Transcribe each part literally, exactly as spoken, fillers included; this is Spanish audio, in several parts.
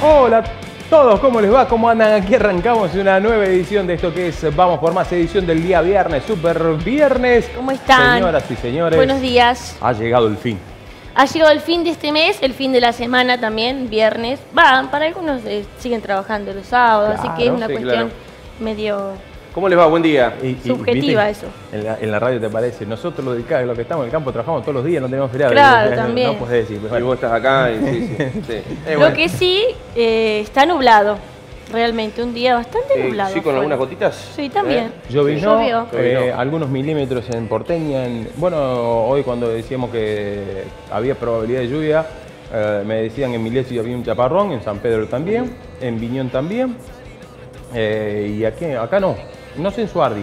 Hola a todos, ¿cómo les va? ¿Cómo andan? Aquí arrancamos una nueva edición de esto que es Vamos por Más, edición del día viernes, super viernes. ¿Cómo están? Señoras y señores. Buenos días. Ha llegado el fin. Ha llegado el fin de este mes, el fin de la semana también, viernes. Va, para algunos eh, siguen trabajando los sábados, Claro, así que es una sí, cuestión claro. medio ¿Cómo les va? Buen día. Y- y, subjetiva ¿viste? eso. En la, en la radio te parece, nosotros los, de, los que estamos en el campo trabajamos todos los días, no tenemos feriado. Claro, No, también. No podés decir. Y Bueno. vos estás acá y sí, sí. sí. Eh, Lo bueno. que sí, eh, está nublado, realmente, un día bastante Eh, nublado. sí, con afuera. algunas gotitas. Sí, también. ¿Eh? Llovinó, Llovió. eh, Llovinó. algunos milímetros en Porteña. En- bueno, hoy cuando decíamos que había probabilidad de lluvia, eh, me decían en Milesi había un chaparrón, en San Pedro también, en Viñón también. Eh, y aquí, acá no, no sé en Suardi.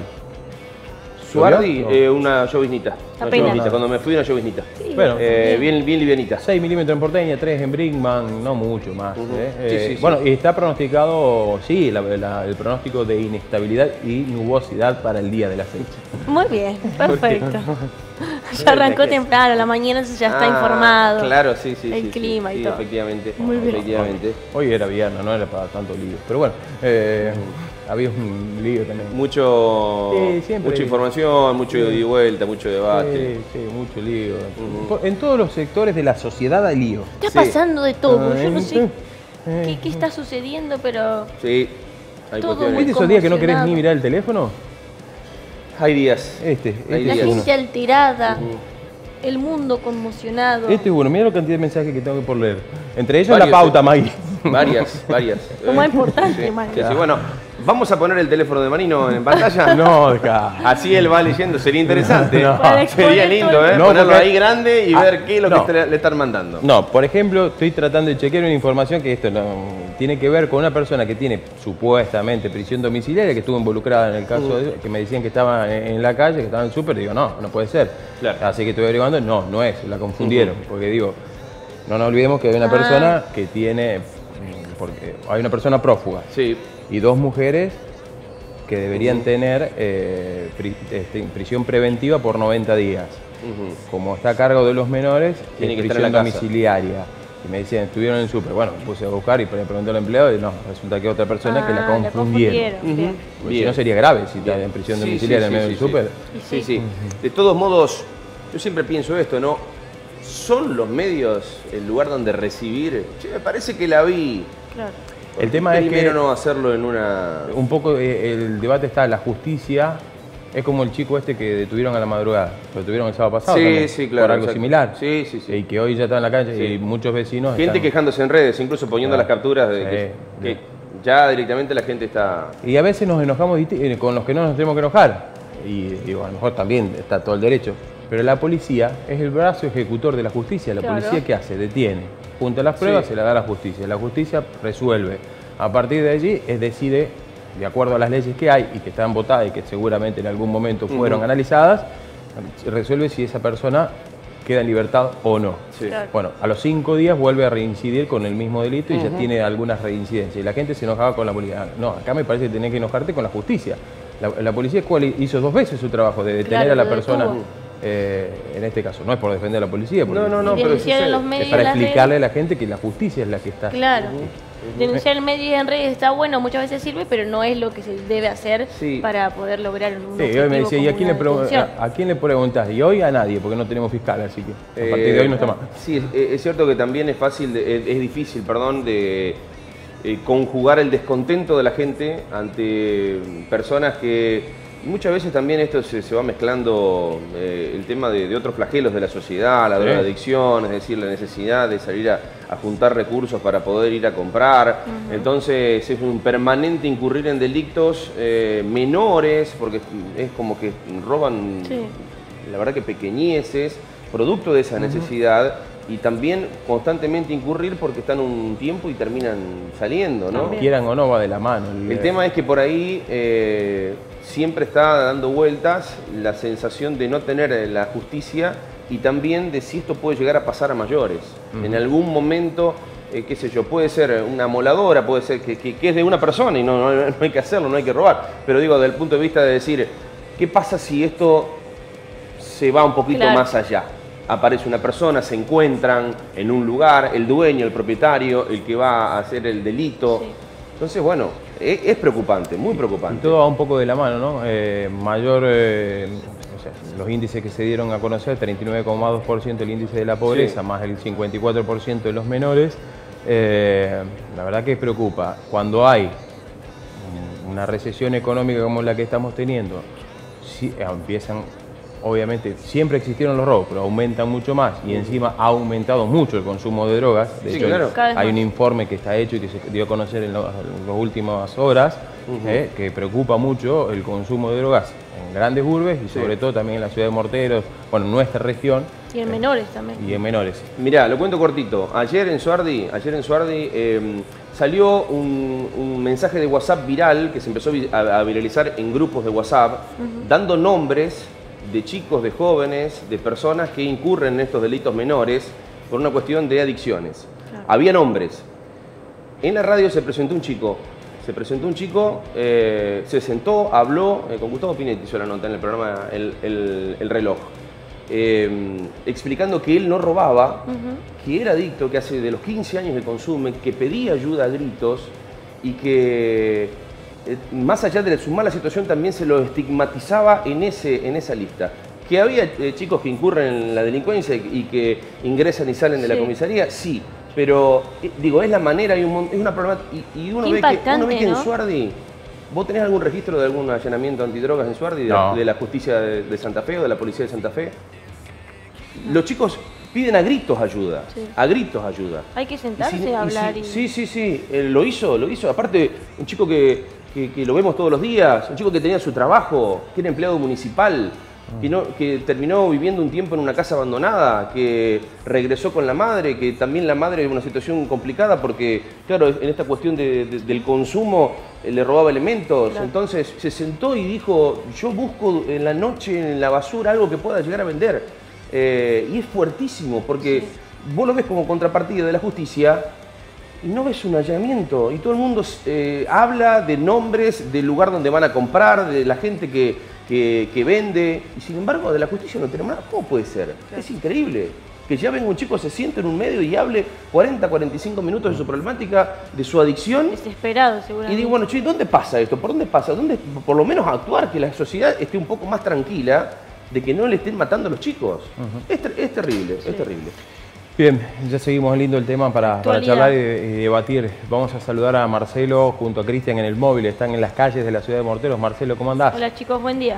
Suardi, ¿Llovió? eh, una lloviznita. Una Apenas. lloviznita. Cuando me fui, una lloviznita. Sí, Bueno, Eh, bien, bien livianita. seis milímetros en Porteña, tres en Brinkman, no mucho más. Ujú. ¿eh? Sí, Eh, sí, sí. Bueno, y está pronosticado, sí, la- la- el pronóstico de inestabilidad y nubosidad para el día de la fecha. Muy bien, perfecto. Ya arrancó temprano, a la mañana ya está Ah, informado. Claro, sí, sí. El sí, clima sí, y sí, todo. Efectivamente. Muy bien. Efectivamente. Hoy era viernes, no era para tanto lío. Pero bueno, eh, había un lío también. Mucho, Sí, siempre. mucha información, mucho ida y vuelta, mucho debate. Sí, sí, mucho lío. Por- En todos los sectores de la sociedad hay lío. Está Sí. pasando de todo, Ah, yo no sé eh, qué, qué está sucediendo, pero Sí, hay Todo cuestiones. ¿Viste esos días que no querés ni conmocionado. mirar el teléfono? Hay días. Este, este Hay la es días. uno. gente alterada, Ujú. el mundo conmocionado. Este es uno. Mira la cantidad de mensajes que tengo que por leer. Entre ellos Varios, la pauta, eh. Maggie. Varias, varias. Lo más importante, Sí, Mario. sí, sí. Bueno, vamos a poner el teléfono de Marino en pantalla. No, acá. Así él va leyendo, sería interesante. No. Para Sería exponer lindo, todo ¿eh? el- No, Ponerlo porque- ahí grande y Ah, ver qué es lo no. que estre- le están mandando. No, por ejemplo, estoy tratando de chequear una información que esto no, tiene que ver con una persona que tiene supuestamente prisión domiciliaria, que estuvo involucrada en el caso de, que me decían que estaba en, en la calle, que estaba en el súper, digo, no, no puede ser. Claro. Así que estoy averiguando, no, no es, la confundieron, porque digo, no nos olvidemos que hay una Ah. persona que tiene, mm, porque hay una persona prófuga Sí. y dos mujeres que deberían tener eh, pri- este, prisión preventiva por noventa días. Ujú. Como está a cargo de los menores, Tiene es que estar prisión en la casa. domiciliaria. Y me decían, estuvieron en el súper. Bueno, me puse a buscar y le pregunté al empleado y no, resulta que otra persona que la Ah, confundieron. Ujú. bien. Porque si Bien. no sería grave si está Bien. en prisión Sí, domiciliaria sí, en medio sí, del sí, súper. Sí, sí. De todos modos, yo siempre pienso esto, ¿no? ¿Son los medios el lugar donde recibir? Che, me parece que la vi. Claro. El tema es que Primero no hacerlo en una... un poco eh, el debate está, la justicia es como el chico este que detuvieron a la madrugada. Lo detuvieron el sábado pasado Sí, también, sí, claro, por algo exacto. similar. Sí, sí, sí. Y que hoy ya está en la calle Sí. y muchos vecinos Gente están- quejándose en redes, incluso poniendo Claro. las capturas de Sí, que, que bien. ya directamente la gente está... Y a veces nos enojamos disti- eh, con los que no nos tenemos que enojar. Y digo, a lo mejor también está todo el derecho. Pero la policía es el brazo ejecutor de la justicia. La Claro. policía, ¿qué hace? Detiene. Junta las pruebas, Sí. se la da a la justicia. La justicia resuelve. A partir de allí, es decide, de acuerdo a las leyes que hay y que están votadas y que seguramente en algún momento fueron Ujú. analizadas, resuelve si esa persona queda en libertad o no. Sí. Claro. Bueno, a los cinco días vuelve a reincidir con el mismo delito y ya Ujú. tiene algunas reincidencias. Y la gente se enojaba con la policía. No, acá me parece que tenés que enojarte con la justicia. La, la policía ¿cuál hizo dos veces su trabajo de detener Claro, a la lo persona. detuvo. eh, en este caso, no es por defender a la policía, porque No, no, no, Y pero denunciar en sucede. los es medios para y las explicarle a redes. la gente que la justicia es la que está. Claro. Denunciar en medios y en redes está bueno, muchas veces sirve, pero no es lo que se debe hacer Sí. para poder lograr un Sí, objetivo hoy me decía, ¿y como a quién, le una pregu- detención? a, a quién le preguntás? Y hoy a nadie, porque no tenemos fiscal, así que a partir de Eh, hoy no está más. Sí, es, es cierto que también es fácil, de- es, es difícil, perdón, de eh, conjugar el descontento de la gente ante personas que muchas veces también esto se, se va mezclando eh, el tema de, de otros flagelos de la sociedad, la Sí. drogadicción, es decir, la necesidad de salir a, a juntar recursos para poder ir a comprar. Entonces es un permanente incurrir en delitos eh, menores, porque es como que roban, Sí. la verdad que pequeñeces, producto de esa necesidad, y también constantemente incurrir porque están un tiempo y terminan saliendo, ¿no? También. Quieran o no, va de la mano. El tema es que por ahí eh, siempre está dando vueltas la sensación de no tener eh, la justicia y también de si esto puede llegar a pasar a mayores. En algún momento, eh, qué sé yo, puede ser una moladora, puede ser que, que- que es de una persona y no, no- no hay que hacerlo, no hay que robar. Pero digo, desde el punto de vista de decir, ¿qué pasa si esto se va un poquito Claro. más allá? aparece una persona, se encuentran en un lugar, el dueño, el propietario, el que va a hacer el delito. Sí. Entonces, bueno, es, es preocupante, muy preocupante. Y todo va un poco de la mano, ¿no? Eh, mayor, eh, o sea, los índices que se dieron a conocer, treinta y nueve coma dos por ciento el índice de la pobreza, sí, más el cincuenta y cuatro por ciento de los menores, eh, la verdad que preocupa. Cuando hay una recesión económica como la que estamos teniendo, sí, empiezan, obviamente, siempre existieron los robos, pero aumentan mucho más y encima ha aumentado mucho el consumo de drogas. De sí, hecho, claro, hay un informe que está hecho y que se dio a conocer en, los, en las últimas horas, uh-huh, eh, que preocupa mucho el consumo de drogas en grandes urbes y sobre sí, todo también en la ciudad de Morteros, bueno, en nuestra región. Y en eh, menores también. Y en menores. Mirá, lo cuento cortito. Ayer en Suardi, ayer en Suardi eh, salió un, un mensaje de WhatsApp viral que se empezó a, a viralizar en grupos de WhatsApp, uh-huh, dando nombres de chicos, de jóvenes, de personas que incurren en estos delitos menores por una cuestión de adicciones. Claro. Había nombres. En la radio se presentó un chico, se presentó un chico, eh, se sentó, habló, eh, con Gustavo Pinetti hizo la nota en el programa El, el, el Reloj, eh, explicando que él no robaba, uh-huh, que era adicto, que hace de los quince años que consume, que pedía ayuda a gritos y que más allá de su mala situación también se lo estigmatizaba en, ese, en esa lista. Que había eh, chicos que incurren en la delincuencia y que ingresan y salen de sí, la comisaría, sí, pero eh, digo, es la manera, y un, es una problemática, y, y uno, ve que, uno ve que ¿no? en Suardi, ¿vos tenés algún registro de algún allanamiento antidrogas en Suardi, no, de, de la justicia de, de Santa Fe o de la policía de Santa Fe? No. Los chicos piden a gritos ayuda, sí, a gritos ayuda. Hay que sentarse si, a hablar. Y si, y... Sí, sí, sí, eh, lo hizo, lo hizo. Aparte, un chico que... Que, que lo vemos todos los días, un chico que tenía su trabajo, que era empleado municipal, que, no, que terminó viviendo un tiempo en una casa abandonada, que regresó con la madre, que también la madre en una situación complicada porque, claro, en esta cuestión de, de, del consumo eh, le robaba elementos. Claro. Entonces se sentó y dijo, yo busco en la noche en la basura algo que pueda llegar a vender. Eh, y es fuertísimo porque sí, vos lo ves como contrapartida de la justicia, y no ves un allanamiento, y todo el mundo eh, habla de nombres, del lugar donde van a comprar, de la gente que, que, que vende, y sin embargo de la justicia no tenemos nada. ¿Cómo puede ser? Claro. Es increíble que ya venga un chico, se siente en un medio y hable cuarenta, cuarenta y cinco minutos de su problemática, de su adicción. Desesperado, seguramente. Y digo, bueno, che, ¿dónde pasa esto? ¿Por dónde pasa? ¿Dónde, por lo menos actuar, que la sociedad esté un poco más tranquila de que no le estén matando a los chicos? Uh-huh. es, ter es terrible, sí, es terrible. Bien, ya seguimos lindo el tema para, para charlar y, y debatir. Vamos a saludar a Marcelo junto a Cristian en el móvil. Están en las calles de la ciudad de Morteros. Marcelo, ¿cómo andás? Hola chicos, buen día.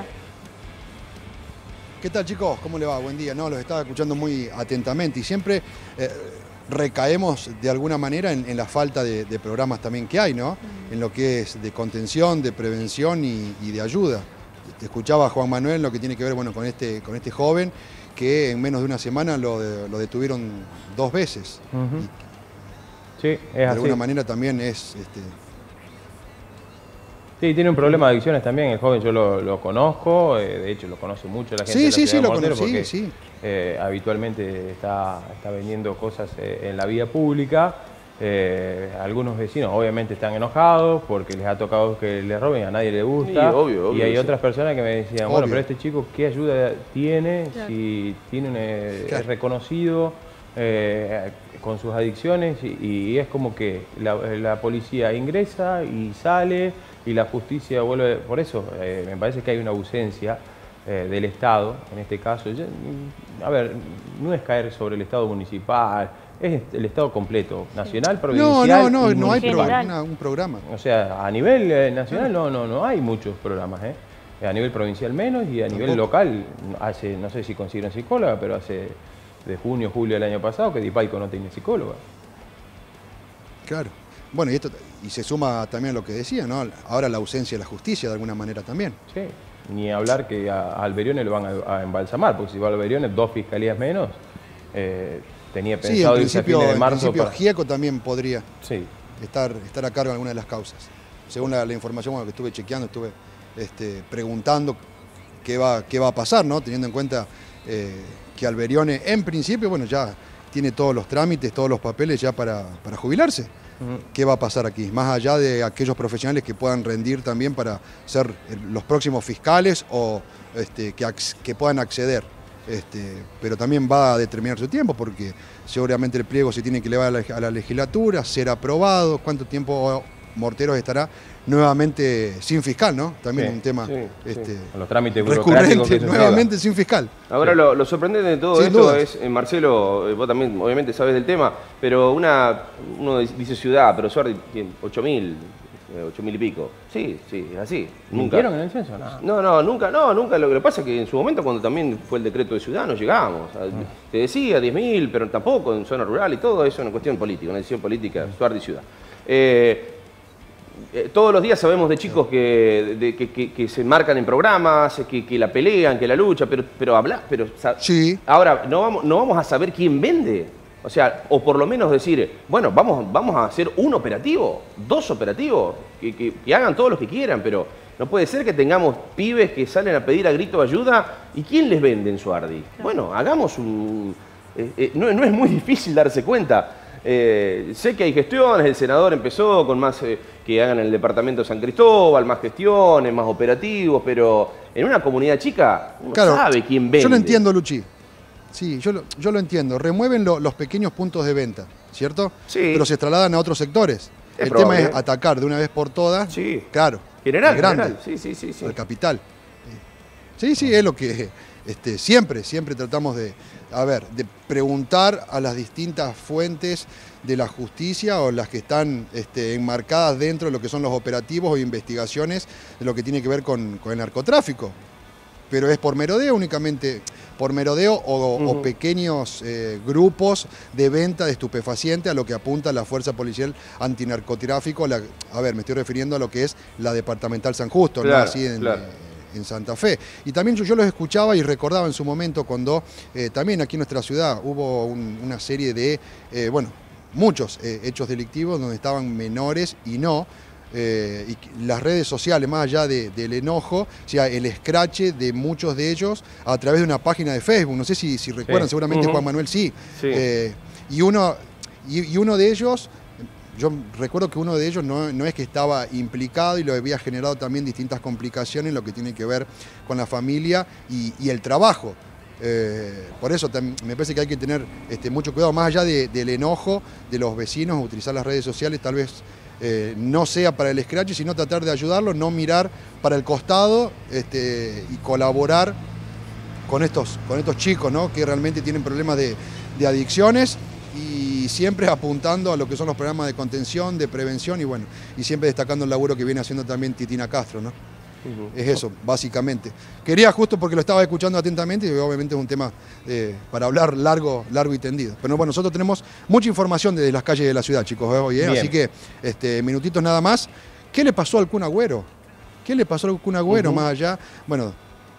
¿Qué tal chicos? ¿Cómo le va? Buen día. No, los estaba escuchando muy atentamente y siempre eh, recaemos de alguna manera en, en la falta de, de programas también que hay, ¿no? Mm. En lo que es de contención, de prevención y, y de ayuda. Te escuchaba a Juan Manuel lo que tiene que ver, bueno, con este, con este joven que en menos de una semana lo, de, lo detuvieron dos veces. Uh-huh. Sí, es de así. alguna manera también es... Este... Sí, tiene un problema de adicciones también, el joven yo lo, lo conozco, eh, de hecho lo conoce mucho la gente sí, de la sí, ciudad sí, de lo Morteros conocí, porque sí. eh, habitualmente está, está vendiendo cosas eh, en la vía pública. Eh, algunos vecinos obviamente están enojados porque les ha tocado que les roben, a nadie le gusta. Sí, obvio, obvio, y hay sí, otras personas que me decían, obvio, bueno, pero este chico, ¿qué ayuda tiene? Claro. Si tiene un, eh, claro, es reconocido eh, con sus adicciones y, y es como que la, la policía ingresa y sale y la justicia vuelve. Por eso eh, me parece que hay una ausencia eh, del Estado, en este caso. Ya, a ver, no es caer sobre el Estado municipal, es el Estado completo, nacional, provincial. No, no, no, y no hay pro general. una, un programa. O sea, a nivel eh, nacional no, no, no hay muchos programas, ¿eh? A nivel provincial menos y a Tampoco. nivel local, hace, no sé si consiguieron psicóloga, pero hace de junio, julio del año pasado que Dipaico no tiene psicóloga. Claro. Bueno, y esto y se suma también a lo que decía, ¿no? Ahora la ausencia de la justicia de alguna manera también. Sí, ni hablar que a, a Alberione lo van a, a embalsamar, porque si va a Alberione, dos fiscalías menos. Eh, tenía pensado sí, en irse a principio, fines de en marzo. principio para... Gieco también podría sí. estar, estar a cargo de alguna de las causas. Según la, la información bueno, que estuve chequeando, estuve este, preguntando qué va, qué va a pasar, ¿no? Teniendo en cuenta eh, que Alberione en principio, bueno, ya tiene todos los trámites, todos los papeles ya para, para jubilarse. Uh-huh. ¿Qué va a pasar aquí? Más allá de aquellos profesionales que puedan rendir también para ser los próximos fiscales o este, que, que puedan acceder. Este, pero también va a determinar su tiempo, porque seguramente el pliego se tiene que elevar a la, a la legislatura, ser aprobado, cuánto tiempo Morteros estará nuevamente sin fiscal, ¿no? También Sí, un tema sí, este, sí. Con los trámites burocráticos que recurrente, eso nuevamente lleva. sin fiscal. Ahora Sí. lo, lo sorprendente de todo Sin esto dudas. es, eh, Marcelo, eh, vos también obviamente sabes del tema, pero una, uno dice ciudad, pero Suardi tiene ocho mil, ocho mil y pico. Sí, sí, es así. Nunca. ¿Mintieron en el censo? No. No, no, nunca, no, nunca. Lo que pasa es que en su momento, cuando también fue el decreto de ciudad, no llegábamos. O sea, te decía diez mil, pero tampoco en zona rural y todo eso es una cuestión política, una decisión política, Suardi ciudad. Eh, eh, todos los días sabemos de chicos que, de- que, que- que se marcan en programas, que, que la pelean, que la lucha, pero, pero habla, pero o sea, Sí. ahora no vamos, no vamos a saber quién vende. O sea, o por lo menos decir, bueno, vamos, vamos a hacer un operativo, dos operativos, que, que- que hagan todos los que quieran, pero no puede ser que tengamos pibes que salen a pedir a grito ayuda. ¿Y quién les vende en Suardi? Bueno, hagamos un... eh, eh, no, no es muy difícil darse cuenta. Eh, sé que hay gestiones, el senador empezó con más eh, que hagan en el departamento de San Cristóbal, más gestiones, más operativos, pero en una comunidad chica uno Claro, sabe quién vende. yo lo entiendo, Luchi. Sí, yo lo, yo lo entiendo. Remueven lo- los pequeños puntos de venta, ¿cierto? Sí. Pero se trasladan a otros sectores. Es el probable. tema es atacar de una vez por todas. Sí. Claro. General, al grande, general. Sí, sí, sí, sí. al capital. Sí, sí, es lo que este, siempre, siempre tratamos de, a ver, de preguntar a las distintas fuentes de la justicia o las que están este, enmarcadas dentro de lo que son los operativos o investigaciones de lo que tiene que ver con, con el narcotráfico. Pero es por merodeo únicamente, por merodeo o, o Ujú. pequeños eh, grupos de venta de estupefacientes a lo que apunta la Fuerza Policial Antinarcotráfico. La, a ver, me estoy refiriendo a lo que es la Departamental San Justo, Claro, ¿no? Así en, claro. eh, en Santa Fe. Y también yo, yo los escuchaba y recordaba en su momento cuando eh, también aquí en nuestra ciudad hubo un- una serie de, eh, bueno, muchos eh, hechos delictivos donde estaban menores y no. Eh, y que las redes sociales, más allá de- del enojo, o sea, el escrache de muchos de ellos a través de una página de Facebook. No sé si, si recuerdan, Sí. seguramente Ujú. Juan Manuel sí. Sí. Eh, y, uno, y, y uno de ellos, yo recuerdo que uno de ellos no, no es que estaba implicado y lo había generado también distintas complicaciones en lo que tiene que ver con la familia y, y el trabajo. Eh, por eso tam- me parece que hay que tener este, mucho cuidado, más allá de- del enojo de los vecinos, utilizar las redes sociales, tal vez eh, no sea para el escrache, sino tratar de ayudarlo, no mirar para el costado este, y colaborar con estos, con estos chicos, ¿no? Que realmente tienen problemas de, de adicciones y siempre apuntando a lo que son los programas de contención, de prevención y bueno, y siempre destacando el laburo que viene haciendo también Titina Castro, ¿no? Ujú. Es eso, básicamente. Quería justo porque lo estaba escuchando atentamente y obviamente es un tema eh, para hablar largo, largo y tendido. Pero bueno, nosotros tenemos mucha información desde las calles de la ciudad, chicos, ¿eh? Hoy, ¿eh? Bien. Así que este, minutitos nada más. ¿Qué le pasó al Kun Agüero? ¿Qué le pasó al Kun Agüero Ujú. más allá, bueno,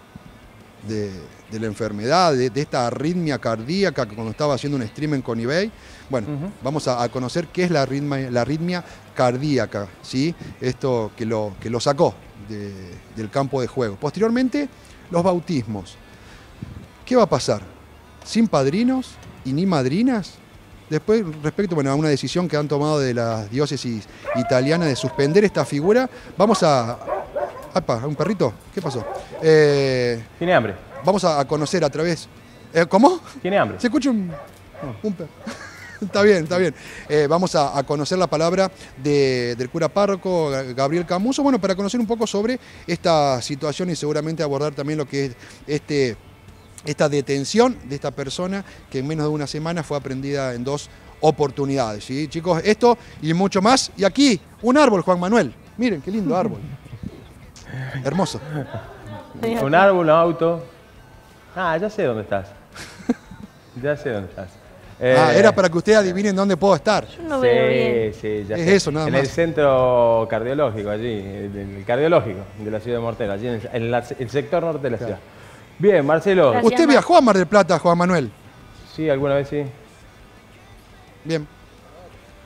de, de la enfermedad, de, de esta arritmia cardíaca que cuando estaba haciendo un streaming con eBay? Bueno, Ujú. vamos a, a conocer qué es la arritmia, la arritmia cardíaca, ¿sí? Esto que lo, que lo sacó de- del campo de juego. Posteriormente, los bautismos. ¿Qué va a pasar? ¿Sin padrinos y ni madrinas? Después, respecto bueno, a una decisión que han tomado de la diócesis italiana de suspender esta figura, vamos a... ¡Apa! ¿Un perrito? ¿Qué pasó? Eh, Tiene hambre. vamos a, a conocer a través... Eh, ¿Cómo? Tiene hambre. Se escucha un, un perro. Está bien, está bien. Eh, vamos a, a conocer la palabra de- del cura párroco Gabriel Camuso, bueno, para conocer un poco sobre esta situación y seguramente abordar también lo que es este, esta detención de esta persona que en menos de una semana fue aprendida en dos oportunidades. ¿Sí? Chicos, esto y mucho más. Y aquí, un árbol, Juan Manuel. Miren, qué lindo árbol. Hermoso. Un árbol, un auto. Ah, ya sé dónde estás. Ya sé dónde estás. Ah, Eh, era para que ustedes adivinen dónde puedo estar. Yo no sí, veo bien. sí, ya Es sé. eso, nada en más. el centro cardiológico, allí, el, el cardiológico de la ciudad de Mortera, allí en el, en la- el sector norte de la ciudad. Bien, Marcelo. Gracias. ¿Usted viajó a Mar del Plata, Juan Manuel? Sí, alguna vez sí. Bien.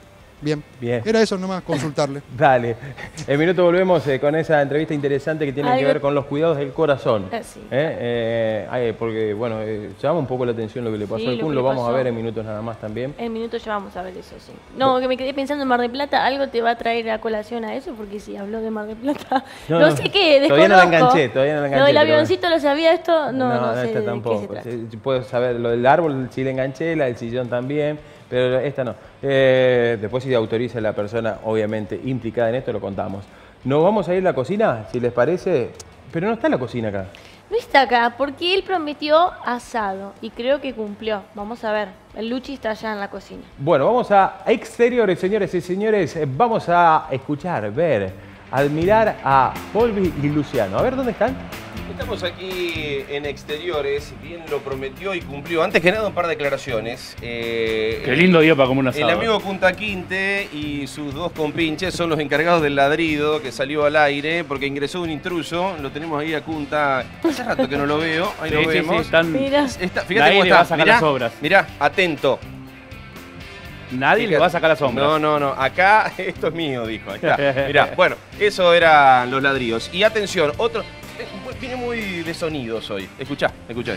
Bien. Bien. Era eso nomás, consultarle. Dale. En minuto volvemos eh, con esa entrevista interesante que tiene Algo- que ver con los cuidados del corazón. Ah, sí. ¿Eh? Eh, ay, porque, bueno, eh, llama un poco la atención lo que le pasó Sí, al lo Kun, que lo le vamos a pasó. ver en minutos nada más también. En minutos ya vamos a ver eso, sí. No, que me quedé pensando en Mar del Plata, ¿algo te va a traer a colación a eso? Porque si habló de Mar del Plata, No, no, no, sé qué, desconozco. todavía no la enganché, todavía no la enganché, Lo del pero avioncito lo sabía esto, no, no, sé esta de tampoco. qué se trata. Sí, puedo saber lo del árbol, si le enganché, la del sillón también, pero esta no. Eh, después si autoriza la persona, obviamente, implicada en esto, lo contamos. Nos vamos a ir a la cocina, si les parece, pero no está la cocina acá. No está acá porque él prometió asado y creo que cumplió. Vamos a ver, el Luchi está allá en la cocina. Bueno, vamos a exteriores, señores y señores. Vamos a escuchar, ver, admirar a Polvi y Luciano. A ver, ¿dónde están? Estamos aquí en exteriores, bien lo prometió y cumplió. Antes que nada, un par de declaraciones. Eh, Qué lindo día para comer un asado. El amigo Punta Quinte y sus dos compinches son los encargados del ladrido que salió al aire porque ingresó un intruso. Lo tenemos ahí a Punta. Hace rato que no lo veo. Ahí Sí, lo sí, vemos. sí, están- Mira. Está- De fíjate ahí cómo le está. va a sacar mirá, las obras. mirá, atento. Nadie le va a sacar la sombra. No, no, no. Acá esto es mío, dijo. Ahí está. Mirá, bueno, eso eran los ladrillos. Y atención, otro. eh, Viene muy de sonidos hoy. Escuchá, escuchá.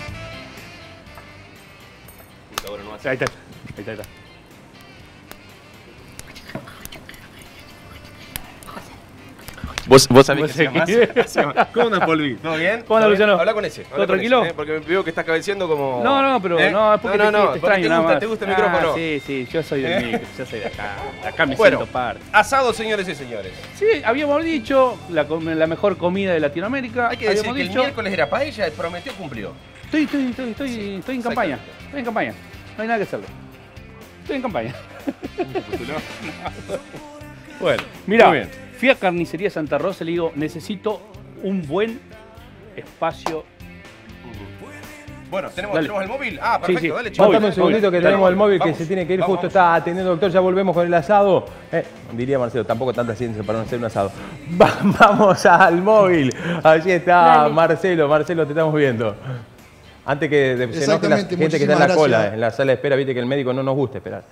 Ahora no hace. Ahí está, ahí está, ahí está. Vos, vos sabés ¿Vos que hacía sabés más, hacía más. ¿Cómo andas, Polvi? ¿Todo bien? ¿Cómo andas, Luciano? Habla con ese. habla ¿Todo con tranquilo? ese, ¿eh? Porque veo que estás cabeceando como... No, no, pero ¿Eh? no, es porque no, no, te, no, te porque extraño te nada gusta, más. te gusta el Ah, micrófono. Sí, sí, yo soy del ¿Eh? micro, yo soy de acá. Acá me Bueno, siento parte. asado, señores y señores. Sí, habíamos dicho la, com- la mejor comida de Latinoamérica. Hay que decir habíamos que el dicho. miércoles era paella, prometió, cumplió. Estoy, estoy, estoy, estoy, Sí, estoy en campaña. exactamente. Estoy en campaña. No hay nada que hacerlo. Estoy en campaña. Bueno, Mira, muy bien. fui a Carnicería Santa Rosa y le digo, necesito un buen espacio. Bueno, ¿tenemos, Dale. ¿tenemos el móvil? Ah, Sí, perfecto, sí. dale, chicos. Móvil, Faltame un segundito que Dale, tenemos el móvil que vamos, se tiene que ir, vamos, justo vamos. está atendiendo el doctor, ya volvemos con el asado. Eh, diría Marcelo, tampoco tanta ciencia para no hacer un asado. Va- vamos al móvil, allí está Dale. Marcelo, Marcelo, te estamos viendo. Antes que de- se enoje la Exactamente, gente que está en la muchísimas cola, gracias. en la sala de espera, viste que el médico no nos gusta esperar.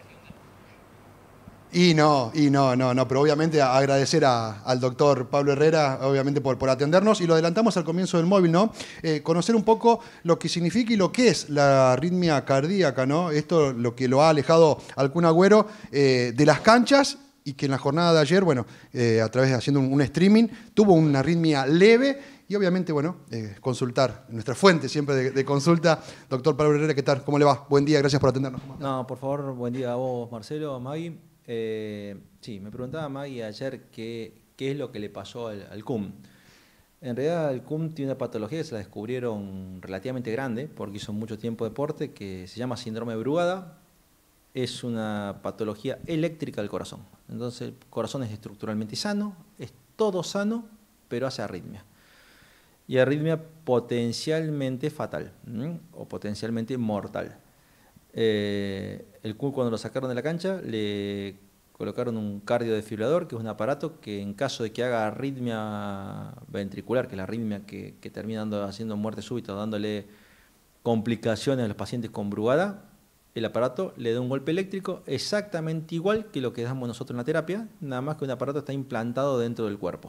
Y no, y no, no, no, pero obviamente agradecer a- al doctor Pablo Herrera, obviamente por, por atendernos, y lo adelantamos al comienzo del móvil, ¿no? Eh, conocer un poco lo que significa y lo que es la arritmia cardíaca, ¿no? Esto lo que lo ha alejado al Kun Agüero eh, de las canchas y que en la jornada de ayer, bueno, eh, a través de haciendo un, un streaming, tuvo una arritmia leve y obviamente, bueno, eh, consultar, nuestra fuente siempre de, de consulta, doctor Pablo Herrera, ¿qué tal? ¿Cómo le va? Buen día, gracias por atendernos. No, por favor, buen día a vos, Marcelo, a Maggie. Eh, sí, me preguntaba Maggie ayer qué, qué es lo que le pasó al, al C U M. En realidad el C U M tiene una patología que se la descubrieron relativamente grande, porque hizo mucho tiempo deporte, que se llama síndrome de Brugada. Es una patología eléctrica del corazón. Entonces el corazón es estructuralmente sano, es todo sano, pero hace arritmia. Y arritmia potencialmente fatal, ¿m? o potencialmente mortal. Eh, el Kun, cuando lo sacaron de la cancha, le colocaron un cardiodesfibrilador, que es un aparato que en caso de que haga arritmia ventricular, que es la arritmia que, que termina dando, haciendo muerte súbita, dándole complicaciones a los pacientes con Brugada, el aparato le da un golpe eléctrico exactamente igual que lo que damos nosotros en la terapia, nada más que un aparato está implantado dentro del cuerpo.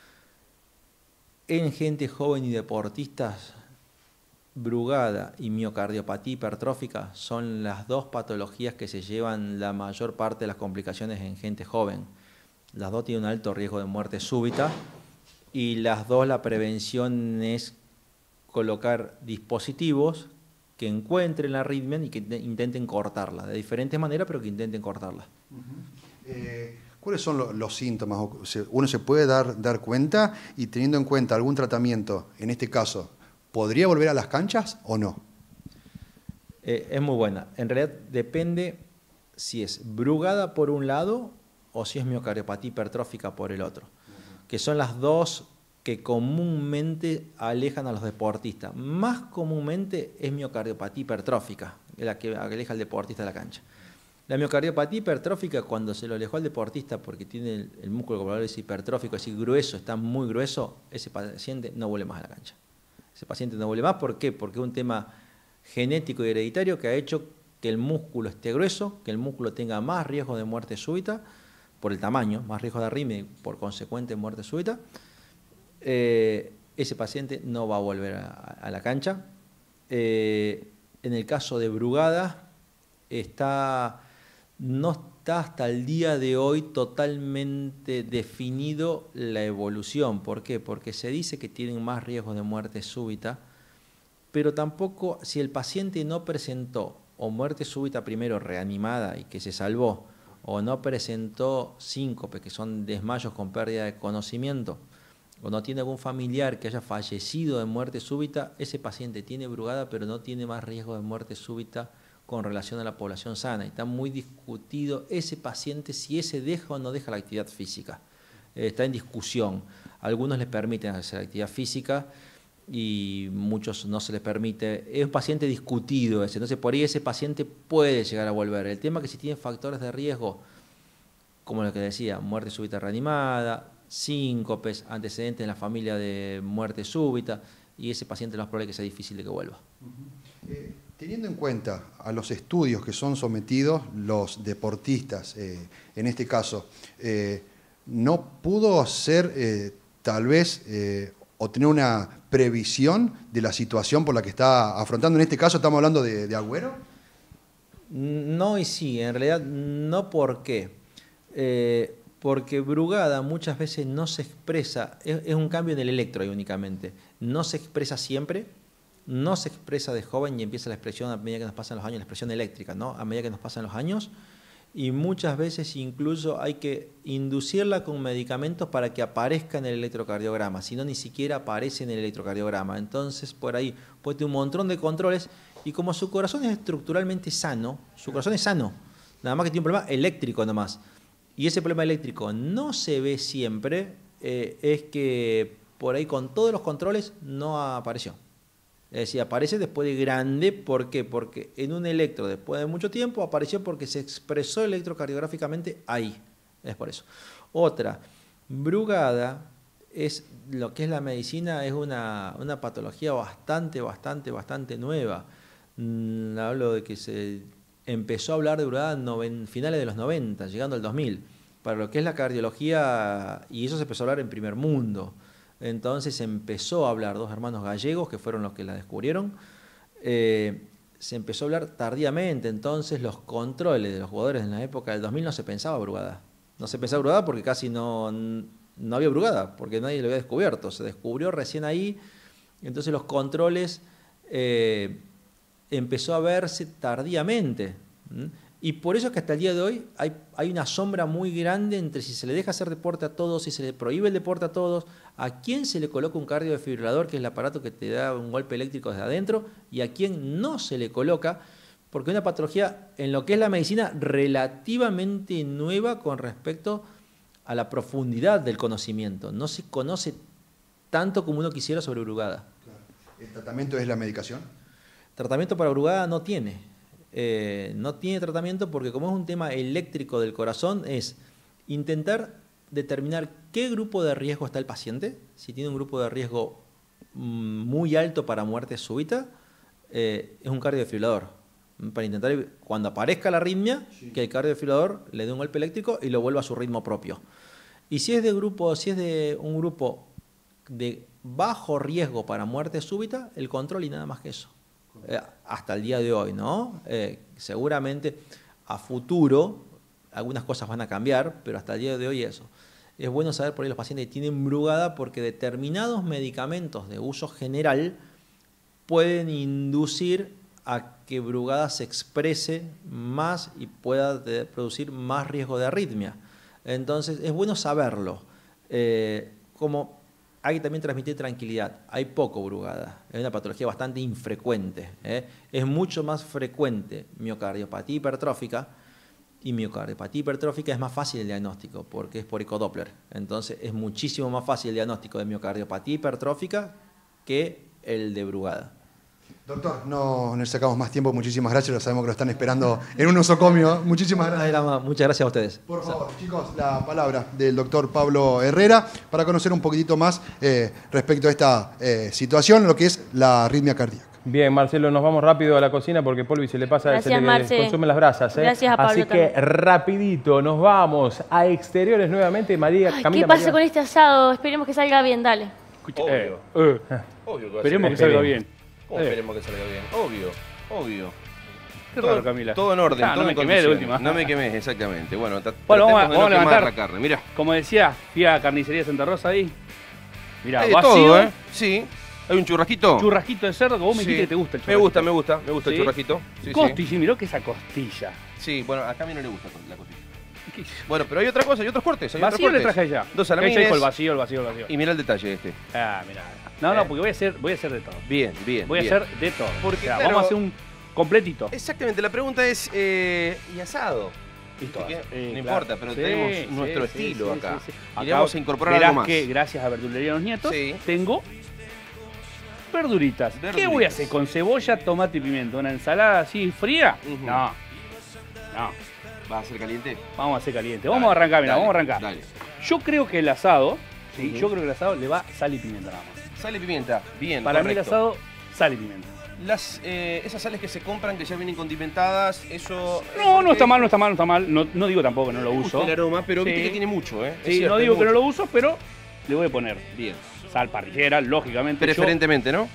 En gente joven y deportistas, Brugada y miocardiopatía hipertrófica son las dos patologías que se llevan la mayor parte de las complicaciones en gente joven. Las dos tienen un alto riesgo de muerte súbita y las dos la prevención es colocar dispositivos que encuentren la arritmia y que intenten cortarla, de diferentes maneras, pero que intenten cortarla. Eh, ¿Cuáles son lo- los síntomas? O se- ¿Uno se puede dar, dar cuenta? Y teniendo en cuenta algún tratamiento, en este caso, ¿podría volver a las canchas o no? Eh, es muy buena. En realidad depende si es Brugada por un lado o si es miocardiopatía hipertrófica por el otro, que son las dos que comúnmente alejan a los deportistas. Más comúnmente es miocardiopatía hipertrófica, la que aleja al deportista de la cancha. La miocardiopatía hipertrófica, cuando se lo alejó al deportista porque tiene el, el músculo colateral hipertrófico, es decir, grueso, está muy grueso, ese paciente no vuelve más a la cancha. Ese paciente no vuelve más, ¿por qué? Porque es un tema genético y hereditario que ha hecho que el músculo esté grueso, que el músculo tenga más riesgo de muerte súbita, por el tamaño, más riesgo de arritmia y por consecuente muerte súbita, eh, ese paciente no va a volver a, a la cancha. Eh, en el caso de Brugada, está, no está hasta el día de hoy totalmente definido la evolución. ¿Por qué? Porque se dice que tienen más riesgo de muerte súbita, pero tampoco, si el paciente no presentó o muerte súbita primero reanimada y que se salvó, o no presentó síncope, que son desmayos con pérdida de conocimiento, o no tiene algún familiar que haya fallecido de muerte súbita, ese paciente tiene Brugada, pero no tiene más riesgo de muerte súbita con relación a la población sana. Está muy discutido ese paciente si ese deja o no deja la actividad física. Eh, está en discusión. A algunos les permiten hacer actividad física y muchos no se les permite. Es un paciente discutido ese, entonces por ahí ese paciente puede llegar a volver. El tema es que si tiene factores de riesgo, como lo que decía, muerte súbita reanimada, síncopes, antecedentes en la familia de muerte súbita, y ese paciente lo más probable es que sea difícil de que vuelva. Uh-huh. eh, teniendo en cuenta a los estudios que son sometidos los deportistas, eh, en este caso, eh, ¿no pudo ser eh, tal vez eh, o tener una previsión de la situación por la que está afrontando? En este caso estamos hablando de, de Agüero. No y sí, en realidad no. ¿Por qué? Eh, porque Brugada muchas veces no se expresa, es, es un cambio en el electro ahí únicamente, no se expresa siempre, no se expresa de joven y empieza la expresión a medida que nos pasan los años, la expresión eléctrica, ¿no? A medida que nos pasan los años, y muchas veces incluso hay que inducirla con medicamentos para que aparezca en el electrocardiograma, si no ni siquiera aparece en el electrocardiograma. Entonces por ahí puede tener un montón de controles y como su corazón es estructuralmente sano, su corazón es sano, nada más que tiene un problema eléctrico nomás. Y ese problema eléctrico no se ve siempre, eh, es que por ahí con todos los controles no apareció. Es decir, aparece después de grande. ¿Por qué? Porque en un electro, después de mucho tiempo, apareció porque se expresó electrocardiográficamente ahí. Es por eso. Otra, Brugada, es lo que es la medicina, es una, una patología bastante, bastante, bastante nueva. Mm, hablo de que se empezó a hablar de Brugada en finales de los noventa, llegando al dos mil, para lo que es la cardiología, y eso se empezó a hablar en primer mundo. Entonces se empezó a hablar, dos hermanos gallegos que fueron los que la descubrieron, eh, se empezó a hablar tardíamente, entonces los controles de los jugadores en la época del dos mil no se pensaba Brugada. No se pensaba Brugada porque casi no, no había Brugada, porque nadie lo había descubierto, se descubrió recién ahí, entonces los controles eh, empezó a verse tardíamente. ¿Mm? Y por eso es que hasta el día de hoy hay, hay una sombra muy grande entre si se le deja hacer deporte a todos, si se le prohíbe el deporte a todos, a quién se le coloca un cardiodefibrilador, que es el aparato que te da un golpe eléctrico desde adentro, y a quién no se le coloca, porque es una patología en lo que es la medicina relativamente nueva con respecto a la profundidad del conocimiento. No se conoce tanto como uno quisiera sobre Brugada. ¿El tratamiento es la medicación? Tratamiento para Brugada no tiene. Eh, no tiene tratamiento porque como es un tema eléctrico del corazón, es intentar determinar qué grupo de riesgo está el paciente. Si tiene un grupo de riesgo muy alto para muerte súbita, eh, es un cardiodefibrilador. Para intentar, cuando aparezca la arritmia, sí, que el cardiodefibrilador le dé un golpe eléctrico y lo vuelva a su ritmo propio. Y si es de grupo, si es de un grupo de bajo riesgo para muerte súbita, el control y nada más que eso. Eh, hasta el día de hoy, ¿no? Eh, seguramente a futuro algunas cosas van a cambiar, pero hasta el día de hoy eso. Es bueno saber por ahí los pacientes que tienen Brugada porque determinados medicamentos de uso general pueden inducir a que Brugada se exprese más y pueda de, producir más riesgo de arritmia. Entonces es bueno saberlo. Eh, como hay que también transmitir tranquilidad. Hay poco Brugada. Es una patología bastante infrecuente. ¿eh? Es mucho más frecuente miocardiopatía hipertrófica, y miocardiopatía hipertrófica es más fácil el diagnóstico porque es por ecodoppler. Entonces es muchísimo más fácil el diagnóstico de miocardiopatía hipertrófica que el de Brugada. Doctor, no nos sacamos más tiempo. Muchísimas gracias. Lo sabemos que lo están esperando en un nosocomio. Muchísimas gracias. Muchas gracias a ustedes. Por favor, chicos, la palabra del doctor Pablo Herrera para conocer un poquitito más eh, respecto a esta eh, situación, lo que es la arritmia cardíaca. Bien, Marcelo, nos vamos rápido a la cocina porque Polvi se le pasa, Gracias, se le Marce. consumen las brasas. ¿eh? Gracias a Pablo Así que también. rapidito, nos vamos a exteriores nuevamente. María, Ay, Camila, ¿qué pasa María. con este asado? Esperemos que salga bien, dale. Escucha, Obvio. eh, eh, Obvio que va a esperemos ser que salga bien. bien. ¿Cómo Eh, esperemos que salga bien? Obvio, obvio. Qué Todo, raro, Camila. todo en orden, Ah, todo no me en quemé de condiciones. última. No me quemé, exactamente. Bueno, ta- Bueno, vamos a- tratemos de vamos a no quemar levantar. la carne. Mirá. Como decía, fui a Carnicería Santa Rosa ahí. Mirá, Hay de vacío, todo, ¿eh? Sí. ¿Hay un churrasquito? churrasquito de cerdo, que vos me Sí. dijiste que te gusta el Me churrasquito. gusta, me gusta, me gusta ¿Sí? el churrasquito. Sí, Costilla, sí. Miró que esa costilla. sí. Sí, bueno, acá a mí no le gusta la costilla. Bueno, pero hay otra cosa, hay otros cortes. Hay Vacío otros le cortes. traje allá. Dos Ella salamines. dijo el vacío, el vacío, el vacío. Y mira el detalle este. Ah, mirá. No, no, Eh. porque voy a hacer, voy a hacer de todo. Bien, bien. Voy a bien. hacer de todo. Porque, O sea, claro, vamos a hacer un completito. Exactamente, la pregunta es, eh, ¿y asado? Listo, ¿Viste que? eh, no claro. importa, pero Sí, tenemos sí, nuestro sí, estilo sí, acá. sí, sí. Y Acá le vamos a incorporar verás algo más. que gracias a Verdulería Los Nietos Sí. tengo verduritas. ¿Qué Verduritas. voy a hacer con cebolla, tomate y pimiento? ¿Una ensalada así fría? Ujú. No. No. ¿Va a ser caliente? Vamos a hacer caliente. Vamos a arrancar, mira, Dale, vamos a arrancar. Dale. Yo creo que el asado, sí, Ujú. yo creo que el asado le va sal y pimienta nada más. Sal y pimienta. Bien, Para mí el correcto. asado, sal y pimienta. Las, eh, esas sales que se compran, que ya vienen condimentadas, eso... No, no está mal, no está mal, no está mal. No, no digo tampoco que no lo Me gusta uso. el aroma, pero viste Sí. que tiene mucho, ¿eh? Es Sí, cierto, no es digo que no mucho. lo uso, pero le voy a poner Bien. sal parrillera, lógicamente. Yo- Preferentemente, ¿no?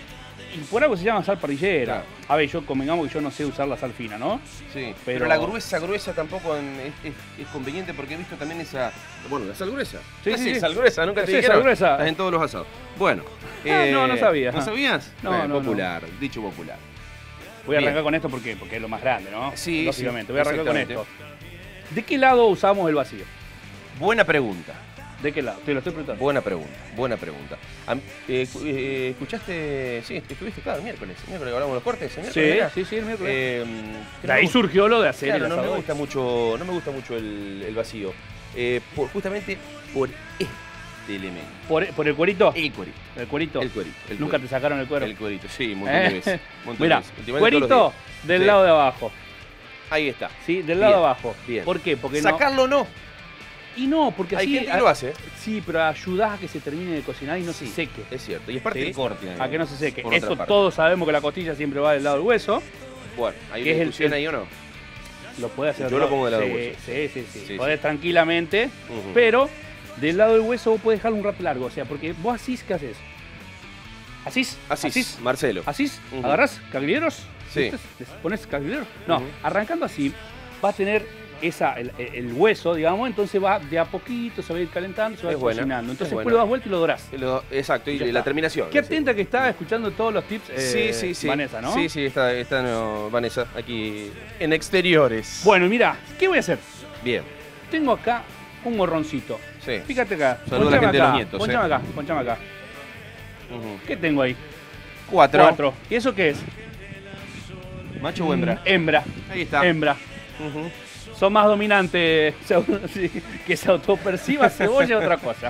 y por algo se llama sal parrillera. Claro. A ver, yo convengamos que yo no sé usar la sal fina, ¿no? Sí. Pero- Pero, la gruesa, gruesa tampoco en- es, es- es conveniente porque he visto también esa... Bueno, la sal gruesa. Sí, Ah, sí, sí. sal gruesa, nunca te Sí, dijeron. sal gruesa. Estás en todos los asados. Bueno. Ah, no, no sabía. ¿No sabías? No, Bueno, no, no. popular, dicho popular. Voy a Bien. arrancar con esto porque, porque es lo más grande, ¿no? Sí, Lógicamente. sí, Voy a arrancar con esto. exactamente. ¿De qué lado usamos el vacío? Buena pregunta. ¿De qué lado? Te lo estoy preguntando. Buena pregunta, buena pregunta. Am- eh, cu- eh, ¿Escuchaste? Sí, estuviste, claro, el miércoles. El miércoles hablamos de los cortes, el Sí, miércoles. era. sí, sí, el miércoles. Eh, que de no ahí me- surgió lo de hacer Claro, el no me asado. gusta mucho, no me gusta mucho el, el vacío. Eh, por- justamente por este elemento. ¿Por, por el cuerito? El cuerito. ¿El cuerito? El cuerito. el ¿Nunca cuerito. te sacaron el cuero? El cuerito, sí, un montón de ¿Eh? veces. un montón de Mira, veces. Últimamente todos los cuerito días. del Sí. lado de abajo. Ahí está. ¿Sí? Del lado Bien, de abajo. bien. ¿Por qué? Porque no. Sacarlo no. Y no, porque Hay así. gente que lo hace. Sí, pero ayudás a que se termine de cocinar y no Sí, se seque. Es cierto. Y es parte ¿Sí? del corte. A que no se seque. por otra Esto parte. todos sabemos que la costilla siempre va del lado del hueso. Bueno, ¿hay que una es el- discusión el- ahí o no? Lo puede hacer. Yo otro- lo pongo del lado sí, del hueso. Sí, sí, sí. Sí, Podés sí. tranquilamente, Ujú. pero del lado del hueso vos podés dejarlo un rato largo. O sea, porque vos asís, ¿qué haces? ¿Asís? Así, ¿Asís? Marcelo. ¿Asís? Ujú. ¿Agarrás caglineros? Sí. ¿Viste? ¿Les pones caglineros? No, Ujú. arrancando así, va a tener esa, el, el hueso, digamos, entonces va de a poquito, se va a ir calentando, se va a Es ir buena, cocinando. Entonces es después buena. lo das vuelta y lo dorás. Lo- exacto, y Ya la está. terminación. Qué sí. atenta que está escuchando todos los tips, eh, Sí, sí, sí. Vanessa, ¿no? Sí, sí, está, está no, Vanessa aquí en exteriores. Bueno, mira, ¿qué voy a hacer? Bien, Tengo acá un morroncito. sí. Fíjate acá. Saluda a la Ponchame gente de acá, Los Nietos, Ponchame eh. acá, ponchame acá. Ujú. ¿Qué tengo ahí? Cuatro. Cuatro. ¿Y eso qué es? ¿Macho o hembra? Hembra. Ahí está. Hembra. Ujú. Son más dominantes se au- sí, que se autoperciba cebolla es otra cosa.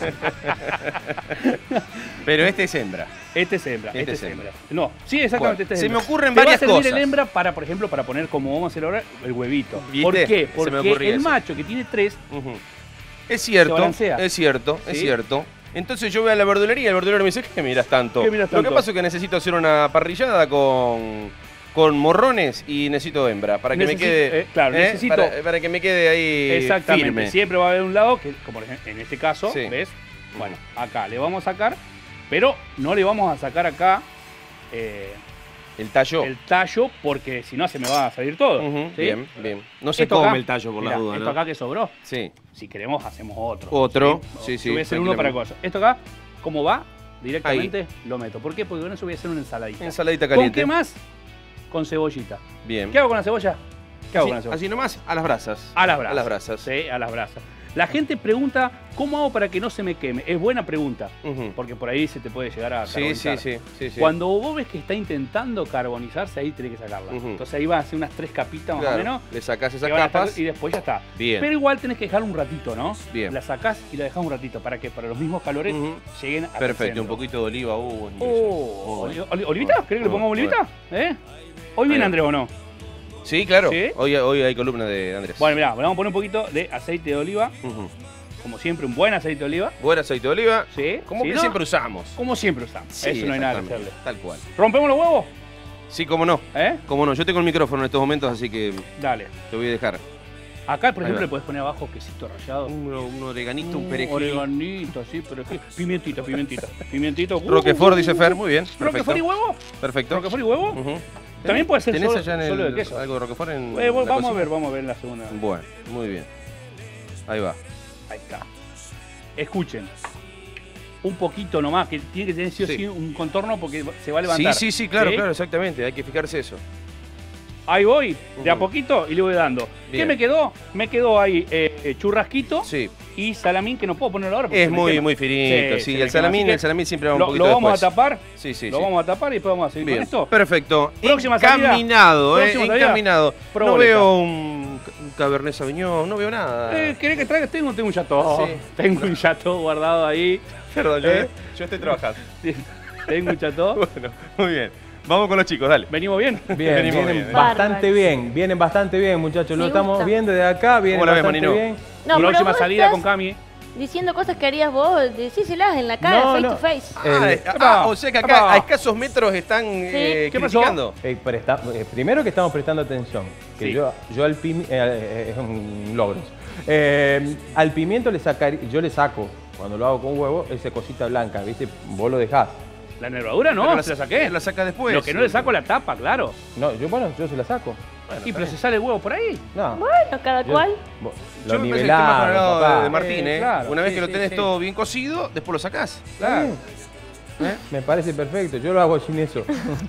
Pero este es hembra. Este es hembra. Este Este, es es hembra. hembra. No, sí, exactamente. Bueno, este es se hembra. me ocurren Te varias va a servir cosas. el hembra para, por ejemplo, para poner como vamos a hacer ahora el huevito. ¿Viste? ¿Por qué? Se me Porque ocurría el eso. macho que tiene tres, Ujú. Es cierto, balancea. es cierto, es ¿Sí? cierto. Entonces yo voy a la verdulería y el verdulero me dice, ¿qué miras tanto? ¿Qué miras Lo que tanto? pasa es que necesito hacer una parrillada con, con morrones y necesito hembra para que Necesi- me quede... eh, claro, ¿eh? necesito- Para, para que me quede ahí exactamente, firme. siempre va a haber un lado que, como en este caso, Sí. ¿ves? Bueno, acá le vamos a sacar, pero no le vamos a sacar acá eh, El tallo. el tallo porque si no se me va a salir todo. Ujú, ¿sí? Bien, bien. No se Esto come acá, el tallo por mirá, la duda, esto ¿no? acá que sobró, Sí. si queremos hacemos otro. Otro, sí, sí, Yo voy a hacer uno para tranquilamente. cosas. Esto acá, como va, directamente lo meto. ¿Por qué? Porque con eso voy a hacer una ensaladita. Ensaladita ¿Con caliente. qué más? Con cebollita. Bien. ¿Qué hago con la cebolla? ¿Qué hago Así, con la cebolla? así nomás, a las brasas. A las brasas. A las brasas. Sí, a las brasas. La gente pregunta, ¿cómo hago para que no se me queme? Es buena pregunta, Ujú. porque por ahí se te puede llegar a Sí, carbonizar. sí, sí, sí, sí. Cuando vos ves que está intentando carbonizarse, ahí tenés que sacarla. Ujú. Entonces ahí vas a hacer unas tres capitas más Claro, o menos. le sacás esas que van a estar- capas. y después ya está. Bien. Pero igual tenés que dejarla un ratito, ¿no? Bien. La sacás y la dejás un ratito. ¿Para que Para los mismos calores Ujú. lleguen a Perfecto, un poquito de oliva. Uh, Oh, Uy. oli- oli- ¿Olivita? ¿Querés que le Uy, pongamos uy. olivita? ¿Eh? ¿Hoy viene Ahí va. Andrés o no? Sí, claro. ¿Sí? Hoy, hoy hay columna de Andrés. Bueno, mirá, le vamos a poner un poquito de aceite de oliva. Ujú. como siempre, un buen aceite de oliva. Buen aceite de oliva. Sí. Como sí, que ¿no? siempre usamos. Como siempre usamos. Sí, Eso no hay nada que exactamente, hacerle. Tal cual. ¿Rompemos los huevos? Sí, cómo no. ¿Eh? Cómo no. Yo tengo el micrófono en estos momentos, así que Dale. te voy a dejar. Acá, por Ahí ejemplo, va. le podés poner abajo quesito rallado. Un, un oreganito, un Mm, perejil. Oreganito, sí, perejil. Pimentita, pimentita. Pimentito. Uh, Roquefort, uh, dice uh, Fer. Muy bien. ¿Roquefort y Perfecto. huevo? Perfecto. ¿Roquefort y huevo? Ujú. También puede ser ¿Tenés solo, allá en el, solo de queso. algo de Roquefort en Eh, bueno, la vamos a cocina? ver, vamos a ver en la segunda. Bueno, muy bien. Ahí va. Ahí está. Escuchen. Un poquito nomás, que tiene que tener sí o Sí. sí un contorno porque se va a levantar. Sí, sí, sí, claro, claro, exactamente. Hay que fijarse eso. Ahí voy, de a Ujú. poquito y le voy dando. ¿Qué Bien. me quedó? Me quedó ahí eh, churrasquito Sí. y salamín que no puedo ponerlo ahora porque Es se me muy, quema. muy finito. Sí, Sí, se me el quema. salamín, Así que el salamín siempre va un Lo, poquito lo vamos después. a tapar. Sí, sí, Lo sí. vamos a tapar y después vamos a seguir Bien, con esto. perfecto. Próxima salida. Encaminado, eh, Próxima salida. encaminado. No Proboleta. veo un, un Cabernet Sauvignon, no veo nada. Eh, ¿Querés que traiga? Tengo, tengo un chateau. Sí. Tengo un chateau guardado ahí. Perdón, yo, ¿Eh? yo estoy trabajando. Tengo un chateau. Bueno, muy bien. Vamos con los chicos, dale. ¿Venimos bien? Bien, Venimos vienen bien. bastante Bárbaros. bien, vienen bastante bien, muchachos. Lo Me estamos gusta. viendo de acá, vienen ¿Cómo la ves, bastante Manino? bien. No, pero Próxima vos salida estás con Cami. diciendo cosas que harías vos, decíselas en la cara, No, face no. to face. Ah, El- ah, Epa. o sea que acá Epa. a escasos metros están eh, ¿Qué pasó? criticando. Eh, presta- eh, primero que estamos prestando atención, que Sí. yo, yo al pimiento, es un logro. Eh, al pimiento le sacar, yo le saco, cuando lo hago con huevo, esa cosita blanca, ¿viste? Vos lo dejás. La nervadura no, Pero la, se la saqué. La saca después. Lo que no le saco la tapa, claro. No, yo, bueno, yo se la saco. Bueno, Y está pero bien. se sale el huevo por ahí. No. Bueno, cada yo- cual. vos- Yo Lo me parece que está más para el lado nivelamos, de, de papá. Martín, Eh, ¿eh? claro, Una vez sí, que lo sí, tenés sí. todo bien cocido, después lo sacás. Claro. ¿Eh? Me parece perfecto, yo lo hago sin eso.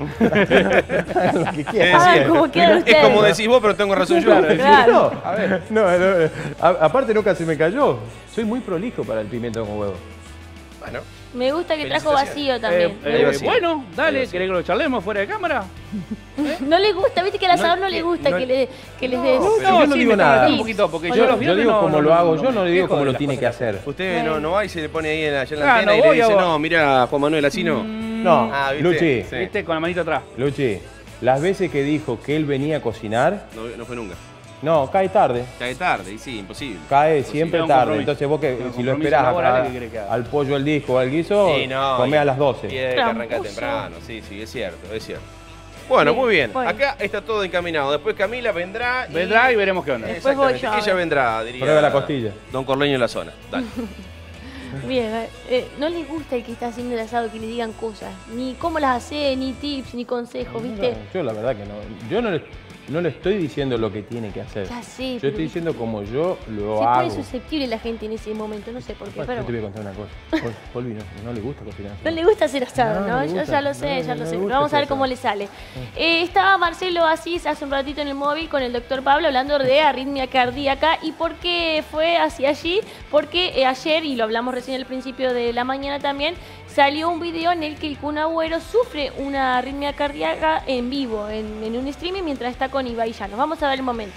Hagan lo que quieran. Es Ah, decir, como quieran es ustedes. como decís vos, pero tengo razón yo. Claro, Claro. no, a ver, no, no, a- aparte nunca se me cayó. Soy muy prolijo para el pimiento con huevo. Bueno, Me gusta que trajo Felicitaciones. vacío también. Eh, Me eh, Ahí gusta. vacío. bueno, dale, Ahí vacío. ¿querés que lo charlemos fuera de cámara? No le gusta, viste que al asador no, No, le que- gusta no- que, le, que les des. pero yo no sí, digo me nada. están un poquito, porque Yo- yo, los Yo viernes digo no- como no- lo no- hago no yo, me no le digo quejo como de lo las tiene cosas que hacer. usted Bueno. no, no va y se le pone ahí en la, allá en la Ah, antena no y le voy dice, a- no, mira Juan Manuel, así no. No, Ah, ¿viste? Luchi, Sí. ¿Viste? Con la manito atrás. Luchi, las veces que dijo que él venía a cocinar, No, no fue nunca. no, cae tarde. Cae tarde, y sí, imposible. Cae siempre Tengo un tarde. compromiso. Entonces vos que Tengo un si lo compromiso esperás laboral, a- ¿qué querés que haga? al pollo al disco o al guiso, Sí, no, comés y- a las Y doce. hay que arrancar Tramposo. temprano, sí, sí, es cierto, es cierto. Bueno, Bien, muy bien. bueno. Acá está todo encaminado. Después Camila vendrá y... Vendrá y veremos qué onda. Después voy Exactamente. yo, a ver. Ella vendrá, diría. Prueba la costilla. Don Corleño en la zona. Dale. Bien, eh, no le gusta el que está haciendo el asado que le digan cosas. Ni cómo las hace, ni tips, ni consejos, ¿viste? Yo la verdad que no. Yo no le, no le estoy diciendo lo que tiene que hacer. Ya sé, Yo pero estoy diciendo como yo lo se hago. pone susceptible la gente en ese momento, no sé por qué, Bueno, pero yo te voy a contar una cosa. Pol- Polvi no, no le gusta cocinar. no le gusta hacer asado, No, ¿no? no le Yo gusta. ya lo sé, No, ya no lo le sé. gusta Pero vamos a ver hacer cómo asado. le sale. Eh, estaba Marcelo Asís hace un ratito en el móvil con el doctor Pablo hablando de arritmia cardíaca. ¿Y por qué fue hacia allí? Porque eh, ayer, y lo hablamos recién al principio de la mañana también, salió un video en el que el Kun Agüero sufre una arritmia cardíaca en vivo, en, en un streaming, mientras está con Ibai Llanos. Vamos a ver el momento.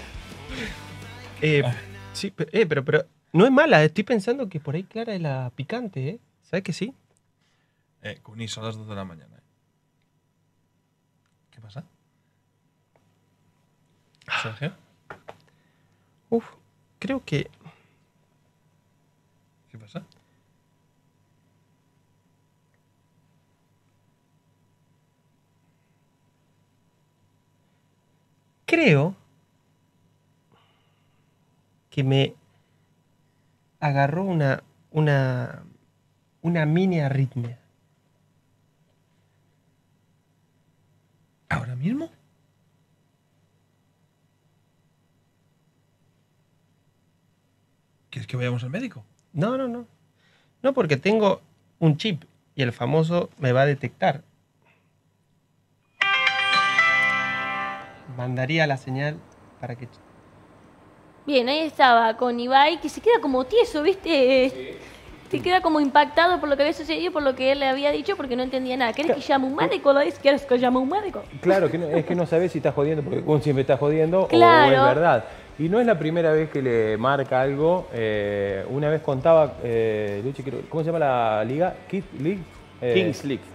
Eh, sí, pero, eh, pero, pero no es mala. Estoy pensando que por ahí Clara es la picante, ¿eh? ¿Sabes que sí? Eh, Cuní, son las dos de la mañana. ¿Qué pasa? ¿Sergio? Uf, creo que... ¿Qué pasa? Creo que me agarró una, una, una mini arritmia. ¿Ahora mismo? ¿Quieres que vayamos al médico? No, no, no. No, porque tengo un chip y el famoso me va a detectar. Mandaría la señal para que... Bien, ahí estaba con Ibai, que se queda como tieso, ¿viste? Se queda como impactado por lo que había sucedido, por lo que él le había dicho, porque no entendía nada. ¿Querés que llame un médico? ¿Lo dices? ¿Quieres que llame un médico? Claro, que no- es que no sabes si está jodiendo, porque uno siempre está jodiendo Claro. o es verdad. Y no es la primera vez que le marca algo. Eh, una vez contaba, eh, Luchi, creo- ¿cómo se llama la liga? Kid League. Eh, Kings League.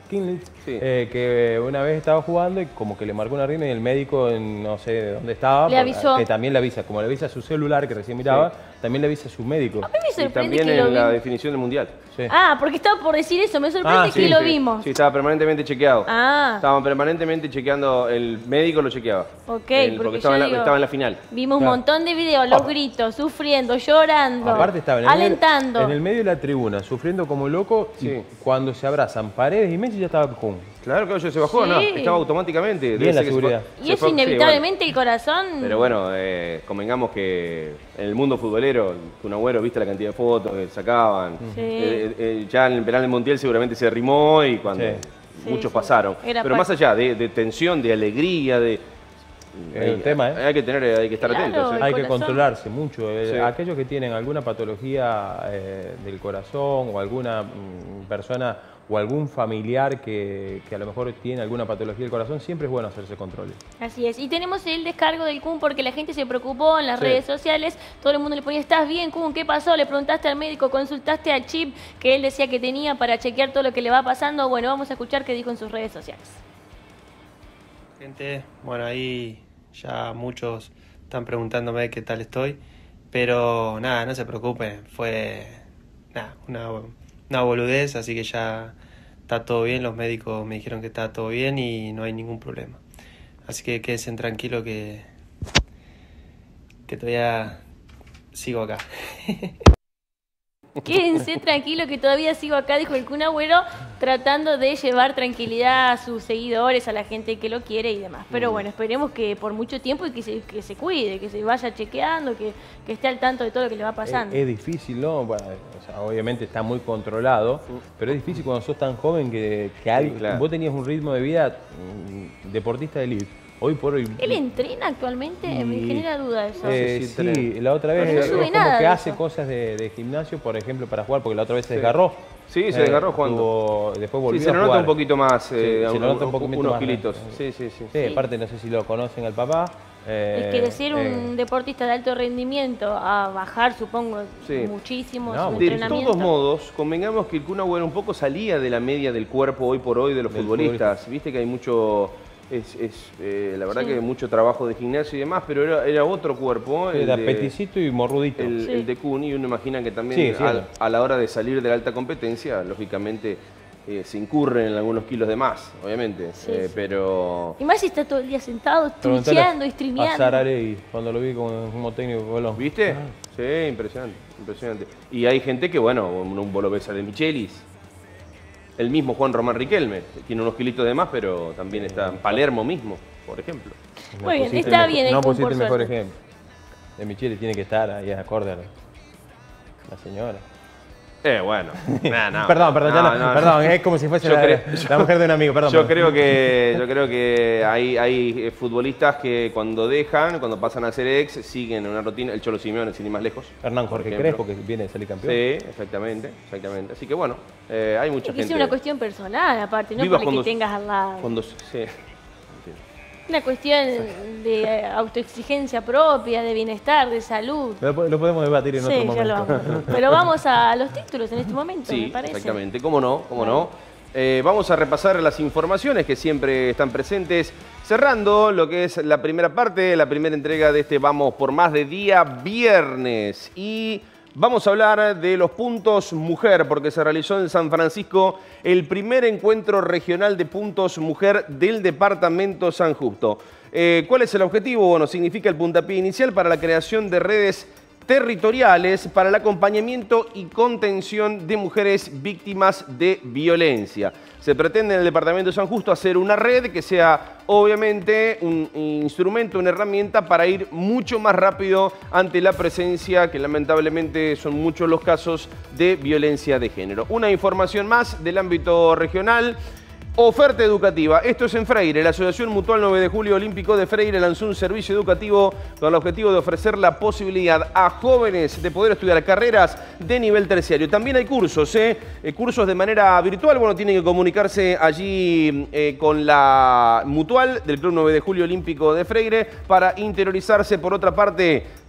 Kinlitz, Sí. eh, que una vez estaba jugando y como que le marcó una arritmia y el médico, en, no sé de dónde estaba, Le avisó. que también le avisa, como le avisa a su celular que recién miraba, Sí. también le avisa a su médico. A mí me Y sorprende también que lo en la vimos. definición del Mundial. Sí. Ah, porque estaba por decir eso, me sorprende Ah, sí, que lo sí. vimos. Sí, estaba permanentemente chequeado. Ah. Estaban permanentemente chequeando, el médico lo chequeaba. Ok, El- porque estaba, en yo la, digo- estaba en la final. Vimos Claro. un montón de videos, los Ah. gritos, sufriendo, llorando, Aparte estaba en el, alentando. Medio, en el medio de la tribuna, sufriendo como loco, Sí. y cuando se abrazan Paredes y Messi ya estaba con. Claro que ellos se bajó, Sí. ¿no? Estaba automáticamente. Bien Debe la ser que se seguridad. fue- Y se eso fue- sí, inevitablemente el corazón. bueno. Pero bueno, eh, convengamos que en el mundo futbolero, Kun Agüero, viste la cantidad de fotos que sacaban. Sí. Eh, eh, ya en el penal del Montiel seguramente se arrimó y cuando Sí. muchos Sí, sí. pasaron. Era Pero parte- más allá de, de tensión, de alegría, de. Es hay, un tema, ¿eh? hay que tener, hay que estar Claro. atentos. ¿eh? El Hay que corazón. controlarse mucho. Eh, Sí. Aquellos que tienen alguna patología eh, del corazón o alguna mm, persona o algún familiar que, que a lo mejor tiene alguna patología del corazón, siempre es bueno hacerse controles. Así es. Y tenemos el descargo del Kun porque la gente se preocupó en las Sí. redes sociales. Todo el mundo le ponía, ¿estás bien, Kun? ¿Qué pasó? Le preguntaste al médico, consultaste al chip que él decía que tenía para chequear todo lo que le va pasando. Bueno, vamos a escuchar qué dijo en sus redes sociales. Gente, bueno, ahí ya muchos están preguntándome qué tal estoy, pero nada, no se preocupen, fue nada, una, una boludez, así que ya está todo bien, los médicos me dijeron que está todo bien y no hay ningún problema. Así que quédense tranquilos que, que todavía sigo acá. Quédense tranquilo que todavía sigo acá, dijo el Kun Agüero, tratando de llevar tranquilidad a sus seguidores, a la gente que lo quiere y demás. Pero bueno, esperemos que por mucho tiempo y que se, que se cuide, que se vaya chequeando, que, que esté al tanto de todo lo que le va pasando. Es, es difícil, ¿no? Bueno, o sea, obviamente está muy controlado, pero es difícil cuando sos tan joven que, que al- claro. vos tenías un ritmo de vida mm, deportista de elite. Hoy por hoy. ¿Él entrena actualmente? Me Y- genera duda eso. Eh, Sí, sí, sí, entrena. la otra vez Pero no es sube como nada que de hace eso. cosas de, de gimnasio, por ejemplo, para jugar, porque la otra vez se desgarró. Sí, se desgarró jugando. Estuvo- después volvió Sí, se a lo nota jugar. un poquito más, eh, Sí, se un- lo nota un un- poquito unos más, kilitos. ¿no? Sí, sí, sí. Sí, aparte no sé si lo conocen al papá. eh, Es que de ser un eh, deportista de alto rendimiento a bajar, supongo, Sí. muchísimo No, su De entrenamiento. todos modos, convengamos que el Kun Agüero un poco salía de la media del cuerpo hoy por hoy de los Del futbolistas. Viste que hay mucho, es, es, eh, la verdad Sí. que mucho trabajo de gimnasio y demás, pero era, era otro cuerpo. el Era de- peticito y morrudito. El, Sí. el de Kun, y uno imagina que también Sí, sí, al- no. a la hora de salir de la alta competencia, lógicamente eh, se incurren en algunos kilos de más, obviamente. Sí, Eh, sí. Pero Y más si está todo el día sentado, Preguntale twitcheando y a streameando. Sararey, cuando lo vi como, como técnico de Colón. ¿viste? Sí, impresionante, impresionante. Y hay gente que, bueno, un vos lo ves a de Michelis. El mismo Juan Román Riquelme, tiene unos kilitos de más, pero también está en Palermo mismo, por ejemplo. No Muy bien, pusiste está el bien el No Kun, pusiste por el mejor suerte. ejemplo. De Michele tiene que estar ahí acorde a la, la señora. Eh, bueno. Nah, no. perdón, perdón, ya No, no, no, perdón, no. es como si fuese Yo la, creo- la mujer de un amigo, perdón. Yo perdón. creo que, yo creo que hay, hay eh, futbolistas que cuando dejan, cuando pasan a ser ex, siguen en una rutina. El Cholo Simeone, sin ir más lejos. Hernán por Jorge ejemplo. Crespo, que viene de salir campeón. Sí, exactamente, exactamente. Así que bueno, eh, hay mucha Es que gente. es una cuestión personal, aparte, no Vivas por el que cuando- tengas al lado. Cuando, sí. Una cuestión de eh, autoexigencia propia, de bienestar, de salud. Lo, po- lo podemos debatir en Sí, otro ya momento. lo vamos. Pero vamos a los títulos en este momento, Sí, me parece. exactamente. ¿Cómo no? ¿Cómo no? Eh, vamos a repasar las informaciones que siempre están presentes, cerrando lo que es la primera parte, la primera entrega de este Vamos por Más de día viernes. Y vamos a hablar de los puntos mujer, porque se realizó en San Francisco el primer encuentro regional de puntos mujer del departamento San Justo. Eh, ¿Cuál es el objetivo? Bueno, significa el puntapié inicial para la creación de redes territoriales para el acompañamiento y contención de mujeres víctimas de violencia. Se pretende en el Departamento de San Justo hacer una red que sea obviamente un instrumento, una herramienta para ir mucho más rápido ante la presencia, que lamentablemente son muchos los casos de violencia de género. Una información más del ámbito regional. Oferta educativa. Esto es en Freire. La Asociación Mutual nueve de Julio Olímpico de Freire lanzó un servicio educativo con el objetivo de ofrecer la posibilidad a jóvenes de poder estudiar carreras de nivel terciario. También hay cursos, ¿eh? Eh, cursos de manera virtual. Bueno, tienen que comunicarse allí eh, con la Mutual del Club nueve de Julio Olímpico de Freire para interiorizarse. Por otra parte,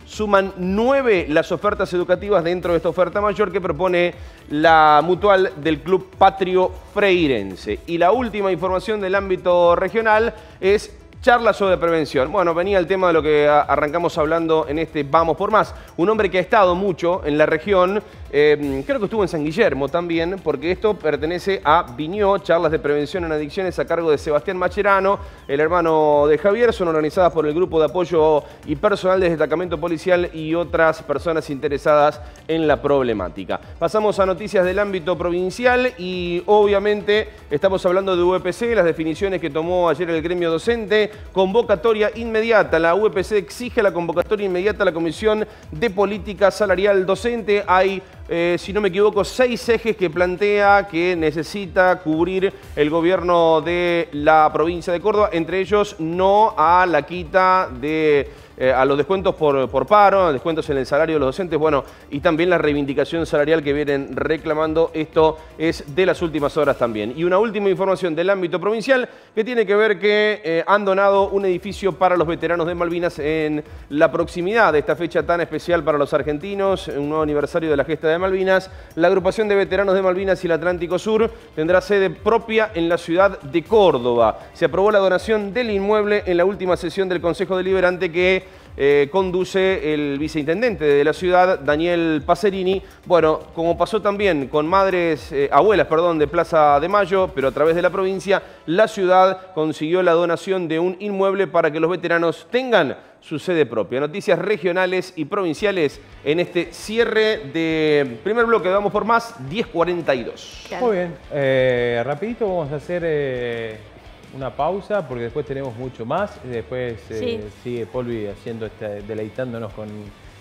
Suman nueve las ofertas educativas dentro de esta oferta mayor que propone la mutual del Club Patrio Freirense. Y la última información del ámbito regional es charlas sobre prevención. Bueno, venía el tema de lo que arrancamos hablando en este Vamos por Más. Un hombre que ha estado mucho en la región, eh, creo que estuvo en San Guillermo también, porque esto pertenece a Viñó, charlas de prevención en adicciones a cargo de Sebastián Macherano, el hermano de Javier. Son organizadas por el Grupo de Apoyo y personal del Destacamento Policial y otras personas interesadas en la problemática. Pasamos a noticias del ámbito provincial y obviamente estamos hablando de U E P C, las definiciones que tomó ayer el gremio docente. Convocatoria inmediata. La U E P C exige la convocatoria inmediata a la Comisión de Política Salarial Docente. Hay, eh, si no me equivoco, seis ejes que plantea que necesita cubrir el gobierno de la provincia de Córdoba. Entre ellos, no a la quita de... Eh, a los descuentos por, por paro, a descuentos en el salario de los docentes, bueno, y también la reivindicación salarial que vienen reclamando. Esto es de las últimas horas también. Y una última información del ámbito provincial que tiene que ver que eh, han donado un edificio para los veteranos de Malvinas en la proximidad de esta fecha tan especial para los argentinos, un nuevo aniversario de la gesta de Malvinas. La agrupación de veteranos de Malvinas y el Atlántico Sur tendrá sede propia en la ciudad de Córdoba. Se aprobó la donación del inmueble en la última sesión del Consejo Deliberante que Eh, conduce el viceintendente de la ciudad, Daniel Pacerini. Bueno, como pasó también con madres, eh, abuelas, perdón, de Plaza de Mayo, pero a través de la provincia, la ciudad consiguió la donación de un inmueble para que los veteranos tengan su sede propia. Noticias regionales y provinciales en este cierre de primer bloque. Vamos por Más, diez cuarenta y dos. Claro. Muy bien, eh, rapidito vamos a hacer eh, una pausa porque después tenemos mucho más. Después eh, Sí. sigue Polvi haciendo este, deleitándonos con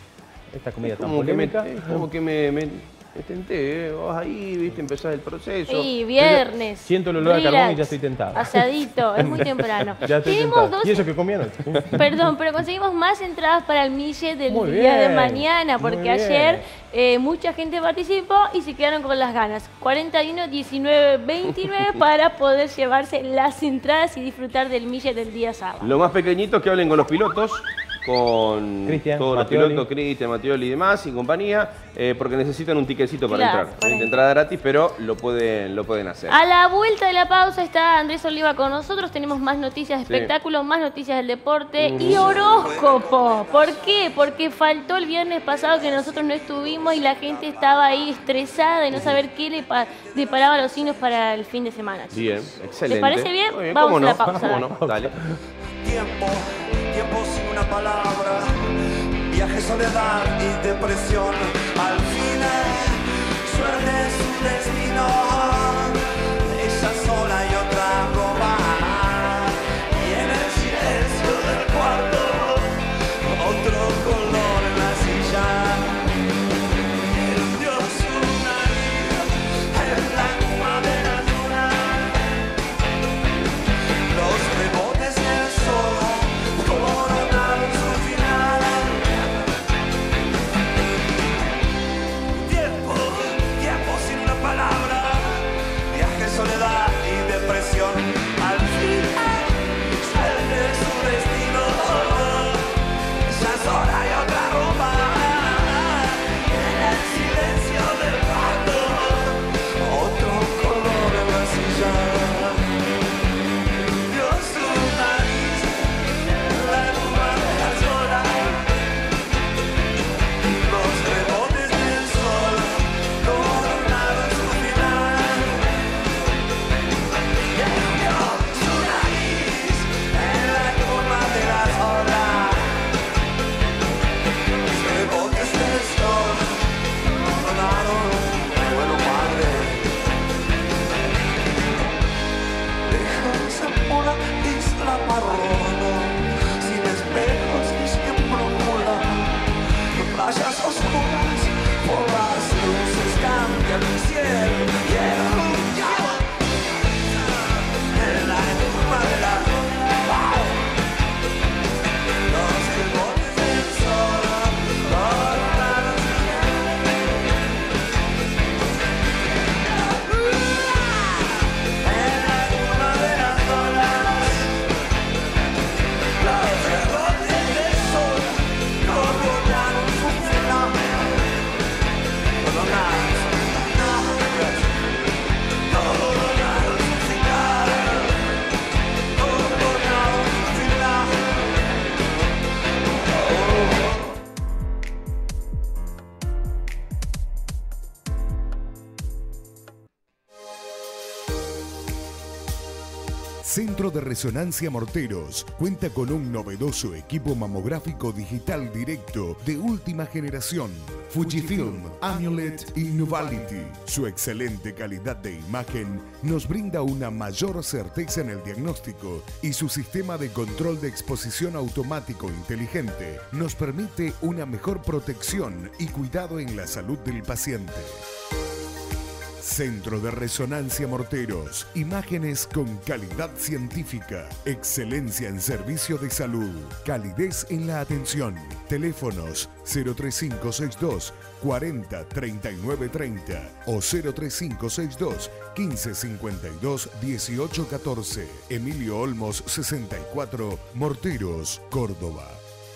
esta comida tan Como que me, polémica. es como que me, me, me tenté, ¿eh? Vos ahí, viste, empezás el proceso. Sí, viernes. Siento el olor a relax, carbón y ya estoy tentado. Asadito, es muy temprano. Ya estoy Tenemos tentado. dos... ¿Y eso que comieron? Perdón, pero conseguimos más entradas para el Mille del Muy día de bien, mañana, muy porque bien. ayer eh, mucha gente participó y se quedaron con las ganas. cuarenta y uno, diecinueve, veintinueve para poder llevarse las entradas y disfrutar del Mille del día sábado. Lo más pequeñito que hablen con los pilotos, con Cristian, todos Mattioli. los pilotos, Cristian, Mattioli y demás, y compañía, eh, porque necesitan un tiquecito para Claro, entrar. para Es de entrada gratis, pero lo pueden, lo pueden hacer. A la vuelta de la pausa está Andrés Oliva con nosotros. Tenemos más noticias de Sí. espectáculos, más noticias del deporte y horóscopo. ¿Por qué? Porque faltó el viernes pasado que nosotros no estuvimos y la gente estaba ahí estresada de no saber qué le pa- deparaba a los signos para el fin de semana. chicos. Bien, excelente. ¿Les parece bien? Muy Vamos ¿Cómo a no? la pausa, ¿Cómo no? Dale. Tiempo, tiempo sin una palabra, viaje, soledad y depresión. Al fin, suerte es un destino, ella sola y otra roba. Y en el silencio del cuarto, otro color en la silla. El dios una el blanco de la luna. Los rebotes del sol coronan su final. de Resonancia Morteros cuenta con un novedoso equipo mamográfico digital directo de última generación, Fujifilm, Amulet y Nuvality. Su excelente calidad de imagen nos brinda una mayor certeza en el diagnóstico y su sistema de control de exposición automático inteligente nos permite una mejor protección y cuidado en la salud del paciente. Centro de Resonancia Morteros. Imágenes con calidad científica. Excelencia en servicio de salud. Calidez en la atención. Teléfonos cero tres cinco seis dos cuarenta treinta y nueve treinta o cero tres cinco seis dos quince cincuenta y dos dieciocho catorce. Emilio Olmos sesenta y cuatro, Morteros, Córdoba.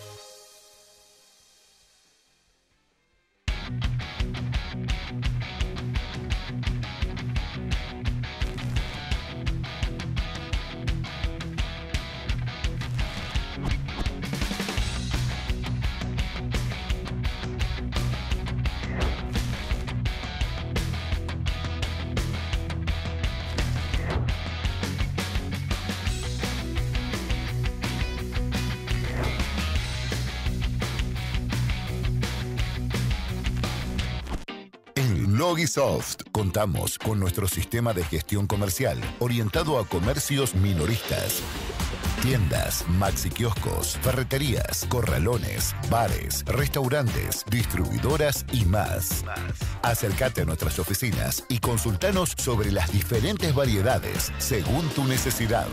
Logisoft. Contamos con nuestro sistema de gestión comercial orientado a comercios minoristas. Tiendas, maxi kioscos, ferreterías, corralones, bares, restaurantes, distribuidoras y más. Acércate a nuestras oficinas y consultanos sobre las diferentes variedades según tu necesidad.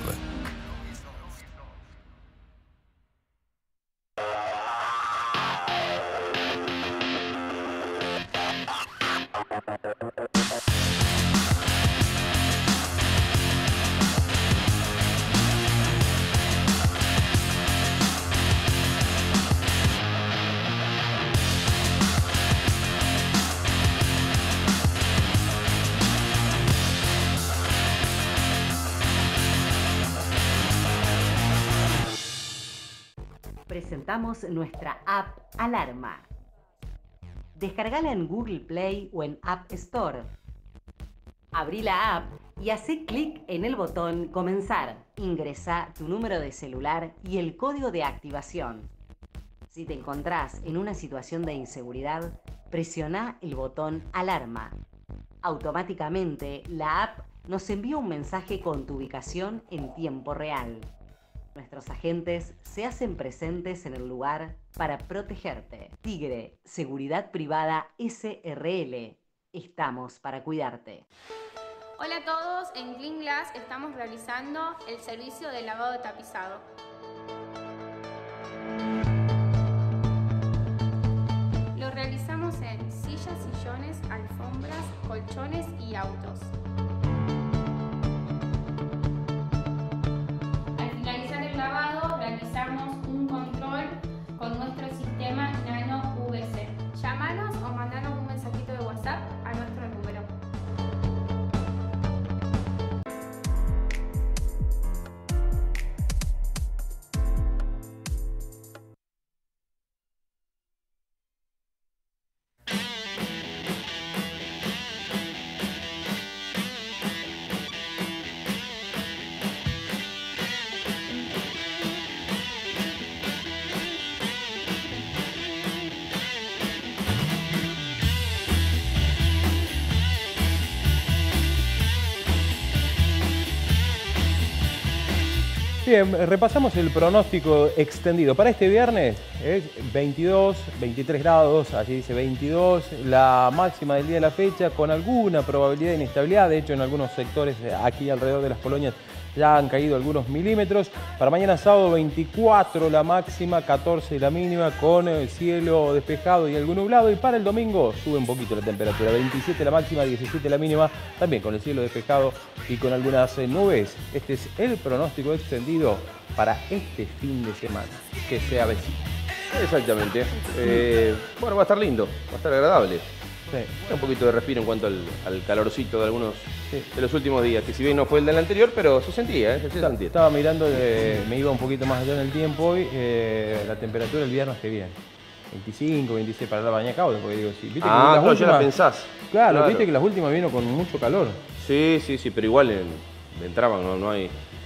Presentamos nuestra app Alarma. Descargala en Google Play o en App Store. Abrí la app y hacé clic en el botón Comenzar. Ingresá tu número de celular y el código de activación. Si te encontrás en una situación de inseguridad, presiona el botón Alarma. Automáticamente, la app nos envía un mensaje con tu ubicación en tiempo real. Nuestros agentes se hacen presentes en el lugar para protegerte. Tigre, Seguridad Privada S R L. Estamos para cuidarte. Hola a todos, en Clean Glass estamos realizando el servicio de lavado de tapizado. Lo realizamos en sillas, sillones, alfombras, colchones y autos. Al finalizar el lavado realizamos un control con nuestro sistema Nano V C. Llámanos o mandanos un mensajito de WhatsApp a nuestro número. Bien, repasamos el pronóstico extendido. Para este viernes es veintidós, veintitrés grados, allí dice veintidós, la máxima del día de la fecha con alguna probabilidad de inestabilidad. De hecho, en algunos sectores aquí alrededor de las Polonias ya han caído algunos milímetros. Para mañana sábado veinticuatro la máxima, catorce la mínima, con el cielo despejado y algo nublado. Y para el domingo sube un poquito la temperatura, veintisiete la máxima, diecisiete la mínima, también con el cielo despejado y con algunas nubes. Este es el pronóstico extendido para este fin de semana que se avecina. Exactamente. Eh, bueno, va a estar lindo, va a estar agradable. Sí. Un poquito de respiro en cuanto al, al calorcito de algunos sí. de los últimos días, que si bien no fue el del anterior, pero se sentía, ¿eh? se sentía. Estaba mirando, eh, me iba un poquito más allá en el tiempo hoy, eh, la temperatura el viernes que viene. veinticinco, veintiséis para la baña cauda, porque digo, sí, viste que ah, las no, últimas, ya la pensás. Claro, claro, viste que las últimas vino con mucho calor. Sí, sí, sí, pero igual en, entraban, no, no hay...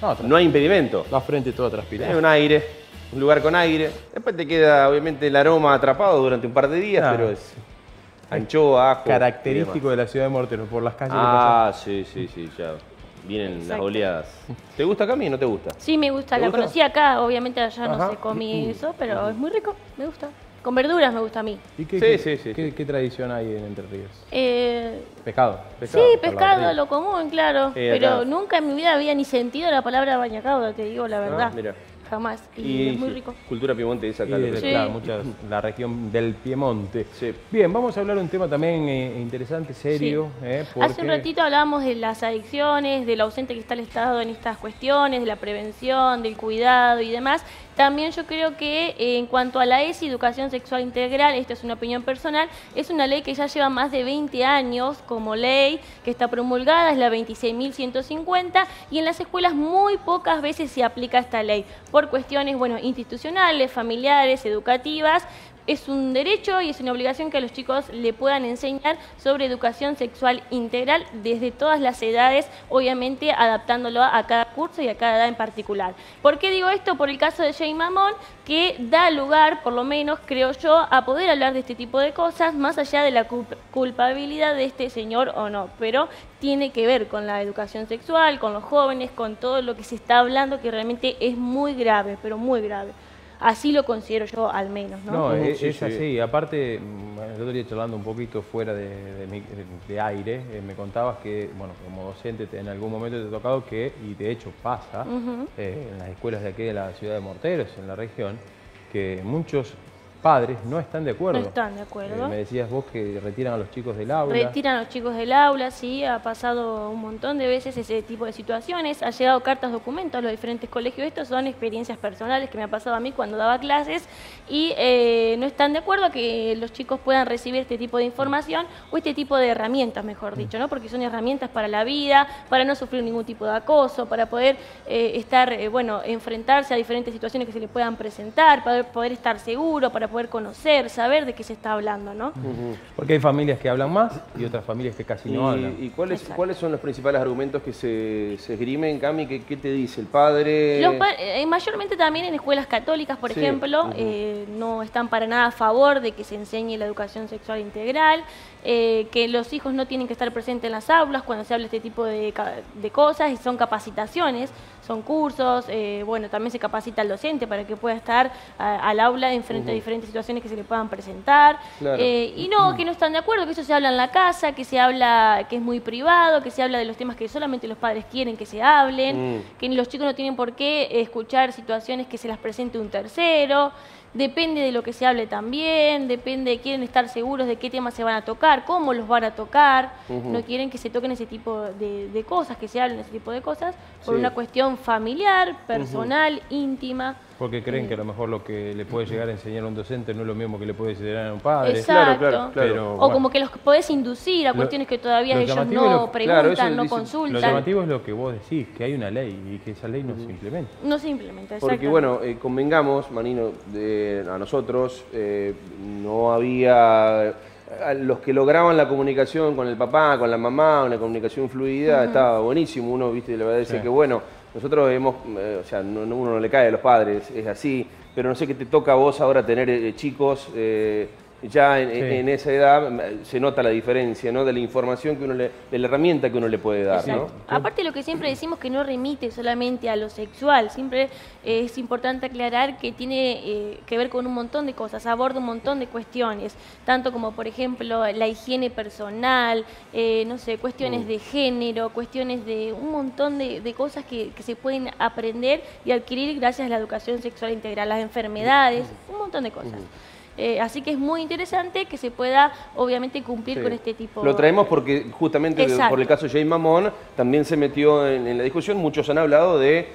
no, no hay impedimento. La frente toda transpirada. Hay un aire, un lugar con aire. Después te queda, obviamente, el aroma atrapado durante un par de días, Ah. pero es anchoa, ajo. Característico de la ciudad de Morteros, por las calles. Ah, sí, sí, sí, ya. Vienen las Exacto. oleadas. ¿Te gusta Cami o no te gusta? Sí, me gusta. ¿Te La gusta? conocí acá, obviamente allá Ajá. no sé, comí eso, pero es muy rico, me gusta. Con verduras me gusta a mí. ¿Y qué, Sí, qué- sí, sí, qué- qué tradición hay en Entre Ríos? Eh, Pescado. sí, para los pescado, ríos. lo común, claro. Sí, pero acá. nunca en mi vida había ni sentido la palabra bañacauda, te digo la verdad. Ah, mira. Jamás. Y, Y es muy sí, rico. cultura piemonte acá. Y lo de- que- Sí. claro, muchas, la región del Piemonte. Sí. Bien, vamos a hablar de un tema también eh, interesante, serio. eh, Hace un porque- ratito hablábamos de las adicciones, de lo ausente que está el Estado en estas cuestiones, de la prevención, del cuidado y demás. También yo creo que eh, en cuanto a la E S I, Educación Sexual Integral, esta es una opinión personal, es una ley que ya lleva más de veinte años como ley, que está promulgada, es la veintiséis mil ciento cincuenta, y en las escuelas muy pocas veces se aplica esta ley, por cuestiones bueno, institucionales, familiares, educativas. Es un derecho y es una obligación que a los chicos le puedan enseñar sobre educación sexual integral desde todas las edades, obviamente adaptándolo a cada curso y a cada edad en particular. ¿Por qué digo esto? Por el caso de Jay Mamón, que da lugar, por lo menos creo yo, a poder hablar de este tipo de cosas, más allá de la culp- culpabilidad de este señor o no, pero tiene que ver con la educación sexual, con los jóvenes, con todo lo que se está hablando, que realmente es muy grave, pero muy grave. Así lo considero yo al menos, ¿no? No, es, Sí, es sí. así. Aparte, mm, el otro día charlando un poquito fuera de, de mi- de aire, eh, me contabas que, bueno, como docente te- en algún momento te ha tocado que, y de hecho pasa, Ujú. eh, en las escuelas de aquí de la ciudad de Morteros, en la región, que muchos padres no están de acuerdo. No están de acuerdo. Eh, me decías vos que retiran a los chicos del aula. Retiran a los chicos del aula, sí, ha pasado un montón de veces ese tipo de situaciones, ha llegado cartas, documentos a los diferentes colegios, estos son experiencias personales que me ha pasado a mí cuando daba clases y eh, no están de acuerdo a que los chicos puedan recibir este tipo de información o este tipo de herramientas, mejor dicho, ¿no? Porque son herramientas para la vida, para no sufrir ningún tipo de acoso, para poder eh, estar, eh, bueno, enfrentarse a diferentes situaciones que se le puedan presentar, para poder estar seguro, para poder conocer, saber de qué se está hablando, ¿no? Ujú. Porque hay familias que hablan más y otras familias que casi no ¿Y, hablan. y cuáles, Exacto. cuáles son los principales argumentos que se, se esgrimen, Cami? ¿Qué, qué te dice el padre? Los pa- eh, mayormente también en escuelas católicas, por Sí, ejemplo, ujú. eh, no están para nada a favor de que se enseñe la educación sexual integral, eh, que los hijos no tienen que estar presentes en las aulas cuando se habla de este tipo de, ca- de cosas, y son capacitaciones, son cursos, eh, bueno, también se capacita al docente para que pueda estar a- al aula en frente a Ujú. diferentes situaciones que se le puedan presentar. Claro. Eh, y no, que no están de acuerdo, que eso se habla en la casa, que se habla, que es muy privado, que se habla de los temas que solamente los padres quieren que se hablen, Mm. que los chicos no tienen por qué escuchar situaciones que se las presente un tercero. Depende de lo que se hable también, depende, quieren estar seguros de qué temas se van a tocar, cómo los van a tocar, Ujú. no quieren que se toquen ese tipo de, de cosas, que se hablen ese tipo de cosas, por Sí. una cuestión familiar, personal, íntima. Porque creen que a lo mejor lo que le puede llegar a enseñar a un docente no es lo mismo que le puede enseñar a un padre. Exacto. claro, claro. Pero, O bueno, como que los podés inducir a Lo- cuestiones que todavía lo ellos llamativo no es lo- preguntan, claro, eso no dice- lo lo consultan. llamativo es lo que vos decís, que hay una ley y que esa ley no se implementa. No se implementa, Porque exactamente. bueno, eh, convengamos, Manino, de- a nosotros eh, no había... a los que lograban la comunicación con el papá, con la mamá, una comunicación fluida, Ujú. estaba buenísimo. Uno, viste, le va a decir Sí. que bueno, nosotros hemos, eh, o sea, no, no- uno no le cae a los padres, es así, pero no sé qué te toca a vos ahora tener eh, chicos, eh, ya en, Sí. en esa edad eh, se nota la diferencia, ¿no? De la información que uno le, de la herramienta que uno le puede dar, Exacto. ¿no? Aparte lo que siempre decimos que no remite solamente a lo sexual, siempre eh, es importante aclarar que tiene eh, que ver con un montón de cosas, aborda un montón de cuestiones, tanto como por ejemplo la higiene personal, eh, no sé, cuestiones Mm. de género, cuestiones de un montón de, de cosas que, que se pueden aprender y adquirir gracias a la educación sexual integral, las enfermedades, un montón de cosas. Eh, así que es muy interesante que se pueda, obviamente, cumplir Sí. con este tipo. Lo traemos porque justamente de- Exacto. por el caso Jay Mamón también se metió en, en la discusión. Muchos han hablado de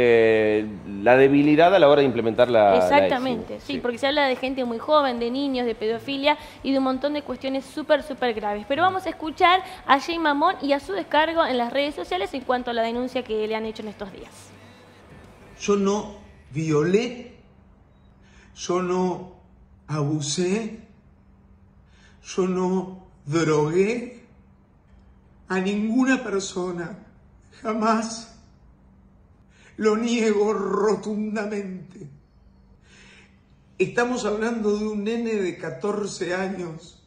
eh, la debilidad a la hora de implementar la la Exactamente, E S I. sí, porque se habla de gente muy joven, de niños, de pedofilia y de un montón de cuestiones súper, súper graves. Pero vamos a escuchar a Jay Mamón y a su descargo en las redes sociales en cuanto a la denuncia que le han hecho en estos días. Yo no violé, yo no abusé, yo no drogué a ninguna persona, jamás. Lo niego rotundamente. Estamos hablando de un nene de catorce años.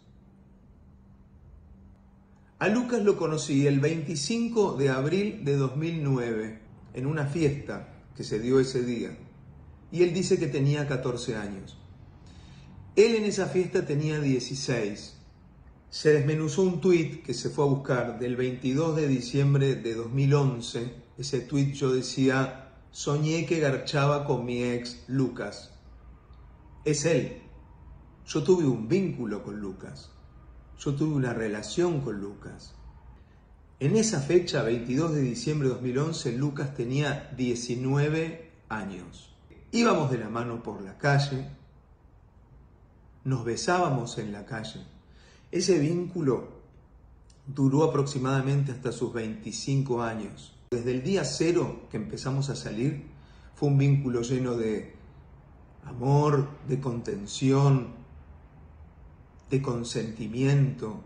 A Lucas lo conocí el veinticinco de abril de dos mil nueve, en una fiesta que se dio ese día. Y él dice que tenía catorce años. Él en esa fiesta tenía dieciséis. Se desmenuzó un tuit que se fue a buscar del veintidós de diciembre de dos mil once. Ese tuit yo decía, soñé que garchaba con mi ex Lucas. Es él. Yo tuve un vínculo con Lucas. Yo tuve una relación con Lucas. En esa fecha, veintidós de diciembre de dos mil once, Lucas tenía diecinueve años. Íbamos de la mano por la calle, nos besábamos en la calle. Ese vínculo duró aproximadamente hasta sus veinticinco años. Desde el día cero que empezamos a salir, fue un vínculo lleno de amor, de contención, de consentimiento.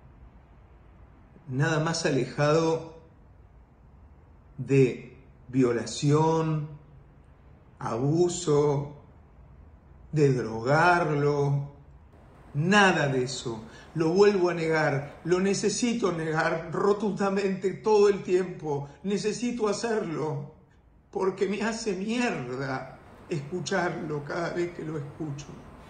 Nada más alejado de violación, abuso, de drogarlo. Nada de eso. Lo vuelvo a negar. Lo necesito negar rotundamente todo el tiempo. Necesito hacerlo porque me hace mierda escucharlo cada vez que lo escucho.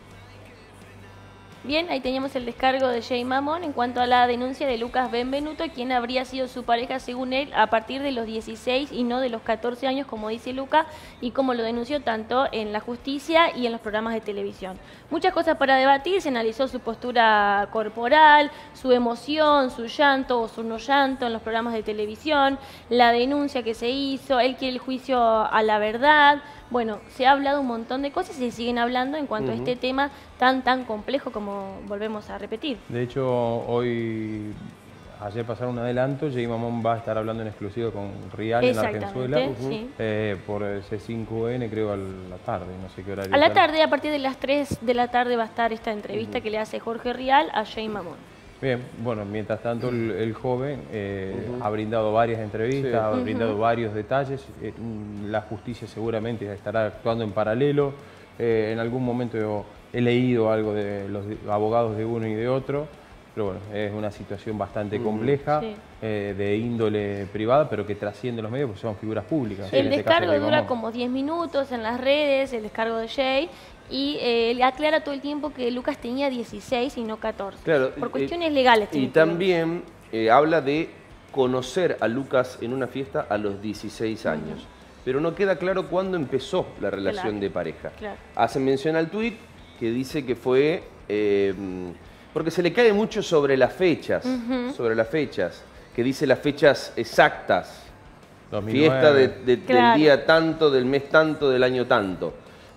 Bien, ahí teníamos el descargo de Jay Mamón en cuanto a la denuncia de Lucas Benvenuto, quien habría sido su pareja, según él, a partir de los dieciséis y no de los catorce años, como dice Lucas, y como lo denunció tanto en la justicia y en los programas de televisión. Muchas cosas para debatir, se analizó su postura corporal, su emoción, su llanto o su no llanto en los programas de televisión, la denuncia que se hizo, él quiere el juicio a la verdad. Bueno, se ha hablado un montón de cosas y se siguen hablando en cuanto uh-huh. a este tema tan tan complejo como volvemos a repetir. De hecho, hoy, ayer pasaron un adelanto, Jay Mamón va a estar hablando en exclusiva con Rial en Argenzuela, uh-huh. sí. eh, por C cinco N, creo, a la tarde, no sé qué horario. A la tarde, a partir de las tres de la tarde va a estar esta entrevista uh-huh. que le hace Jorge Rial a Jay Mamón. Bien, bueno, mientras tanto el, el joven eh, uh-huh. ha brindado varias entrevistas, sí. ha brindado uh-huh. varios detalles, eh, la justicia seguramente estará actuando en paralelo, eh, en algún momento yo he leído algo de los abogados de uno y de otro, pero bueno, es una situación bastante uh-huh. compleja, sí. eh, de índole privada, pero que trasciende los medios porque son figuras públicas. El este descargo caso, dura como diez minutos en las redes, el descargo de Jay. Y eh, le aclara todo el tiempo que Lucas tenía dieciséis y no catorce, claro, por cuestiones eh, legales. Y también eh, habla de conocer a Lucas en una fiesta a los dieciséis años, uh-huh. pero no queda claro cuándo empezó la relación claro. de pareja. Claro. Hace mención al tuit que dice que fue, eh, porque se le cae mucho sobre las fechas, uh-huh. sobre las fechas, que dice las fechas exactas, dos mil nueve. Fiesta de, de, claro. del día tanto, del mes tanto, del año tanto.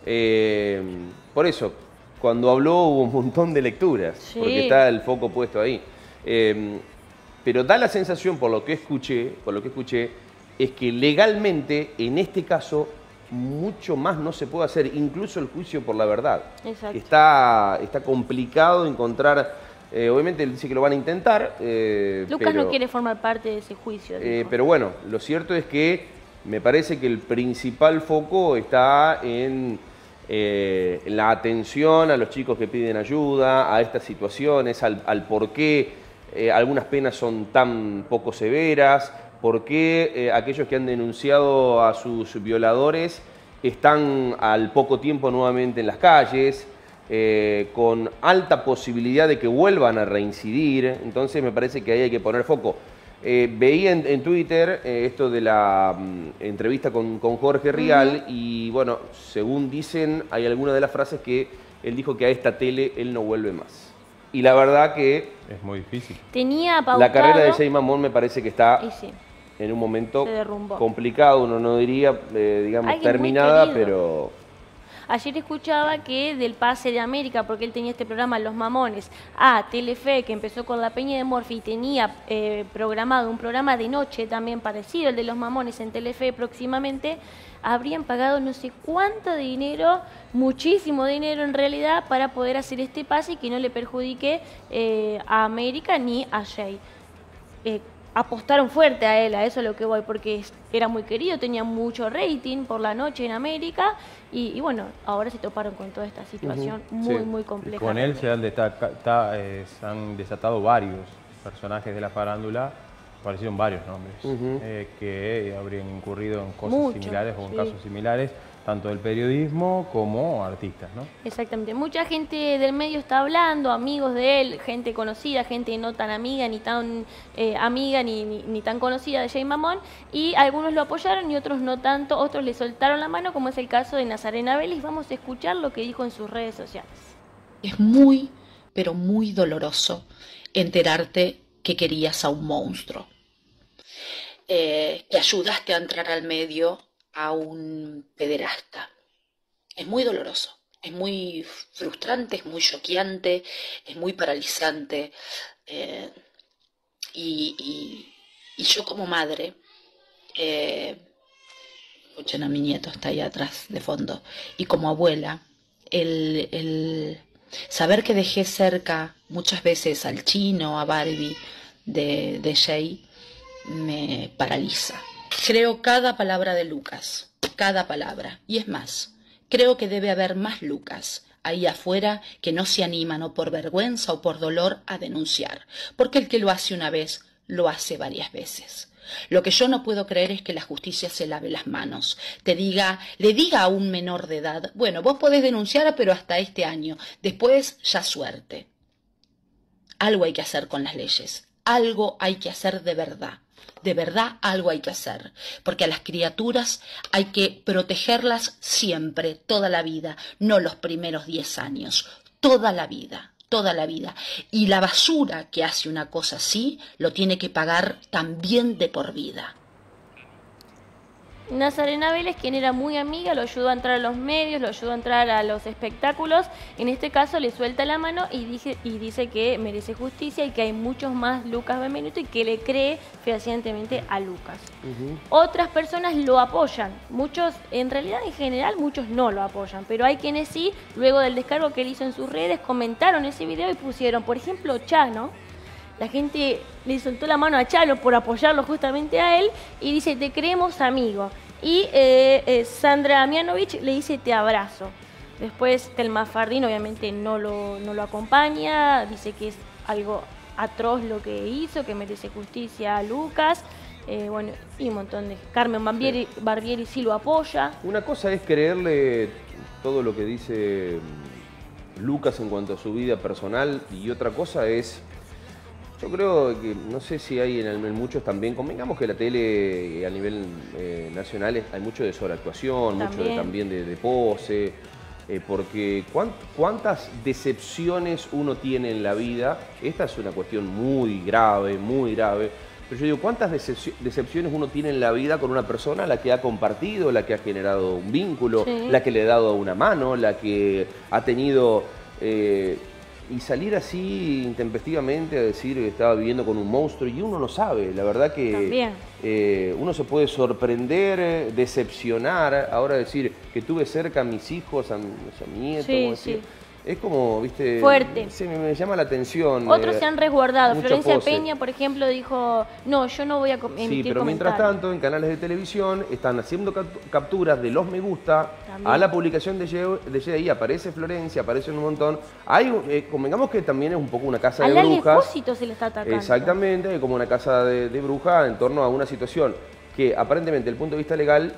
Eh, por eso, cuando habló hubo un montón de lecturas, sí. porque está el foco puesto ahí. Eh, pero da la sensación, por lo que escuché, por lo que escuché, es que legalmente, en este caso, mucho más no se puede hacer, incluso el juicio por la verdad. Exacto. Está, está complicado encontrar, eh, obviamente él dice que lo van a intentar. Eh, Lucas pero, no quiere formar parte de ese juicio. Eh, pero bueno, lo cierto es que me parece que el principal foco está en... Eh, la atención a los chicos que piden ayuda, a estas situaciones, al, al por qué eh, algunas penas son tan poco severas, por qué eh, aquellos que han denunciado a sus violadores están al poco tiempo nuevamente en las calles, eh, con alta posibilidad de que vuelvan a reincidir. Entonces me parece que ahí hay que poner foco. Eh, veía en, en Twitter eh, esto de la um, entrevista con, con Jorge Rial uh-huh. y bueno, según dicen, hay algunas de las frases que él dijo que a esta tele él no vuelve más. Y la verdad que... Es muy difícil. Tenía pautado... La carrera de Jay Mamón me parece que está sí. en un momento complicado, uno no diría, eh, digamos, Alguien terminada, pero... Ayer escuchaba que del pase de América, porque él tenía este programa Los Mamones, a Telefe, que empezó con la Peña de Morfi y tenía eh, programado un programa de noche también parecido, el de Los Mamones en Telefe próximamente, habrían pagado no sé cuánto dinero, muchísimo dinero en realidad, para poder hacer este pase y que no le perjudique eh, a América ni a Jay. Eh, apostaron fuerte a él, a eso es lo que voy, porque era muy querido, tenía mucho rating por la noche en América y, y bueno, ahora se toparon con toda esta situación uh-huh. muy, sí. muy compleja. Con él se han, destaca, eh, se han desatado varios personajes de la farándula, aparecieron varios nombres uh-huh. eh, que habrían incurrido en cosas Mucho, similares o en sí. casos similares, tanto del periodismo como artistas, ¿no? Exactamente. Mucha gente del medio está hablando, amigos de él, gente conocida, gente no tan amiga, ni tan eh, amiga, ni, ni, ni tan conocida de Jay Mamón, y algunos lo apoyaron y otros no tanto, otros le soltaron la mano, como es el caso de Nazarena Vélez. Vamos a escuchar lo que dijo en sus redes sociales. Es muy, pero muy doloroso enterarte que querías a un monstruo, eh, que ayudaste a entrar al medio a un pederasta. Es muy doloroso, es muy frustrante, es muy choqueante, es muy paralizante. Eh, y, y, y yo como madre, eh, escuchen a mi nieto, está ahí atrás de fondo, y como abuela, el, el saber que dejé cerca muchas veces al Chino, a Barbie de, de Jay, me paraliza. Creo cada palabra de Lucas, cada palabra. Y es más, creo que debe haber más Lucas ahí afuera que no se animan o por vergüenza o por dolor a denunciar. Porque el que lo hace una vez, lo hace varias veces. Lo que yo no puedo creer es que la justicia se lave las manos. Te diga, le diga a un menor de edad, bueno, vos podés denunciar, pero hasta este año. Después, ya suerte. Algo hay que hacer con las leyes. Algo hay que hacer de verdad. De verdad algo hay que hacer, porque a las criaturas hay que protegerlas siempre, toda la vida, no los primeros diez años, toda la vida, toda la vida. Y la basura que hace una cosa así, lo tiene que pagar también de por vida. Nazarena Vélez, quien era muy amiga, lo ayudó a entrar a los medios, lo ayudó a entrar a los espectáculos. En este caso le suelta la mano y dice, y dice que merece justicia y que hay muchos más Lucas Benvenuto y que le cree fehacientemente a Lucas. Uh-huh. Otras personas lo apoyan, muchos, en realidad en general muchos no lo apoyan, pero hay quienes sí, luego del descargo que él hizo en sus redes, comentaron ese video y pusieron, por ejemplo, Chano. La gente le soltó la mano a Chano por apoyarlo justamente a él y dice, te creemos amigo. Y eh, eh, Sandra Mianovich le dice, te abrazo. Después Telma Fardín obviamente no lo, no lo acompaña, dice que es algo atroz lo que hizo, que merece justicia a Lucas. Eh, bueno, y un montón de... Carmen Barbieri sí. Barbieri sí lo apoya. Una cosa es creerle todo lo que dice Lucas en cuanto a su vida personal y otra cosa es... Yo creo que, no sé si hay en, en muchos también, convengamos que la tele a nivel eh, nacional hay mucho de sobreactuación, también. mucho de, también de, de pose, eh, porque cuánt, cuántas decepciones uno tiene en la vida, esta es una cuestión muy grave, muy grave, pero yo digo, ¿cuántas decepciones uno tiene en la vida con una persona, la que ha compartido, la que ha generado un vínculo, sí. la que le ha dado una mano, la que ha tenido... Eh, Y salir así intempestivamente a decir que estaba viviendo con un monstruo y uno no sabe, la verdad que eh, uno se puede sorprender, decepcionar, ahora decir que tuve cerca a mis hijos, a, a mi nieto, sí, decir, sí. es como, viste, fuerte. Se me, me llama la atención. Otros eh, se han resguardado. Florencia pose. Peña, por ejemplo, dijo, no, yo no voy a emitir Sí, pero mientras tanto, en canales de televisión están haciendo capturas de los me gusta también. A la publicación de Jay, aparece Florencia, aparece un montón. Hay, eh, convengamos que también es un poco una casa Al de brujas. Expósito se le está atacando. Exactamente, como una casa de, de brujas en torno a una situación que aparentemente, desde el punto de vista legal,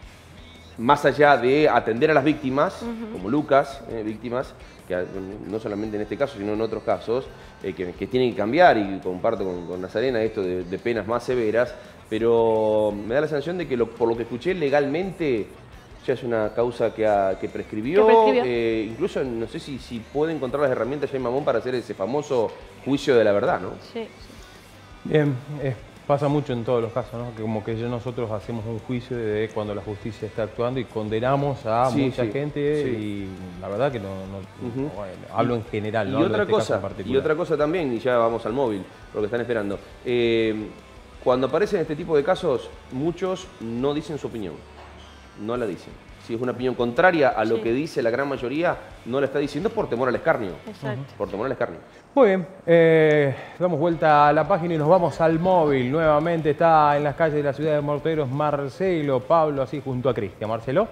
más allá de atender a las víctimas, uh-huh. como Lucas, eh, víctimas, que no solamente en este caso, sino en otros casos, eh, que, que tienen que cambiar, y comparto con, con Nazarena esto de, de penas más severas, pero me da la sensación de que lo, por lo que escuché legalmente ya es una causa que, ha, que prescribió, que prescribió. Eh, incluso no sé si, si puede encontrar las herramientas Jay Mamón para hacer ese famoso juicio de la verdad, ¿no? Sí. Bien, eh, pasa mucho en todos los casos, ¿no? Que como que ya nosotros hacemos un juicio de cuando la justicia está actuando y condenamos a sí, mucha sí, gente sí. y la verdad que no, no, uh-huh. no bueno, hablo en general, y no hablo otra de este cosa, caso en particular. Y otra cosa también, y ya vamos al móvil, porque están esperando. Eh, cuando aparecen este tipo de casos, muchos no dicen su opinión, no la dicen. si es una opinión contraria a lo Sí. que dice la gran mayoría, no la está diciendo por temor al escarnio. Exacto. Por temor al escarnio. Muy bien, eh, damos vuelta a la página y nos vamos al móvil. Nuevamente está en las calles de la ciudad de Morteros Marcelo Pablo, así junto a Cristian. Marcelo.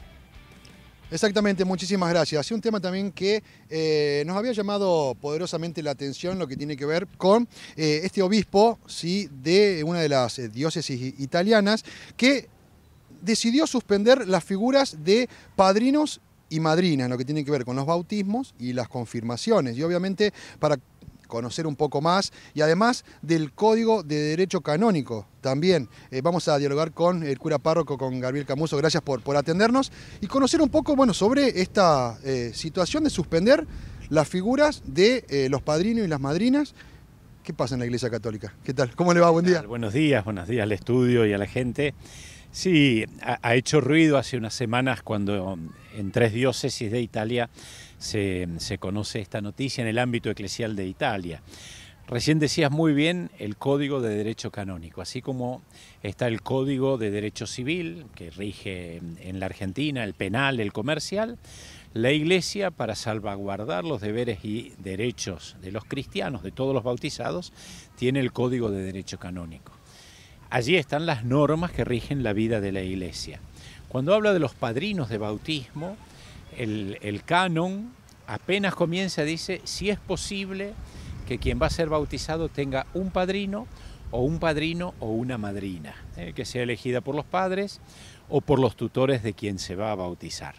Exactamente, muchísimas gracias. Y un tema también que eh, nos había llamado poderosamente la atención, lo que tiene que ver con eh, este obispo, ¿sí?, de una de las eh, diócesis italianas, que decidió suspender las figuras de padrinos y madrinas, lo que tiene que ver con los bautismos y las confirmaciones. Y obviamente para conocer un poco más y además del Código de Derecho Canónico también. Eh, vamos a dialogar con el cura párroco, con Gabriel Camuso, gracias por, por atendernos y conocer un poco, bueno, sobre esta eh, situación de suspender las figuras de eh, los padrinos y las madrinas. ¿Qué pasa en la Iglesia Católica? ¿Qué tal? ¿Cómo le va? Buen día. Buenos días, buenos días al estudio y a la gente. Sí, ha, ha hecho ruido hace unas semanas cuando en tres diócesis de Italia se, se conoce esta noticia en el ámbito eclesial de Italia. Recién decías muy bien el Código de Derecho Canónico, así como está el Código de Derecho Civil, que rige en la Argentina, el penal, el comercial. La Iglesia, para salvaguardar los deberes y derechos de los cristianos, de todos los bautizados, tiene el Código de Derecho Canónico. Allí están las normas que rigen la vida de la Iglesia. Cuando habla de los padrinos de bautismo, el, el canon apenas comienza, dice, si es posible que quien va a ser bautizado tenga un padrino o un padrino o una madrina, eh, que sea elegida por los padres o por los tutores de quien se va a bautizar.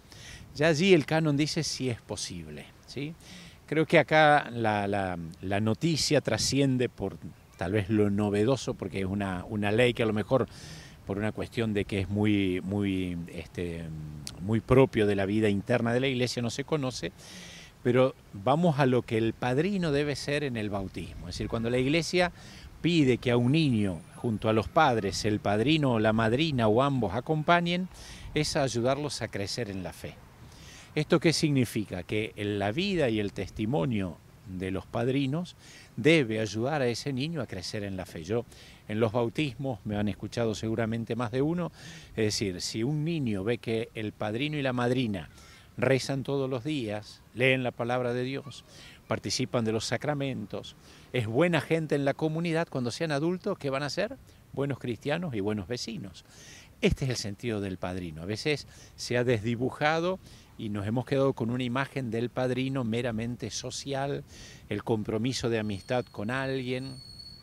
Ya allí el canon dice si es posible, ¿sí? Creo que acá la, la, la noticia trasciende por tal vez lo novedoso, porque es una, una ley que a lo mejor por una cuestión de que es muy, muy, este, muy propio de la vida interna de la Iglesia no se conoce, pero vamos a lo que el padrino debe ser en el bautismo. Es decir, cuando la Iglesia pide que a un niño, junto a los padres, el padrino o la madrina o ambos acompañen, es ayudarlos a crecer en la fe. ¿Esto qué significa? Que la vida y el testimonio de los padrinos debe ayudar a ese niño a crecer en la fe. Yo, en los bautismos, me han escuchado seguramente más de uno, es decir, si un niño ve que el padrino y la madrina rezan todos los días, leen la palabra de Dios, participan de los sacramentos, es buena gente en la comunidad, cuando sean adultos, ¿qué van a ser? Buenos cristianos y buenos vecinos. Este es el sentido del padrino. A veces se ha desdibujado y nos hemos quedado con una imagen del padrino meramente social, el compromiso de amistad con alguien,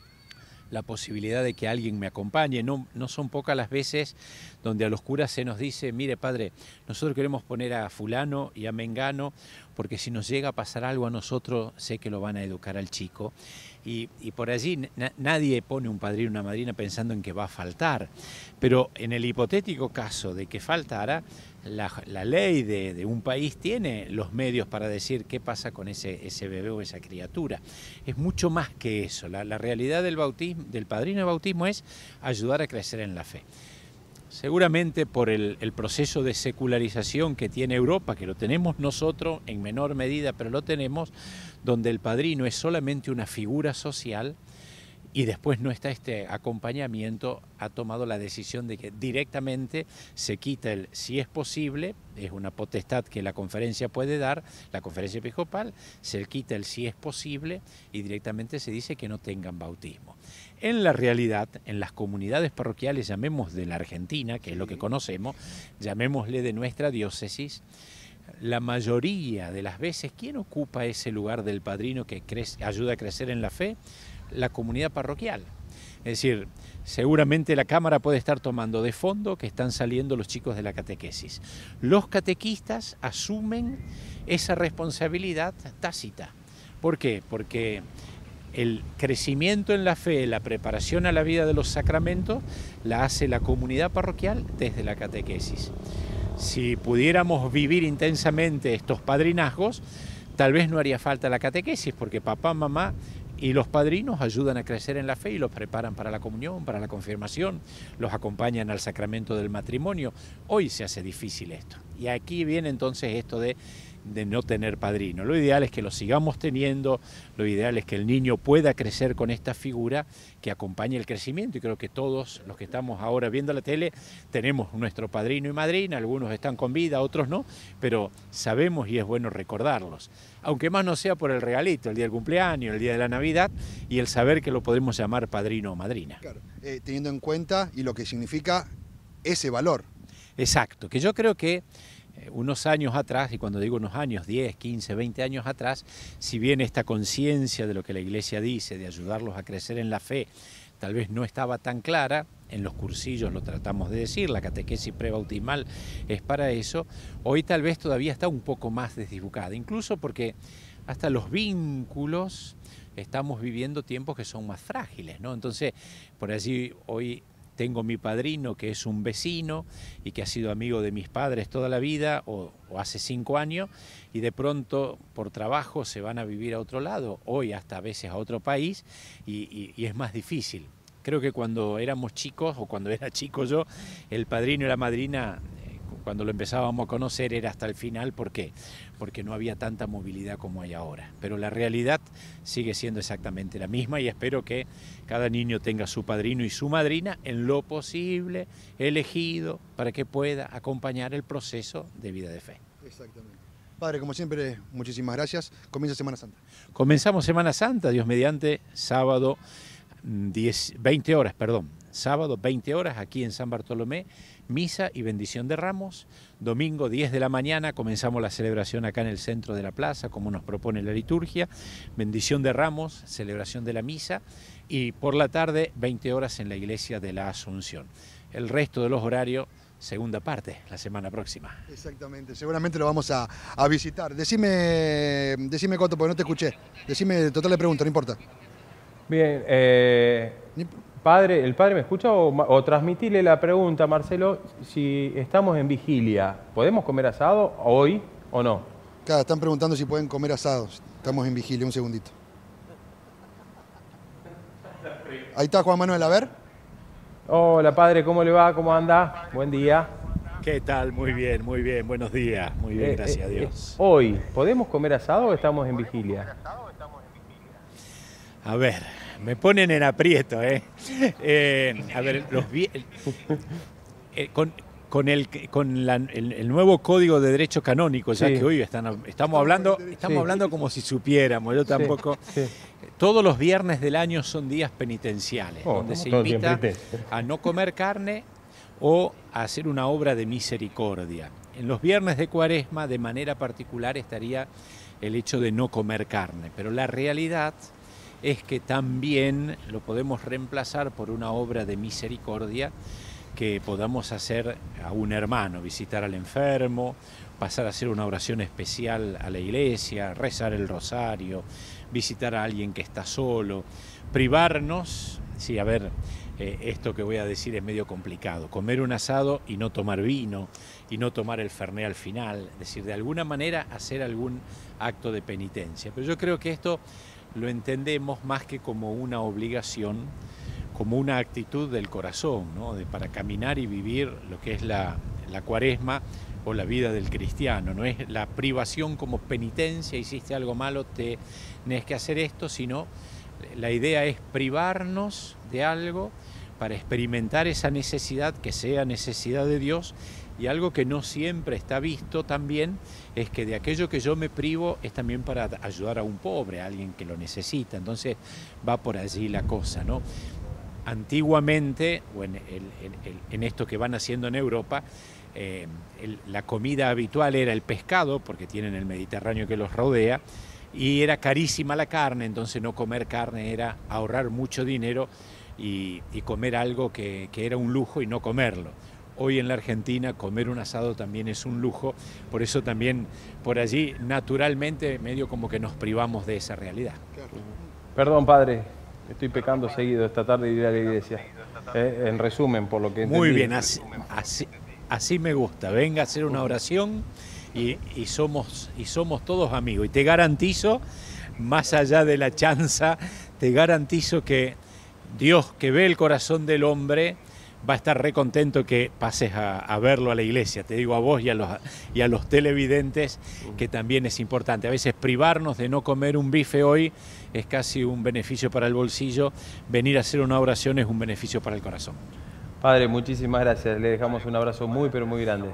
la posibilidad de que alguien me acompañe. No, no son pocas las veces donde a los curas se nos dice, mire padre, nosotros queremos poner a fulano y a mengano, porque si nos llega a pasar algo a nosotros, sé que lo van a educar al chico. Y, y por allí na, nadie pone un padrino o una madrina pensando en que va a faltar. Pero en el hipotético caso de que faltara, la, la ley de, de un país tiene los medios para decir qué pasa con ese, ese bebé o esa criatura. Es mucho más que eso. La, la realidad del, bautismo, del padrino de bautismo es ayudar a crecer en la fe. Seguramente por el, el proceso de secularización que tiene Europa, que lo tenemos nosotros en menor medida, pero lo tenemos, donde el padrino es solamente una figura social y después no está este acompañamiento, ha tomado la decisión de que directamente se quita el si es posible, es una potestad que la conferencia puede dar, la conferencia episcopal, se quita el si es posible y directamente se dice que no tengan bautismo. En la realidad, en las comunidades parroquiales, llamemos de la Argentina, que es lo que conocemos, llamémosle de nuestra diócesis, la mayoría de las veces, ¿quién ocupa ese lugar del padrino que crece, ayuda a crecer en la fe? La comunidad parroquial. Es decir, seguramente la Cámara puede estar tomando de fondo que están saliendo los chicos de la catequesis. Los catequistas asumen esa responsabilidad tácita. ¿Por qué? Porque el crecimiento en la fe, la preparación a la vida de los sacramentos, la hace la comunidad parroquial desde la catequesis. Si pudiéramos vivir intensamente estos padrinazgos, tal vez no haría falta la catequesis, porque papá, mamá y los padrinos ayudan a crecer en la fe y los preparan para la comunión, para la confirmación, los acompañan al sacramento del matrimonio. Hoy se hace difícil esto. Y aquí viene entonces esto de de no tener padrino. Lo ideal es que lo sigamos teniendo, lo ideal es que el niño pueda crecer con esta figura que acompañe el crecimiento, y creo que todos los que estamos ahora viendo la tele tenemos nuestro padrino y madrina, algunos están con vida, otros no, pero sabemos y es bueno recordarlos, aunque más no sea por el regalito, el día del cumpleaños, el día de la Navidad, y el saber que lo podemos llamar padrino o madrina. Claro, eh, teniendo en cuenta y lo que significa ese valor. Exacto, que yo creo que unos años atrás, y cuando digo unos años, diez, quince, veinte años atrás, si bien esta conciencia de lo que la Iglesia dice, de ayudarlos a crecer en la fe, tal vez no estaba tan clara, en los cursillos lo tratamos de decir, la catequesis prebautismal es para eso, hoy tal vez todavía está un poco más desdibujada, incluso porque hasta los vínculos estamos viviendo tiempos que son más frágiles, ¿no? Entonces, por allí hoy tengo mi padrino que es un vecino y que ha sido amigo de mis padres toda la vida o, o hace cinco años y de pronto por trabajo se van a vivir a otro lado, hoy hasta a veces a otro país y, y, y es más difícil. Creo que cuando éramos chicos o cuando era chico yo, el padrino y la madrina, eh, cuando lo empezábamos a conocer era hasta el final. ¿Por qué? Porque no había tanta movilidad como hay ahora. Pero la realidad sigue siendo exactamente la misma y espero que cada niño tenga su padrino y su madrina en lo posible elegido para que pueda acompañar el proceso de vida de fe. Exactamente. Padre, como siempre, muchísimas gracias. Comienza Semana Santa. Comenzamos Semana Santa, Dios mediante, sábado diez, veinte horas, perdón, sábado veinte horas aquí en San Bartolomé, misa y bendición de Ramos. Domingo diez de la mañana comenzamos la celebración acá en el centro de la plaza, como nos propone la liturgia. Bendición de Ramos, celebración de la misa y por la tarde veinte horas en la iglesia de la Asunción. El resto de los horarios, segunda parte, la semana próxima. Exactamente, seguramente lo vamos a, a visitar. Decime, decime Coto, porque no te escuché. Decime, total le pregunto, no importa. Bien, eh, padre, ¿el padre me escucha o, o transmitirle la pregunta, Marcelo, si estamos en vigilia, ¿podemos comer asado hoy o no? Claro, están preguntando si pueden comer asados. Estamos en vigilia, un segundito. Ahí está Juan Manuel, a ver. Hola padre, ¿cómo le va? ¿Cómo anda? Buen día. ¿Qué tal? Muy bien, muy bien, buenos días, muy bien, Eh, gracias eh, a Dios. eh, hoy, ¿podemos comer asado o estamos en vigilia? A ver, me ponen en aprieto, ¿eh? eh a ver, los vi- eh, con, con, el, con la- el, el nuevo Código de Derecho Canónico, ya Sí. que hoy están, estamos hablando, estamos Sí. hablando como si supiéramos, yo tampoco. Sí, sí. Todos los viernes del año son días penitenciales, Oh, donde como se todo invita siempre. a no comer carne o a hacer una obra de misericordia. En los viernes de Cuaresma, de manera particular, estaría el hecho de no comer carne, pero la realidad es que también lo podemos reemplazar por una obra de misericordia que podamos hacer a un hermano, visitar al enfermo, pasar a hacer una oración especial a la iglesia, rezar el rosario, visitar a alguien que está solo, privarnos, sí, a ver, eh, esto que voy a decir es medio complicado, comer un asado y no tomar vino, y no tomar el fernet al final, es decir, de alguna manera hacer algún acto de penitencia. Pero yo creo que esto lo entendemos más que como una obligación, como una actitud del corazón, ¿no? De, para caminar y vivir lo que es la, la Cuaresma o la vida del cristiano. No es la privación como penitencia, hiciste algo malo, te, tenés que hacer esto, sino la idea es privarnos de algo para experimentar esa necesidad, que sea necesidad de Dios, y algo que no siempre está visto también es que de aquello que yo me privo es también para ayudar a un pobre, a alguien que lo necesita. Entonces va por allí la cosa, ¿no? Antiguamente, o en, el, el, el, en esto que van haciendo en Europa, eh, el, la comida habitual era el pescado, porque tienen el Mediterráneo que los rodea, y era carísima la carne, entonces no comer carne era ahorrar mucho dinero y, y comer algo que, que era un lujo y no comerlo. Hoy en la Argentina comer un asado también es un lujo, por eso también por allí naturalmente medio como que nos privamos de esa realidad. Perdón padre, estoy pecando seguido esta tarde de ir a la iglesia. Eh, en resumen, por lo que entendí. Muy bien, así, así, así me gusta, venga a hacer una oración y, y, somos, y somos todos amigos. Y te garantizo, más allá de la chanza, te garantizo que Dios, que ve el corazón del hombre, va a estar re contento que pases a, a verlo a la iglesia. Te digo a vos y a, los, y a los televidentes que también es importante. A veces privarnos de no comer un bife hoy es casi un beneficio para el bolsillo. Venir a hacer una oración es un beneficio para el corazón. Padre, muchísimas gracias. Le dejamos un abrazo muy, pero muy grande.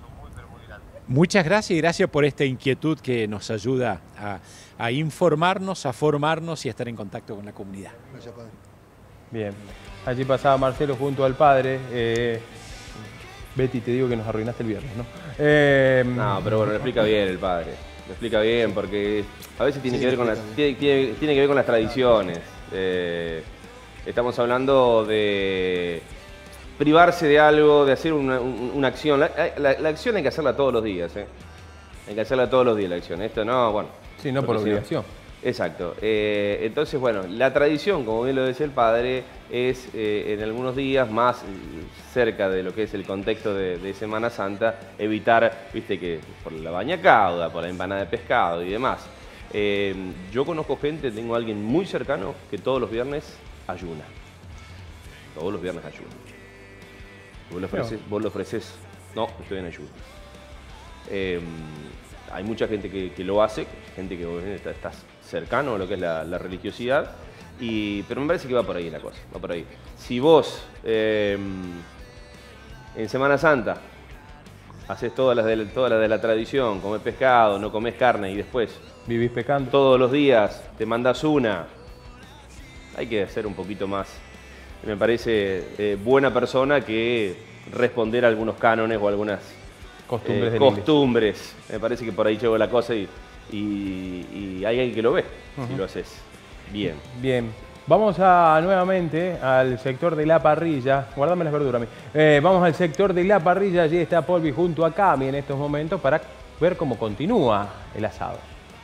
Muchas gracias y gracias por esta inquietud que nos ayuda a, a informarnos, a formarnos y a estar en contacto con la comunidad. Gracias, Padre. Bien, allí pasaba Marcelo junto al padre. Eh, Betty, te digo que nos arruinaste el viernes, ¿no? Eh, no, pero bueno, lo explica bien el padre. Lo explica bien porque a veces tiene, sí, que, ver con las, tiene, tiene, tiene que ver con las tradiciones. Eh, estamos hablando de privarse de algo, de hacer una, una acción. La, la, la acción hay que hacerla todos los días, ¿eh? Hay que hacerla todos los días la acción. Esto no, bueno. Sí, no por obligación. Exacto. Eh, entonces, bueno, la tradición, como bien lo decía el padre, es eh, en algunos días más cerca de lo que es el contexto de, de Semana Santa, evitar, viste, que por la baña cauda, por la empanada de pescado y demás. Eh, yo conozco gente, tengo a alguien muy cercano que todos los viernes ayuna. Todos los viernes ayuna. Vos lo ofreces, vos lo ofreces. No, estoy en ayuno. Eh, hay mucha gente que, que lo hace, gente que está, estás cercano a lo que es la, la religiosidad, y, pero me parece que va por ahí la cosa, va por ahí. Si vos eh, en Semana Santa haces todas las, de, todas las de la tradición, comés pescado, no comés carne y después vivís pecando todos los días, te mandás una, hay que ser un poquito más, me parece, eh, buena persona que responder a algunos cánones o algunas costumbres. Eh, costumbres. Me parece que por ahí llegó la cosa y, y, y hay alguien que lo ve, uh-huh. si lo haces bien. Bien. Vamos a nuevamente al sector de la parrilla. Guardame las verduras a mí. Eh, vamos al sector de la parrilla. Allí está Polvi junto a Cami en estos momentos para ver cómo continúa el asado.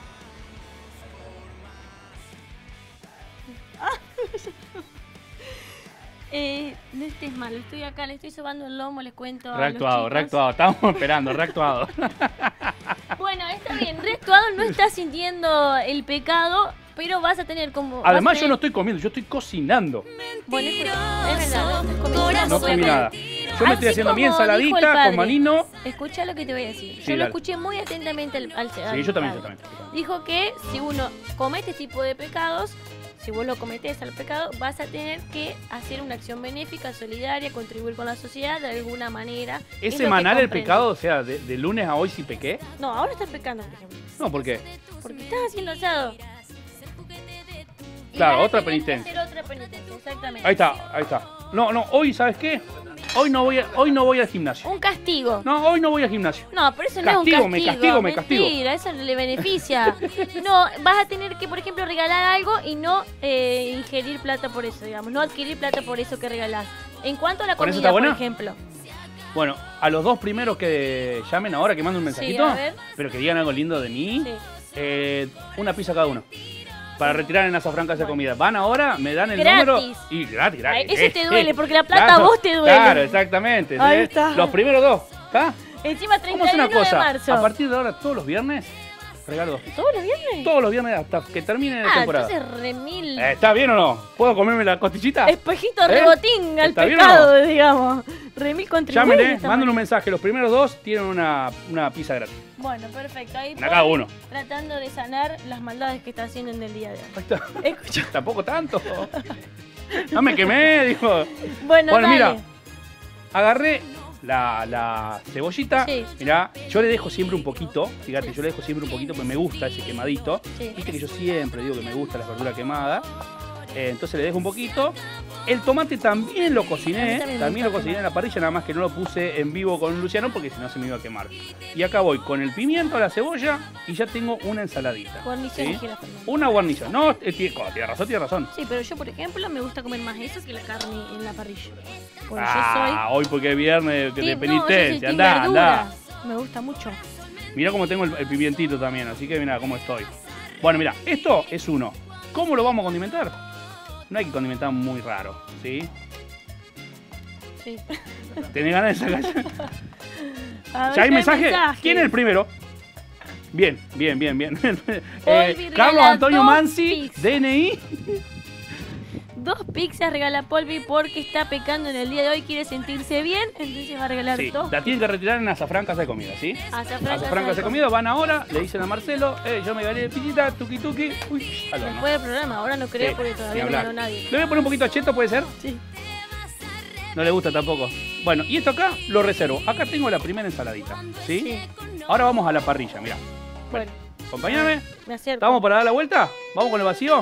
Eh, no estés mal, estoy acá, le estoy sobando el lomo, les cuento. Reactuado, a los reactuado, estábamos esperando, reactuado. Bueno, está bien, reactuado, no estás sintiendo el pecado, pero vas a tener como... Además, tener... yo no estoy comiendo, yo estoy cocinando. Bueno, es verdad, no estás comiendo. No comí nada. Yo me estoy haciendo mi ensaladita con manino. Escucha lo que te voy a decir. Sí, yo lo dale. escuché muy atentamente al, al Sí, yo también, yo también. Dijo que si uno comete este tipo de pecados, si vos lo cometés al pecado, vas a tener que hacer una acción benéfica, solidaria, contribuir con la sociedad de alguna manera. ¿Es Es semanal el comprendo. pecado? O sea, de, de lunes a hoy sí pequé. No, ahora estás pecando, por ejemplo. No, ¿por qué? Porque estás haciendo asado. Y Claro, vas a otra tener que penitencia. hacer otra penitencia, exactamente. Ahí está, ahí está. No, no, hoy, ¿sabes qué? Hoy no voy, a, hoy no voy al gimnasio. Un castigo. No, hoy no voy al gimnasio. No, pero eso no Castigo, es un me castigo. castigo, me castigo. Mentira, eso le beneficia. No, vas a tener que, por ejemplo, regalar algo y no eh, ingerir plata por eso, digamos. No adquirir plata por eso que regalás. En cuanto a la ¿Con eso comida, está buena? por ejemplo. Bueno, a los dos primeros que llamen ahora, que manden un mensajito, a ver. pero que digan algo lindo de mí, Sí. eh, una pizza cada uno. Para retirar en esa franca esa comida. Van ahora, me dan el Gratis. número y gratis, gratis. Ay, eso te duele, Eh, porque la plata claro, a vos te duele. Claro, exactamente. Ahí ¿sí? está. Los primeros dos, ¿está? Encima Vamos a hacer treinta y uno una cosa. de marzo. A partir de ahora, todos los viernes, regalo dos pizzas. ¿Todos los viernes? Todos los viernes hasta que termine la Ah, temporada. entonces remil. Eh, ¿Está bien o no? ¿Puedo comerme la costillita? Espejito ¿Eh? rebotín al ¿Está bien o pecado, digamos. Remil contribuye. Llamen, eh, esta manden un manera. mensaje. Los primeros dos tienen una, una pizza gratis. Bueno, perfecto. Ahí Una cada Poli uno. Tratando de sanar las maldades que está haciendo en el día de hoy. Escucha. Tampoco tanto. No me quemé, dijo. Bueno, Bueno, dale. mira. Agarré la, la cebollita. Sí. Mirá, yo le dejo siempre un poquito. Fíjate, yo le dejo siempre un poquito porque me gusta ese quemadito. Sí. Viste que yo siempre digo que me gusta la verdura quemada. Eh, entonces le dejo un poquito. El tomate también lo A mí cociné. también me También lo gusta cociné en la parrilla, nada más que no lo puse en vivo con Luciano porque si no se me iba a quemar. Y acá voy con el pimiento, la cebolla y ya tengo una ensaladita. Guarnición ¿sí? de Girafales. Una guarnición. No, eh, tiene tiene razón, tiene razón. Sí, pero yo, por ejemplo, me gusta comer más eso que la carne en la parrilla. Porque Ah, hoy porque es viernes yo de soy... de Sí, no, yo soy penitencia. team Andá, verdura. andá. Me gusta mucho. Mirá cómo tengo el, el pimientito también, así que mirá cómo estoy. Bueno, mirá, esto es uno. ¿Cómo lo vamos a condimentar? No hay que condimentar muy raro, ¿sí? Sí. ¿Tenés ganas de sacar? A ver, ¿Ya hay mensaje? mensaje. ¿Quién es el primero? Bien, bien, bien, bien. Polvi Eh, Carlos regala Antonio dos Mansi, D N I. Dos pizzas regala Polvi porque está pecando en el día de hoy, quiere sentirse bien, entonces va a regalar Sí, dos. la tienen que retirar en Azafrán Casa de Comida, ¿sí? Azafrán Azafrán Casa de Comida, van ahora, le dicen a Marcelo, eh, yo me gané pizzita, tuki tuki, uy, al horno. Después del programa, ahora no creo Sí, porque ni todavía no hablar. ganó nadie. ¿Le voy a poner un poquito a cheto, puede ser? Sí. No le gusta tampoco. Bueno, y esto acá lo reservo. Acá tengo la primera ensaladita, ¿sí? Sí. Ahora vamos a la parrilla, mirá. Bueno, Acompáñame. me acerco. ¿Estamos para dar la vuelta? ¿Vamos con el vacío?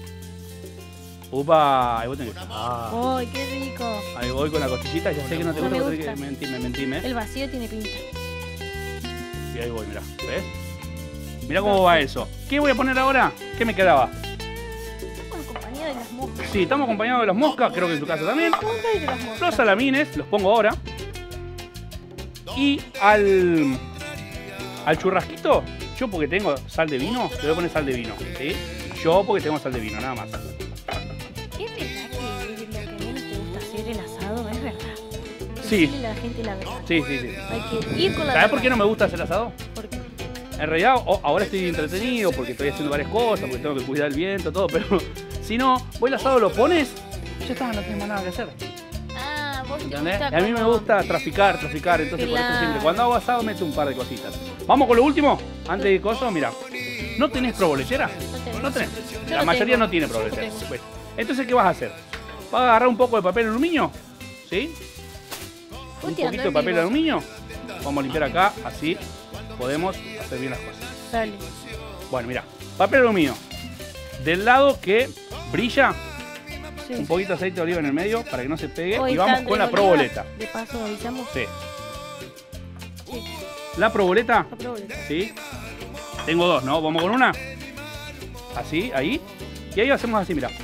Upa, ahí vos tenés que... Ah, ¡Ay, qué rico! ahí voy con la costillita, ya sé que no te No gusta, me pero tenés que gusta. mentime, mentime. El vacío tiene pinta. Y ahí voy, mirá. ¿Ves? Mirá cómo va eso. ¿Qué voy a poner ahora? ¿Qué me quedaba? Con compañía de las moscas. Sí, estamos acompañados de las moscas, creo que en su casa también. ¿Cómo está ahí de las moscas? Los salamines, los pongo ahora. Y al, al churrasquito, yo porque tengo sal de vino, le voy a poner sal de vino. ¿Sí? Yo porque tengo sal de vino, nada más. ¿Es verdad que lo que menos te gusta hacer el asado? ¿Es verdad? Sí. Decirle a la gente la verdad. Sí, sí, sí. Hay que ir con la ¿Sabes por verdad. qué no me gusta hacer asado? ¿Por qué? En realidad, o- ahora estoy entretenido porque estoy haciendo varias cosas, porque tengo que cuidar el viento, todo, pero si no, vos el asado lo pones y ya está, no tienes más nada que hacer. Ah, vos te ¿Entendés? gusta Y a mí me como- gusta traficar, traficar, entonces por eso Claro. siempre, cuando hago asado meto un par de cositas. Vamos con lo último, antes de coso, mira. ¿No tenés proboletera? No tenés. No tenés. Yo La no mayoría tengo. no tiene Yo proboletera. tengo. Bueno, entonces, ¿qué vas a hacer? Vas a agarrar un poco de papel aluminio, ¿sí? Un Puteando poquito de en papel vivo. aluminio. Vamos a limpiar acá, así podemos hacer bien las cosas. Dale. Bueno, mira, papel aluminio. Del lado que brilla, Sí. un poquito de aceite de oliva en el medio para que no se pegue. Hoy Y está vamos Andrés con la Oliva. proboleta. De paso avisamos. Sí. Sí. La proboleta, La proboleta. ¿sí? Tengo dos, ¿no? Vamos con una. Así, ahí. Y ahí hacemos así, mira.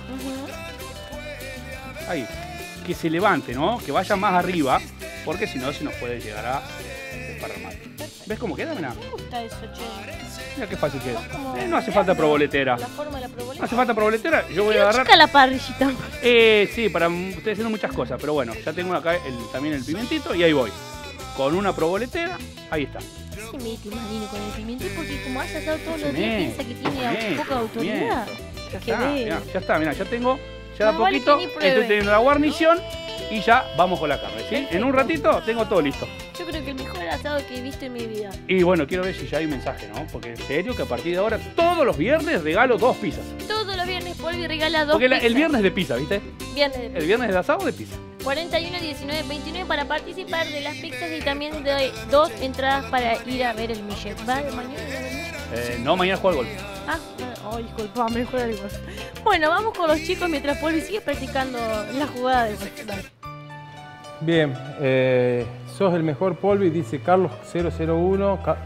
Ahí. Que se levante, ¿no? Que vaya más arriba, porque si no se nos puede llegar a desparramar. ¿Ves cómo queda? Mirá. Me gusta eso, che. Mira qué fácil que es. Como- Eh, no hace falta proboletera. La forma de la No proboleta. hace falta proboletera. Yo voy a Quiero agarrar... chica la parrillita. Eh, sí, para estoy haciendo muchas cosas, pero bueno, ya tengo acá el- también el pimentito y ahí voy. Con una proboletera, ahí está. Se mete Manino con el pimiento porque como has asado todos Se los días mete, piensa que tiene se mete, poca autoridad. Ya Que está, ve. mirá, ya está, mira, ya tengo, ya de a Más vale poquito, que ni pruebe. estoy teniendo la guarnición y ya vamos con la carne, ¿sí? En un ratito tengo todo listo. Yo creo que el mejor asado que he visto en mi vida. Y bueno, quiero ver si ya hay un mensaje, ¿no? Porque en serio que a partir de ahora, todos los viernes regalo dos pizzas. Todos los viernes Polvi regala dos Porque la- el pizzas. viernes es de pizza, ¿viste? Viernes de El pizza. viernes de asado de pizza. cuarenta y uno, diecinueve, veintinueve para participar de las pizzas y también de dos entradas para ir a ver el Millet. ¿Va de mañana? ¿Va de mañana? Eh, no, mañana juego al golf. Ah, oh, disculpame, juega de golf. Bueno, vamos con los chicos mientras Polvi sigue practicando la jugada de golf. Dale. Bien, eh, sos el mejor Polvi, dice Carlos cero cero uno. Ca-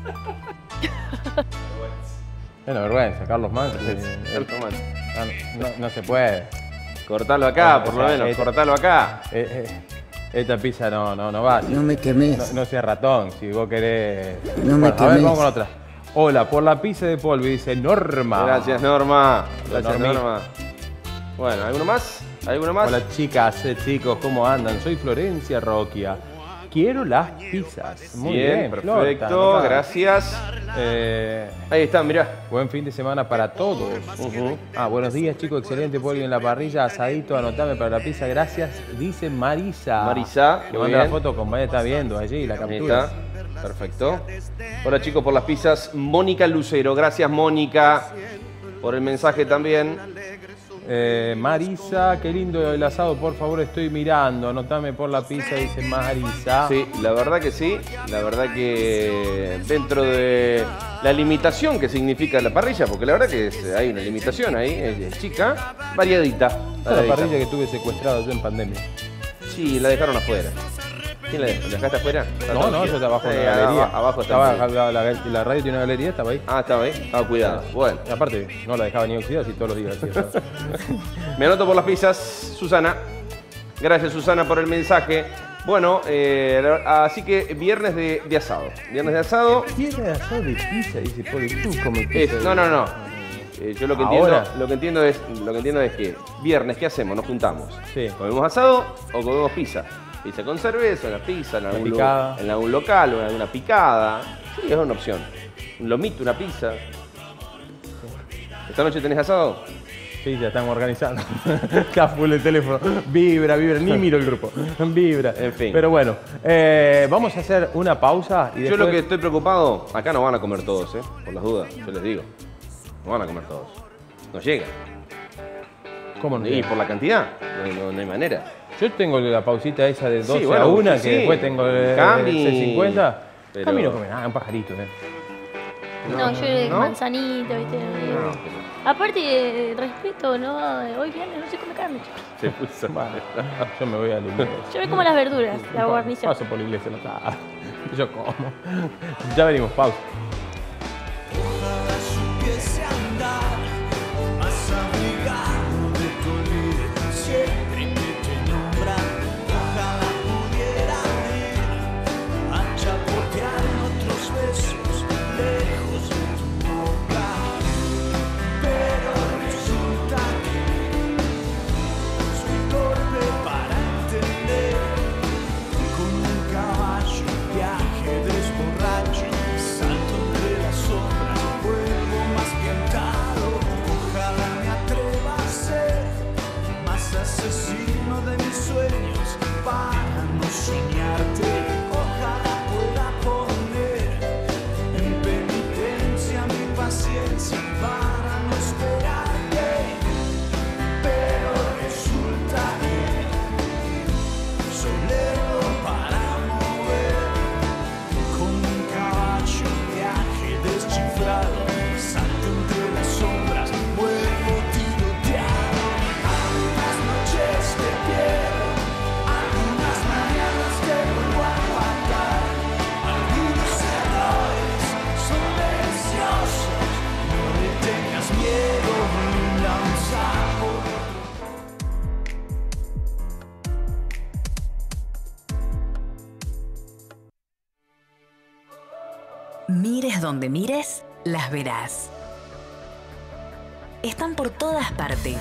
Es una vergüenza, Carlos Mann. Carlos Mann. No, no- no se puede. Cortalo acá, Bueno, por o lo sea, menos, esta- cortalo acá. Eh, eh, esta pizza no, no, no va. No me quemés. No, no seas ratón, si vos querés. No me Bueno, a ver, quemés. vamos con otra. Hola, por la pizza de Polvi, dice Norma. Gracias, Norma. Hola, Gracias, Normi. Norma. Bueno, ¿alguno más? ¿Alguno más? Hola chicas, eh, chicos, ¿cómo andan? Soy Florencia Roquia. Quiero las pizzas. Muy bien, Bien, Flor, perfecto, está anotada. gracias. Eh, Ahí está, mirá. Buen fin de semana para todos. Ah, buenos días chicos, excelente Polvi en la parrilla, asadito, anotame para la pizza, gracias, dice Marisa. Marisa, que muy manda la bien. foto, compañera, está viendo allí la Ahí captura. está. Perfecto. Hola chicos por las pizzas. Mónica Lucero. Gracias, Mónica, por el mensaje también. Eh, Marisa, qué lindo el asado, por favor estoy mirando, anotame por la pizza, dice Marisa. Sí, la verdad que sí. La verdad que dentro de la limitación que significa la parrilla, porque la verdad que es- hay una limitación ahí, es, es chica, variadita. Esta es la variadita. parrilla que tuve secuestrada yo en pandemia. Sí, la dejaron afuera. ¿Quién la dejó? ¿La dejaste afuera? No, no, yo estaba abajo en Sí, la galería. aba- Abajo estaba, estaba. la, la- la radio tiene una galería, estaba ahí. Ah, estaba ahí. Estaba cuidado. Bueno. Y aparte, no la dejaba ni oxidada, así todos los días. hacía asado. Me anoto por las pizzas, Susana. Gracias, Susana, por el mensaje. Bueno, eh, así que viernes de, de asado. Viernes de asado. Viernes de asado de pizza, dice Poli. Tú come Es- pizza. no, no, no. Eh, yo lo que, entiendo, Ahora. lo, que entiendo es, lo que entiendo es que viernes, ¿qué hacemos? Nos juntamos. Sí. ¿Comemos asado o comemos pizza? Pizza con cerveza, una pizza, en algún, lu- picada. en algún local, o en alguna picada. Sí, es una opción. Un lomito, una pizza. ¿Esta noche tenés asado? Sí, ya están organizando. Acá full el teléfono. Vibra, vibra. Ni miro el grupo. Vibra. En fin. Pero bueno, eh, vamos a hacer una pausa y Yo después... lo que estoy preocupado, acá no van a comer todos, ¿eh? Por las dudas, yo les digo. No van a comer todos. No llega. ¿Cómo no Y llega? por la cantidad, no, no- no hay manera. Yo tengo la pausita esa de doce Sí, bueno, a una, sí, que sí. después tengo el Cami, C cincuenta. pero- Cami no come nada, un pajarito, ¿eh? No, yo de ¿no? manzanita, ¿viste? No, Aparte, eh, respeto, ¿no? Hoy viernes no se come carne, chicos. Se puso Bueno, yo me voy a la iglesia. Yo me como las verduras, la guarnición. Paso por la iglesia, no está. Yo como. Ya venimos, pausa. Supiese andar más abrigado de tu olvido, siempre que te nombran. Ojalá pudiera ir a chapotear en otros besos lejos de tu boca, pero resulta que soy torpe para entender. Con un caballo, viaje desborracho, salto entre las sombras, vuelvo más piantado. Ojalá me atreva a ser más asesino de mis sueños para no soñarte. Ojalá pueda poner en penitencia mi paciencia para no esperarte, pero resulta que soy lerdo para mover. Con un caballo, viaje deschifrado, salto entre las sombras, vuelvo tiroteado. Algunas noches te pierdo, algunas mañanas te vuelvo a guardar. Algunos errores son deliciosos, no le tengas miedo, lanzado. Mires donde mires, las verás. Están por todas partes,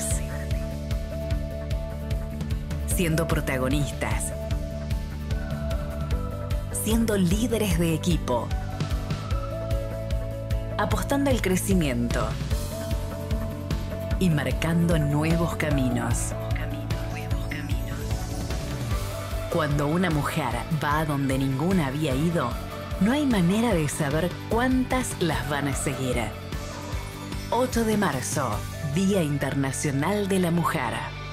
siendo protagonistas, siendo líderes de equipo, apostando al crecimiento y marcando nuevos caminos. Cuando una mujer va a donde ninguna había ido, no hay manera de saber cuántas las van a seguir. ocho de marzo, Día Internacional de la Mujer.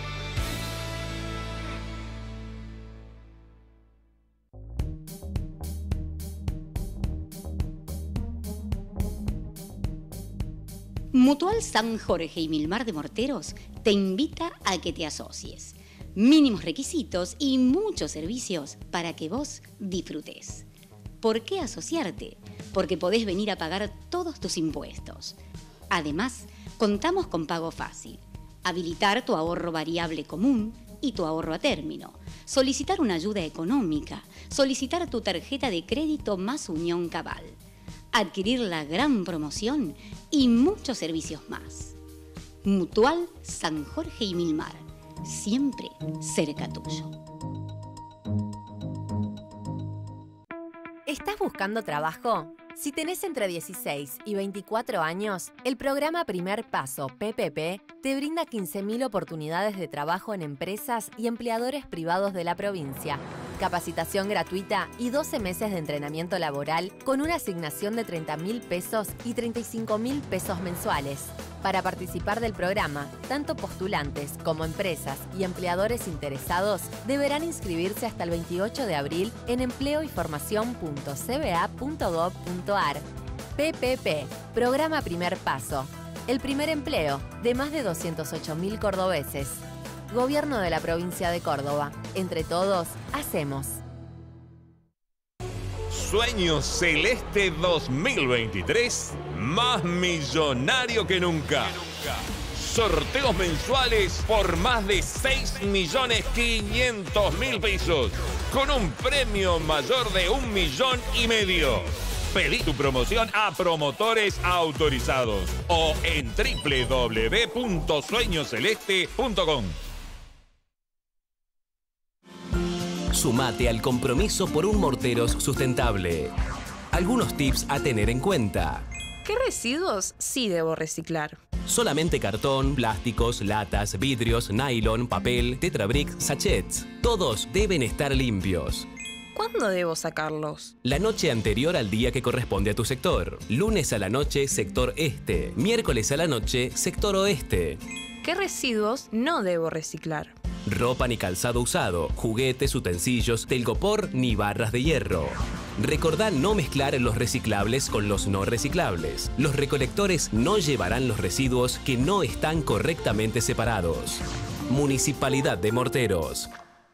Mutual San Jorge y Milmar de Morteros te invita a que te asocies. Mínimos requisitos y muchos servicios para que vos disfrutes. ¿Por qué asociarte? Porque podés venir a pagar todos tus impuestos. Además, contamos con pago fácil. Habilitar tu ahorro variable común y tu ahorro a término. Solicitar una ayuda económica. Solicitar tu tarjeta de crédito más Unión Cabal. Adquirir la gran promoción y muchos servicios más. Mutual San Jorge y Milmar. Siempre cerca tuyo. ¿Estás buscando trabajo? Si tenés entre dieciséis y veinticuatro años, el programa Primer Paso P P P te brinda quince mil oportunidades de trabajo en empresas y empleadores privados de la provincia. Capacitación gratuita y doce meses de entrenamiento laboral con una asignación de treinta mil pesos y treinta y cinco mil pesos mensuales. Para participar del programa, tanto postulantes como empresas y empleadores interesados deberán inscribirse hasta el veintiocho de abril en empleo y formación punto c b a punto gov punto a r. P P P, Programa Primer Paso. El primer empleo de más de doscientos ocho mil cordobeses. Gobierno de la provincia de Córdoba. Entre todos, hacemos. Sueño Celeste dos mil veintitrés, más millonario que nunca. Sorteos mensuales por más de seis millones quinientos mil pesos, con un premio mayor de un millón y medio. Pedí tu promoción a promotores autorizados o en doble u doble u doble u punto sueño celeste punto com. Sumate al compromiso por un Morteros sustentable. Algunos tips a tener en cuenta. ¿Qué residuos sí debo reciclar? Solamente cartón, plásticos, latas, vidrios, nylon, papel, tetrabric, sachets. Todos deben estar limpios. ¿Cuándo debo sacarlos? La noche anterior al día que corresponde a tu sector. Lunes a la noche, sector este. Miércoles a la noche, sector oeste. ¿Qué residuos no debo reciclar? Ropa ni calzado usado, juguetes, utensilios, telgopor ni barras de hierro. Recordá no mezclar los reciclables con los no reciclables. Los recolectores no llevarán los residuos que no están correctamente separados. Municipalidad de Morteros.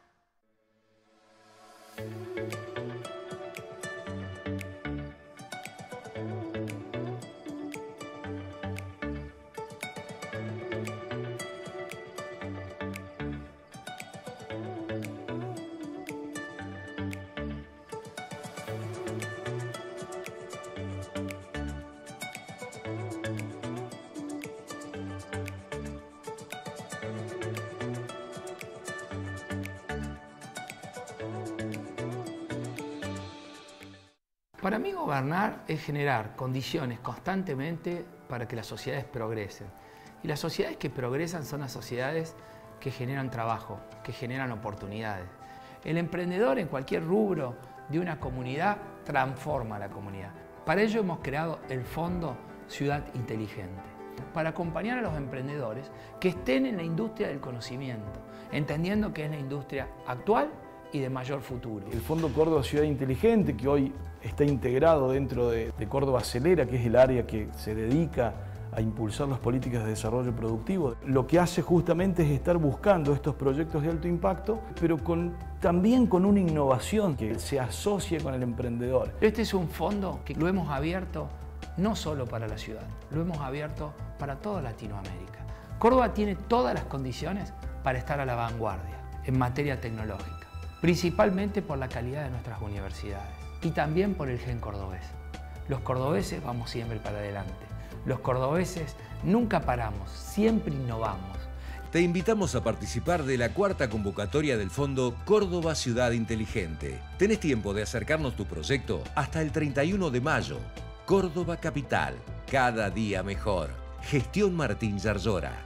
Para mí gobernar es generar condiciones constantemente para que las sociedades progresen. Y las sociedades que progresan son las sociedades que generan trabajo, que generan oportunidades. El emprendedor en cualquier rubro de una comunidad transforma a la comunidad. Para ello hemos creado el Fondo Ciudad Inteligente, para acompañar a los emprendedores que estén en la industria del conocimiento, entendiendo que es la industria actual y de mayor futuro. El Fondo Córdoba Ciudad Inteligente, que hoy está integrado dentro de, de Córdoba Acelera, que es el área que se dedica a impulsar las políticas de desarrollo productivo, lo que hace justamente es estar buscando estos proyectos de alto impacto, pero con, también con una innovación que se asocie con el emprendedor. Este es un fondo que lo hemos abierto no solo para la ciudad, lo hemos abierto para toda Latinoamérica. Córdoba tiene todas las condiciones para estar a la vanguardia en materia tecnológica, principalmente por la calidad de nuestras universidades y también por el gen cordobés. Los cordobeses vamos siempre para adelante. Los cordobeses nunca paramos, siempre innovamos. Te invitamos a participar de la cuarta convocatoria del Fondo Córdoba Ciudad Inteligente. Tenés tiempo de acercarnos tu proyecto hasta el treinta y uno de mayo. Córdoba Capital, cada día mejor. Gestión Martín Yarlora.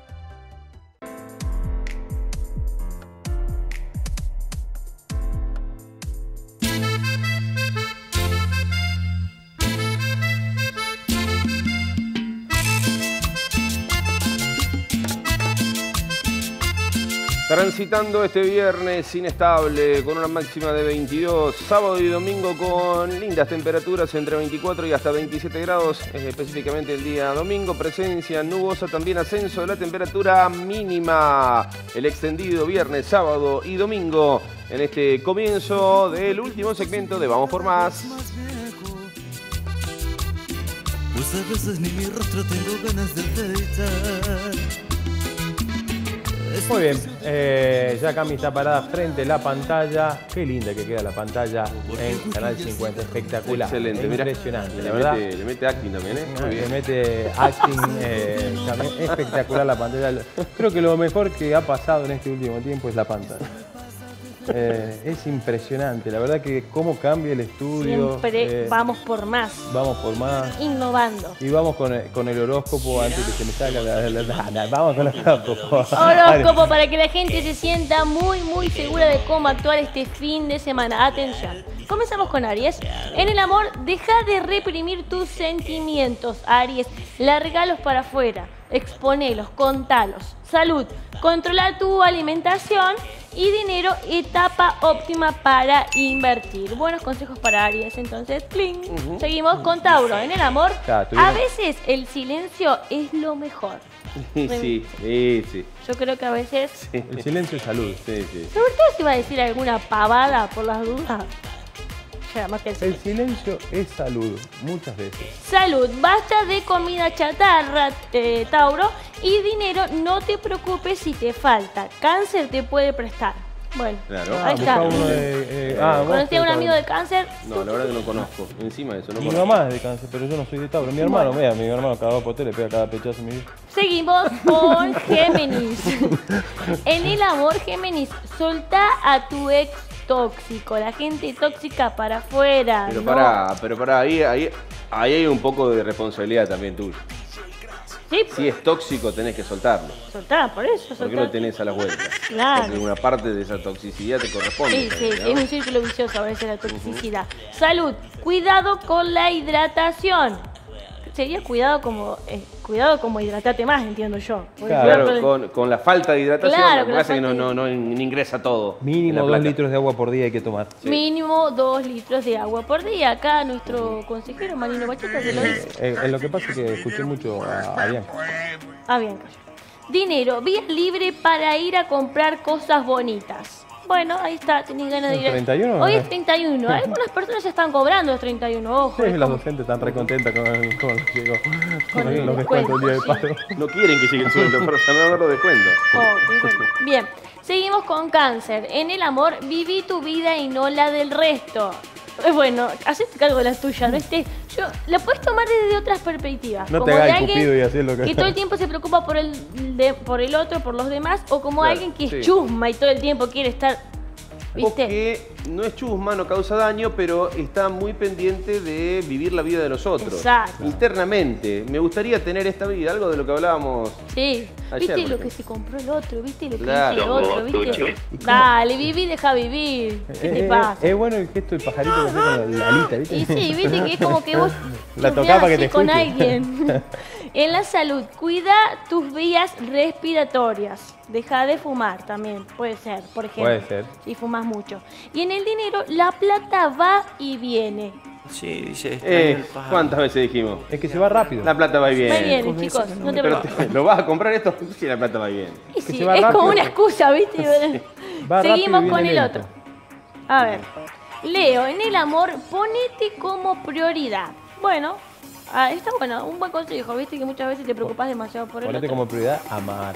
Transitando este viernes inestable con una máxima de veintidós, sábado y domingo con lindas temperaturas entre veinticuatro y hasta veintisiete grados, específicamente el día domingo, presencia nubosa, también ascenso de la temperatura mínima, el extendido viernes, sábado y domingo en este comienzo del último segmento de Vamos por Más. Pues a veces ni mi rostro tengo ganas de afeitar. Muy bien, eh, ya Cami está parada frente a la pantalla. Qué linda que queda la pantalla en Canal cincuenta, espectacular. Excelente, impresionante, mira, la le verdad. Mete, le mete acting también, ¿eh? Muy Le bien. mete acting, eh, también espectacular la pantalla. Creo que lo mejor que ha pasado en este último tiempo es la pantalla. Eh, es impresionante, la verdad que cómo cambia el estudio. Siempre eh, vamos por más, Vamos por más. innovando. Y vamos con el, con el horóscopo antes que se me salga la, la, la- la- Vamos con el horóscopo. Horóscopo para que la gente se sienta muy muy segura de cómo actuar este fin de semana. Atención. Comenzamos con Aries. En el amor, deja de reprimir tus sentimientos, Aries. Largalos para afuera, exponelos, contalos. Salud, controla tu alimentación. Y dinero, etapa óptima para invertir. Buenos consejos para Aries, entonces, cling. Uh-huh. Seguimos con Tauro. En el amor, Ya, tuvimos- a veces el silencio es lo mejor. Sí, sí, sí. Yo creo que a veces... El silencio es salud. Sí, sí. Sobre todo si va a decir alguna pavada por las dudas. Ya, más que el El silencio es salud, muchas veces. Salud, basta de comida chatarra, eh, Tauro, y dinero, no te preocupes si te falta. Cáncer te puede prestar. Bueno, Claro. ahí está. Busca uno de, eh, ah, vos ¿Conocés a un sos amigo de cáncer? No, la verdad que no conozco. Encima de eso, no Mi conozco. mamá es de cáncer, pero yo no soy de Tauro. Mi hermano, vea, mi hermano cada dos por tres le pega cada pechazo a mi vida. Seguimos con Géminis. En el amor, Géminis, soltá a tu ex tóxico, la gente tóxica para afuera. Pero ¿no? pará, pero pará, ahí, ahí, ahí hay un poco de responsabilidad también tuya. Sí, pues. Si es tóxico, tenés que soltarlo. Soltá, por eso, soltá. ¿Por qué lo tenés a las vueltas? Claro. Porque una parte de esa toxicidad te corresponde. Sí, sí, también, ¿no? es un círculo vicioso a veces la toxicidad. Salud, cuidado con la hidratación. Sería cuidado como eh, cuidado como hidratate más, entiendo yo. Porque Claro, cuidado con, con la falta de hidratación, Claro, lo con que la pasa es que no, falta no, no ingresa todo. en Mínimo la dos plata. litros de agua por día hay que tomar. Mínimo dos litros de agua por día. Acá nuestro consejero Marino Bacheta te lo dice. Eh, eh, lo que pasa es que escuché mucho a, a Bianca. Ah, bien. Dinero, vía libre para ir a comprar cosas bonitas. Bueno, ahí está, tenés ganas de ir. a- ¿treinta y uno? Hoy es treinta y uno. Algunas personas ya están cobrando los treinta y uno, ojo. Sí, es las como- docentes están recontentas con, con, los llegó- Con con el los descuentos del día de descuento, paro. No quieren que llegue el sueldo, pero ya no van a ver los descuentos. Oh, qué bueno. Bien, seguimos con cáncer. En el amor, viví tu vida y no la del resto. Eh, Bueno, hacete cargo de la tuya, ¿no? Este, yo, la puedes tomar desde otras perspectivas. No te como hagas de el alguien cupido y hacer lo que- que todo el tiempo se preocupa por el, de- por el otro, por los demás, o como Claro, alguien que sí. es chusma y todo el tiempo quiere estar, O ¿viste? que no es chusma, no causa daño, pero está muy pendiente de vivir la vida de los otros. Exacto. Internamente. Me gustaría tener esta vida, algo de lo que hablábamos. Sí, Ayer, ¿viste por lo que ejemplo. se compró el otro? ¿Viste lo que Claro. hizo el otro? ¿Viste? Dale, viví, deja vivir. ¿Qué te Eh, eh, pasa? Es bueno el gesto del pajarito que hace con la alita, ¿viste? Y sí, viste que es como que vos La chusmeás tocaba para que así te con escuche. alguien. En la salud, cuida tus vías respiratorias. Deja de fumar también, puede ser, por ejemplo. Puede ser. Si fumas mucho. Y en el dinero, la plata va y viene. Sí, dice. Eh, ¿Cuántas veces dijimos? Es que se va rápido. La plata va y viene. Va y viene, chicos, no te Pero preocupes. te- ¿lo vas a comprar esto? Sí, la plata va y viene. Y sí, es como una excusa, ¿viste? Va rápido Seguimos y con viene el lento. otro. A ver. Leo, en el amor, ponete como prioridad. Bueno, ah, está bueno, un buen consejo, ¿viste? Que muchas veces te preocupas demasiado por el Ponete otro. como prioridad amar.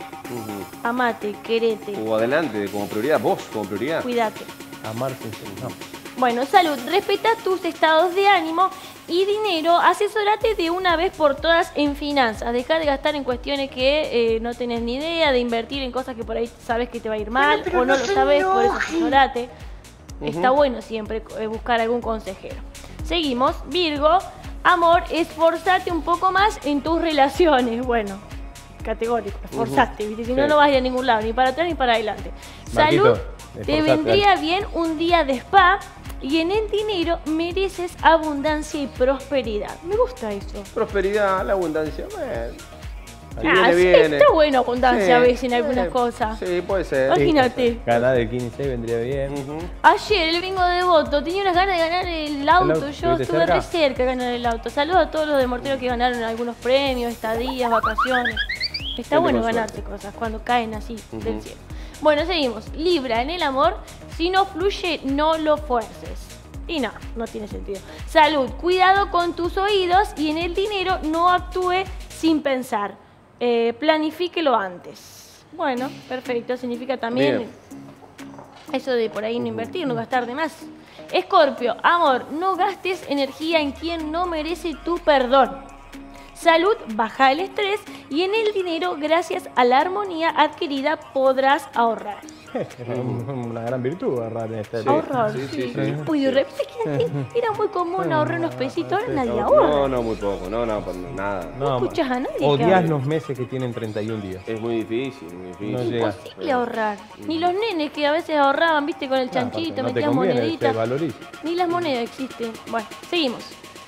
Amate, querete, O adelante, como prioridad, vos como prioridad. cuídate. Amar sin no. Bueno, salud, respeta tus estados de ánimo y dinero, asesórate de una vez por todas en finanzas. Deja de gastar en cuestiones que eh, no tenés ni idea, de invertir en cosas que por ahí sabes que te va a ir mal pero o no no lo se sabes, por eso enoje. asesórate. Ujú. Está bueno siempre eh, buscar algún consejero. Seguimos, Virgo, amor, esforzate un poco más en tus relaciones. Bueno, categórico, esforzate, ¿viste? Si no, Sí. no vas a ir a ningún lado, ni para atrás ni para adelante. Marquito, Salud, te esforzate, vendría dale. bien un día de spa y en el dinero mereces abundancia y prosperidad. Me gusta eso. Prosperidad, la abundancia. Bueno. Ahí Ah, viene, sí, viene. está bueno abundancia Sí, a veces en sí, algunas cosas. Sí, puede ser. Imagínate. Ganar del quince vendría bien. Ayer el bingo de voto, tenía unas ganas de ganar el auto. auto, Yo ¿estuviste estuve cerca? re cerca de ganar el auto. Saludos a todos los de Mortero que ganaron algunos premios, estadías, vacaciones. Está Gente bueno con ganarse cosas cuando caen así del Ujú. cielo. Bueno, seguimos. Libra, en el amor, si no fluye, no lo fuerces. Y no, no tiene sentido. Salud, cuidado con tus oídos y en el dinero no actúe sin pensar. Eh, planifíquelo antes. Bueno, perfecto. Significa también Bien. eso de por ahí no invertir, no gastar de más. Escorpio, amor, no gastes energía en quien no merece tu perdón. Salud, baja el estrés y en el dinero, gracias a la armonía adquirida, podrás ahorrar. Es una gran virtud agarrar en esta Ahorrar, sí. Uy, de repente que antes era muy común ahorrar unos pesitos, ahora nadie ahorra. No, no, muy poco. No, no, por nada. No escuchas a nadie que Odias hable. los meses que tienen treinta y un días. Es muy difícil, muy difícil. No llega. Imposible ahorrar. Ni los nenes que a veces ahorraban, viste, con el chanchito, No te metían conviene, moneditas. se valoriza. Ni las monedas existen. Bueno, seguimos.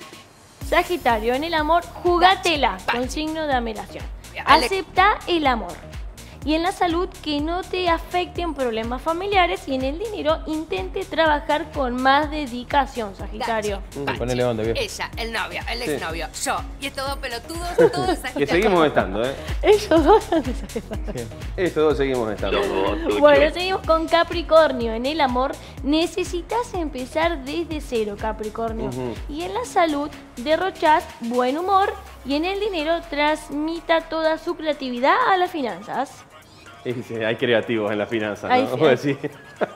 Sagitario, en el amor, jugátela con signo de admiración. Acepta el amor. Y en la salud, que no te afecten problemas familiares. Y en el dinero, intente trabajar con más dedicación, Sagitario. Ponele onda, viejo. Ella, el novio, el Sí. exnovio, yo. Y estos dos pelotudos, todos Que seguimos estando, ¿eh? Ellos dos. Estos dos seguimos estando. Bueno, seguimos con Capricornio. En el amor, necesitas empezar desde cero, Capricornio. Ujú. Y en la salud, derrochás buen humor. Y en el dinero, transmita toda su creatividad a las finanzas. Sí, sí, hay creativos en la finanza, Ay, ¿no? sí, Vamos a decir.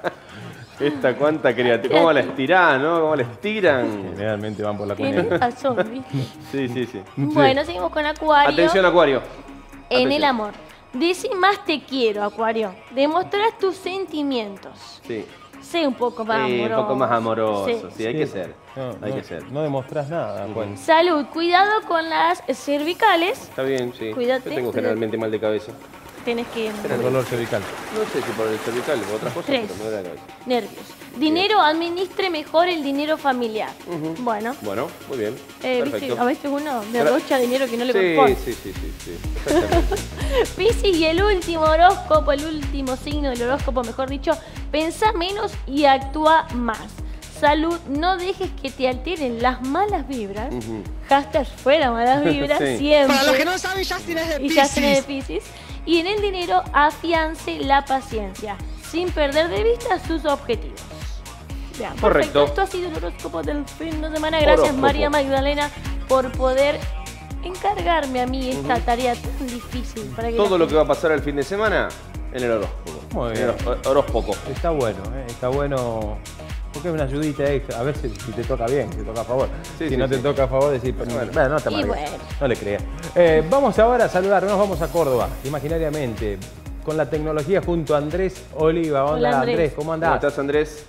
Esta cuánta creatividad. ¿Cómo la estirán, no? ¿Cómo la estiran? Generalmente van por la Tienes cuenta. razón, ¿viste? Sí, sí, sí. Bueno, seguimos con Acuario. Atención, Acuario. En Atención. el amor. Decí más te quiero, Acuario. Demostrás tus sentimientos. Sí. sé un poco más Sí, amoroso. un poco más amoroso, sí, Sí. hay Sí. que ser. No, hay no, que ser. no demostrás nada, Juan. Salud, cuidado con las cervicales. Está bien, sí. Cuídate, Yo tengo cuídate. generalmente mal de cabeza. Tenés que... El dolor cervical. No sé si por el cervical o otra cosa, Tres. pero me duele la cabeza. Nervios. Dinero, administre mejor el dinero familiar. Bueno, Bueno, muy bien. eh, ¿viste? Perfecto. A veces uno Gra- derrocha dinero que no le sí, corresponde. sí, sí, sí, sí. Exactamente. Piscis, y el último horóscopo, el último signo del horóscopo, mejor dicho, pensá menos y actúa más. Salud, no dejes que te alteren las malas vibras. Ujú. Hashtag fuera malas vibras, Sí. siempre. Para los que no saben, Justin es de Y Justin es de Piscis. Piscis. Y en el dinero, afiance la paciencia, sin perder de vista sus objetivos. Vean, Correcto. perfecto. Esto ha sido el horóscopo del fin de semana. Gracias, Horóscopo. María Magdalena, por poder encargarme a mí esta tarea tan difícil. Para que Todo la lo que va a pasar el fin de semana en el horóscopo. Muy En bien. el hor- horóscopo. Está bueno, ¿eh? Está bueno. Porque es una ayudita extra. A veces si te toca bien, si te toca a favor. Sí, si sí, no te sí. toca a favor, decir, bueno, Bueno. no te Y amargues. bueno. No le creas. Eh, vamos ahora a saludar, nos vamos a Córdoba, imaginariamente, con la tecnología junto a Andrés Oliva. Hola, Hola, Andrés. Andrés. ¿cómo ¿Cómo andás? estás, Andrés?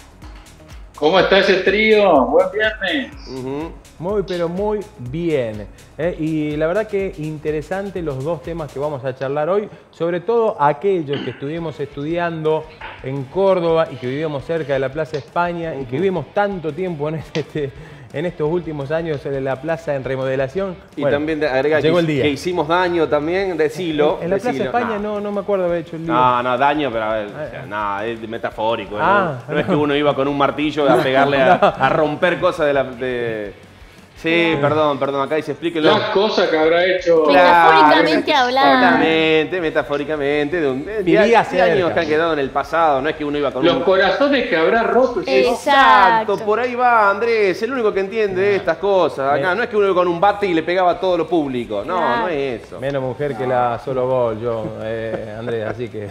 ¿Cómo está ese trío? Buen viernes. Ujú. Muy, pero muy bien. ¿eh? Y la verdad que interesante los dos temas que vamos a charlar hoy, sobre todo aquellos que estuvimos estudiando en Córdoba y que vivíamos cerca de la Plaza España y que vivimos tanto tiempo en, este, en estos últimos años en la plaza en remodelación. Y Bueno, también de- agrega llegó que, el día. que hicimos daño también, decilo. En la Plaza decilo. España no, no me acuerdo haber hecho el lío. No, no, daño, pero a ver, o sea, no, es metafórico. Ah, ¿no? No es que uno iba con un martillo a pegarle a, a romper cosas de la... de- Sí, perdón, perdón, acá dice, explíquelo. Las cosas que habrá hecho. Metafóricamente hablando. Exactamente, metafóricamente, de, un, de, Vivía de años cerca. que han quedado en el pasado, no es que uno iba con Los un... corazones que habrá roto. ese- Exacto, por ahí va Andrés, el único que entiende de estas cosas. Acá Bien. no es que uno iba con un bate y le pegaba a todo lo público, no, Claro. no es eso. Menos mujer que la solo gol, yo, eh, Andrés, así que...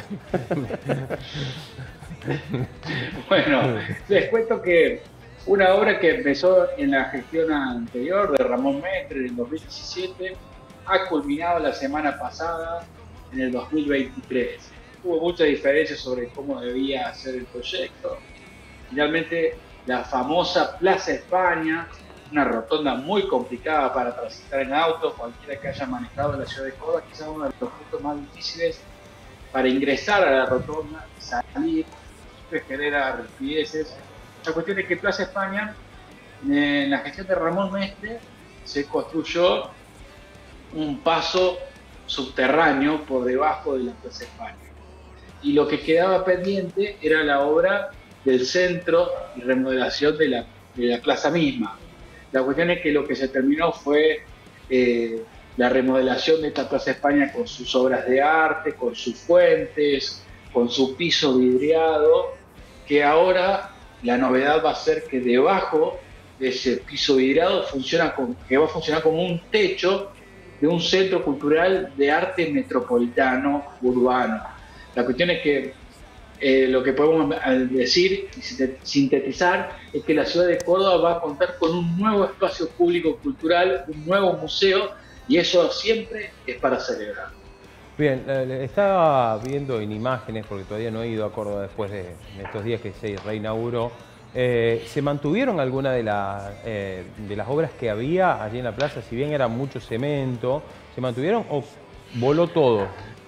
Bueno, les cuento que una obra que empezó en la gestión anterior de Ramón Mestre en el dos mil diecisiete ha culminado la semana pasada en el dos mil veintitrés. Hubo muchas diferencias sobre cómo debía ser el proyecto. Finalmente, la famosa Plaza España, una rotonda muy complicada para transitar en auto, cualquiera que haya manejado la ciudad de Córdoba, quizás uno de los puntos más difíciles para ingresar a la rotonda, salir, siempre genera rispideces. La cuestión es que Plaza España, en la gestión de Ramón Mestre, se construyó un paso subterráneo por debajo de la Plaza España. Y lo que quedaba pendiente era la obra del centro y remodelación de la, de la plaza misma. La cuestión es que lo que se terminó fue eh, la remodelación de esta Plaza España con sus obras de arte, con sus fuentes, con su piso vidriado, que ahora la novedad va a ser que debajo de ese piso vidriado funciona con, que va a funcionar como un techo de un centro cultural de arte metropolitano urbano. La cuestión es que eh, lo que podemos decir y sintetizar es que la ciudad de Córdoba va a contar con un nuevo espacio público cultural, un nuevo museo, y eso siempre es para celebrar. Bien, eh, estaba viendo en imágenes, porque todavía no he ido a Córdoba después de, de estos días que se reinauguró. Eh, ¿Se mantuvieron algunas de, la, eh, de las obras que había allí en la plaza? Si bien era mucho cemento, ¿se mantuvieron o voló todo?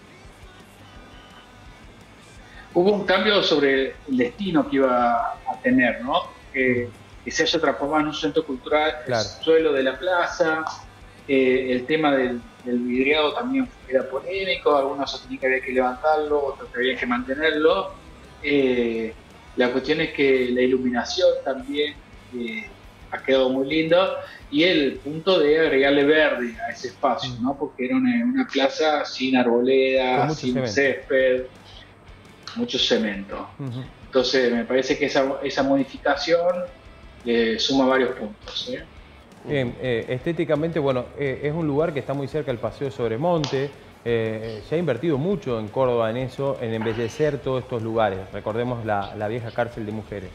Hubo un cambio sobre el destino que iba a tener, ¿no? Que, que se haya transformado en un centro cultural, Claro. el suelo de la plaza, eh, el tema del, del vidriado también era polémico, algunos sostenían que había que levantarlo, otros que había que mantenerlo. Eh, la cuestión es que la iluminación también eh, ha quedado muy lindo, y el punto de agregarle verde a ese espacio, ¿no? Porque era una, una plaza sin Con arboleda, mucho sin cemento. césped, mucho cemento. Ujú. Entonces me parece que esa, esa modificación eh, suma varios puntos, ¿eh? Bien, eh, estéticamente, bueno, eh, es un lugar que está muy cerca del Paseo Sobremonte. Eh, se ha invertido mucho en Córdoba en eso, en embellecer todos estos lugares. Recordemos la, la vieja cárcel de mujeres.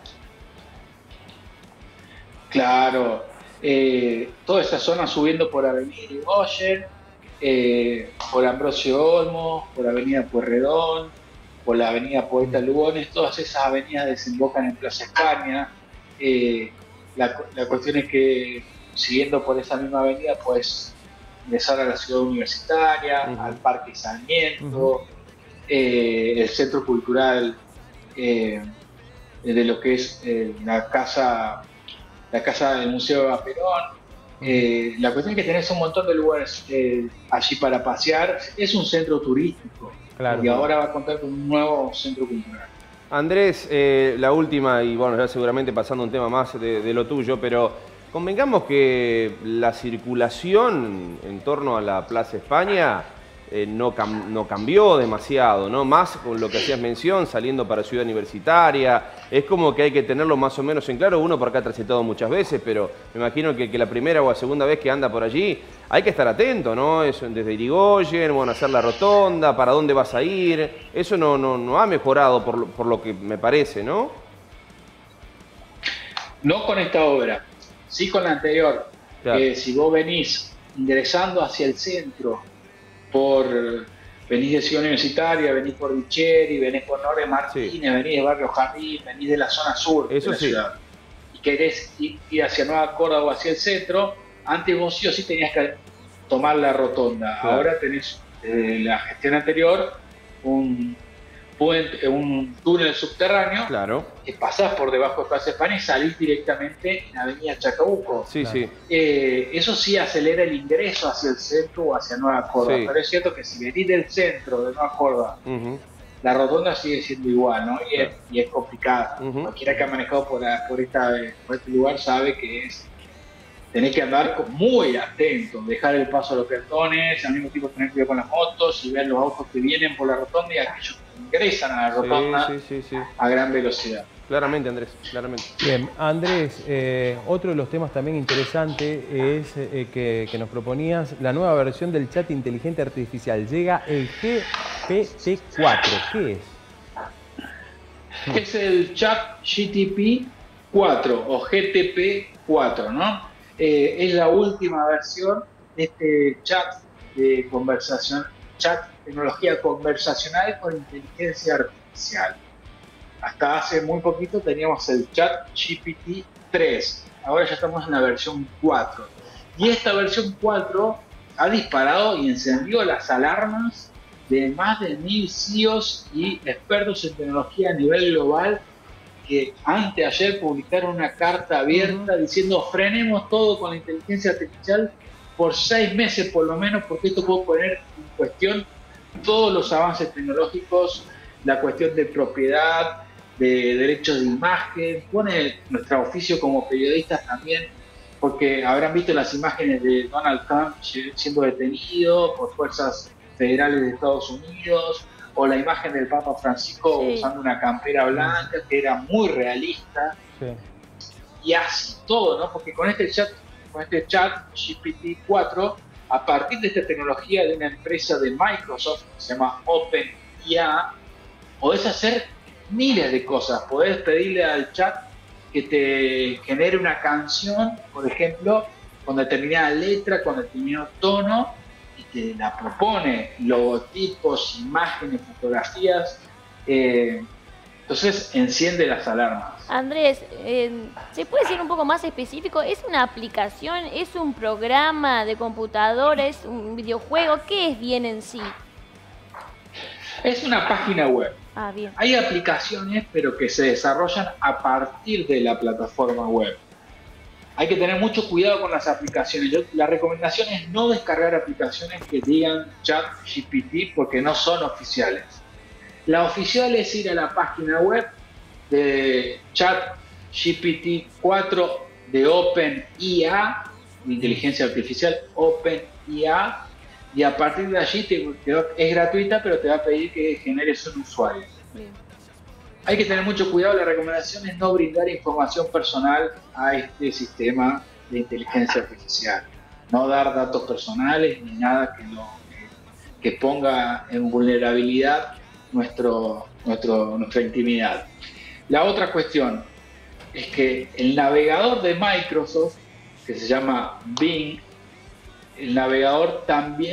Claro, eh, toda esa zona subiendo por Avenida Irigoyen, eh, por Ambrosio Olmos, por Avenida Pueyrredón, por la avenida Poeta Lugones, todas esas avenidas desembocan en Plaza España. Eh, la, la cuestión es que siguiendo por esa misma avenida puedes ingresar a la ciudad universitaria, uh-huh. al Parque Sarmiento, uh-huh. eh, el centro cultural eh, de lo que es eh, la casa la casa del Museo de Perón. Eh, la cuestión es que tenés un montón de lugares eh, allí para pasear. Es un centro turístico, claro, y ahora va a contar con un nuevo centro cultural. Andrés, eh, la última, y bueno, ya seguramente pasando un tema más de, de lo tuyo, pero convengamos que la circulación en torno a la Plaza España eh, no, cam no cambió demasiado, ¿no? Más con lo que hacías mención, saliendo para Ciudad Universitaria, es como que hay que tenerlo más o menos en claro. Uno por acá ha transitado muchas veces, pero me imagino que, que la primera o la segunda vez que anda por allí hay que estar atento, ¿no? Eso, desde Irigoyen, bueno, hacer la rotonda, para dónde vas a ir, eso no, no, no ha mejorado por, por lo que me parece, ¿no? No con esta obra, sí con la anterior. Claro. Eh, si vos venís ingresando hacia el centro, por venís de Ciudad Universitaria, venís por Vicheri, venís por Norte Martínez, sí. venís de Barrio Jardín, venís de la zona sur Eso de la sí. ciudad, y querés ir, ir hacia Nueva Córdoba o hacia el centro, antes vos sí o sí tenías que tomar la rotonda. Claro. Ahora tenés eh, la gestión anterior un, puente, un túnel subterráneo, claro, que pasás por debajo de Plaza España y salís directamente en Avenida Chacabuco. Sí, claro. sí. Eh, eso sí acelera el ingreso hacia el centro o hacia Nueva Córdoba, Sí. pero es cierto que si venís del centro de Nueva Córdoba, Uh-huh. la rotonda sigue siendo igual, ¿no? Y, es, y es complicada. Uh-huh. Cualquiera que ha manejado por, la- por, esta, por este lugar sabe que es tenés que andar con- muy atento, dejar el paso a los peatones, al mismo tiempo tener cuidado con las motos y ver los autos que vienen por la rotonda y aquellos que ingresan a la rotonda Sí, sí, sí, sí. a gran velocidad. Claramente, Andrés, claramente. Bien, Andrés, eh, otro de los temas también interesante es eh, que, que nos proponías la nueva versión del chat inteligente artificial. Llega el G P T cuatro. ¿Qué es? Es el chat G T P cuatro o G T P cuatro, ¿no? Eh, es la última versión de este chat de conversación, chat tecnología conversacional con inteligencia artificial. Hasta hace muy poquito teníamos el chat G P T tres, ahora ya estamos en la versión cuatro. Y esta versión cuatro ha disparado y encendido las alarmas de más de mil C E Os y expertos en tecnología a nivel global que anteayer publicaron una carta abierta uh-huh. diciendo frenemos todo con la inteligencia artificial por seis meses por lo menos, porque esto puede poner en cuestión todos los avances tecnológicos, la cuestión de propiedad, de derechos de imagen, pone nuestro oficio como periodistas también, porque habrán visto las imágenes de Donald Trump siendo detenido por fuerzas federales de Estados Unidos, o la imagen del Papa Francisco sí. usando una campera blanca, que era muy realista, Sí. y así todo, ¿no? Porque con este chat, con este chat G P T cuatro, a partir de esta tecnología de una empresa de Microsoft que se llama OpenAI, podés hacer miles de cosas. Podés pedirle al chat que te genere una canción, por ejemplo, con determinada letra, con determinado tono, y te la propone, logotipos, imágenes, fotografías. Eh, entonces enciende las alarmas. Andrés, eh, ¿se puede ser un poco más específico? ¿Es una aplicación? ¿Es un programa de computadora? ¿Es un videojuego? ¿Qué es bien en sí? Es una página web. Ah, bien. Hay aplicaciones, pero que se desarrollan a partir de la plataforma web. Hay que tener mucho cuidado con las aplicaciones. Yo, la recomendación es no descargar aplicaciones que digan chat G P T porque no son oficiales. La oficial es ir a la página web de chat G P T cuatro de OpenAI, de inteligencia artificial OpenAI, y a partir de allí te, te va, es gratuita, pero te va a pedir que generes un usuario. Bien. Hay que tener mucho cuidado. La recomendación es no brindar información personal a este sistema de inteligencia artificial. No dar datos personales ni nada que, lo, que, que ponga en vulnerabilidad nuestro, nuestro, nuestra intimidad. La otra cuestión es que el navegador de Microsoft, que se llama Bing, el navegador también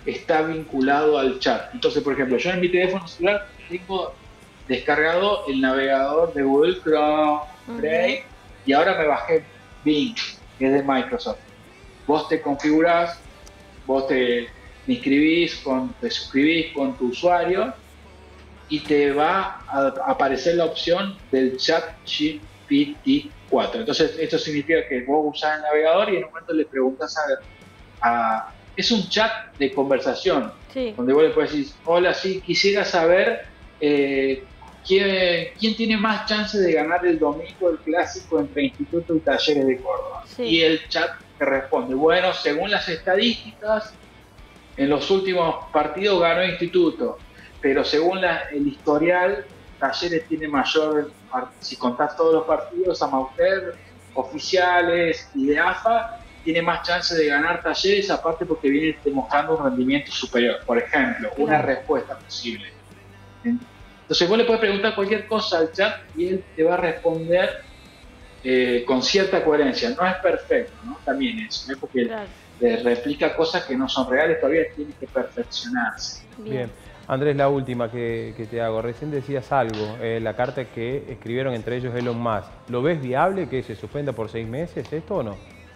está vinculado al chat. Entonces, por ejemplo, yo en mi teléfono celular tengo descargado el navegador de Google Chrome, Brave, y ahora me bajé Bing, que es de Microsoft. Vos te configurás, vos te inscribís, con, te suscribís con tu usuario y te va a aparecer la opción del chat G P T cuatro. Entonces, esto significa que vos usás el navegador y en un momento le preguntas a... a es un chat de conversación, sí, donde vos le puedes decir, hola, sí, quisiera saber eh, ¿quién, quién tiene más chance de ganar el domingo el clásico entre Instituto y Talleres de Córdoba. Sí. Y el chat te responde, bueno, según las estadísticas, en los últimos partidos ganó Instituto, pero según la, el historial, Talleres tiene mayor, si contás todos los partidos, amateur, oficiales y de A F A, tiene más chance de ganar Talleres, aparte porque viene demostrando un rendimiento superior. Por ejemplo, una respuesta posible. Entonces vos le puedes preguntar cualquier cosa al chat y él te va a responder eh, con cierta coherencia. No es perfecto, ¿no? También eso, ¿no? Porque claro, le replica cosas que no son reales, todavía tiene que perfeccionarse. Bien. Bien. Andrés, la última que, que te hago. Recién decías algo, eh, la carta que escribieron entre ellos Elon Musk. ¿Lo ves viable que se suspenda por seis meses esto o no?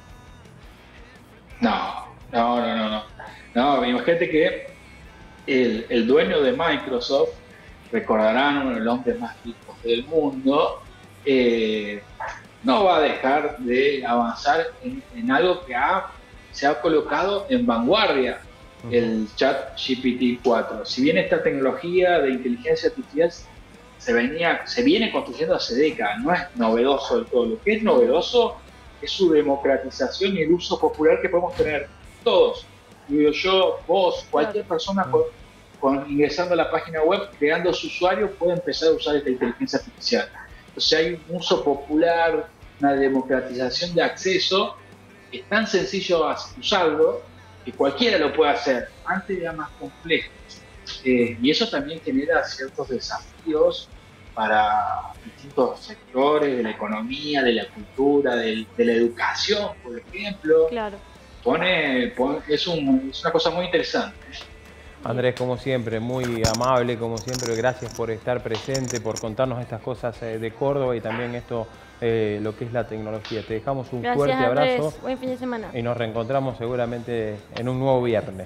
No, no, no, no, no. No, imagínate que el, el dueño de Microsoft, recordarán, uno de los hombres más ricos del mundo, eh, no va a dejar de avanzar en, en algo que ha, se ha colocado en vanguardia, uh-huh, el chat G P T cuatro. Si bien esta tecnología de inteligencia artificial se, venía, se viene construyendo hace décadas, no es novedoso del todo. Lo que es novedoso es su democratización y el uso popular que podemos tener todos. Yo, vos, cualquier persona con, con, ingresando a la página web, creando su usuario, puede empezar a usar esta inteligencia artificial. Entonces hay un uso popular, una democratización de acceso, es tan sencillo usarlo que cualquiera lo puede hacer. Antes era más complejo. Eh, y eso también genera ciertos desafíos para distintos sectores de la economía, de la cultura, de, de la educación, por ejemplo. Claro. Pone, pone es, un, es una cosa muy interesante. Andrés, como siempre, muy amable, como siempre, gracias por estar presente, por contarnos estas cosas eh, de Córdoba y también esto, eh, lo que es la tecnología. Te dejamos un gracias, fuerte Andrés. abrazo. Buen fin de semana. Y nos reencontramos seguramente en un nuevo viernes.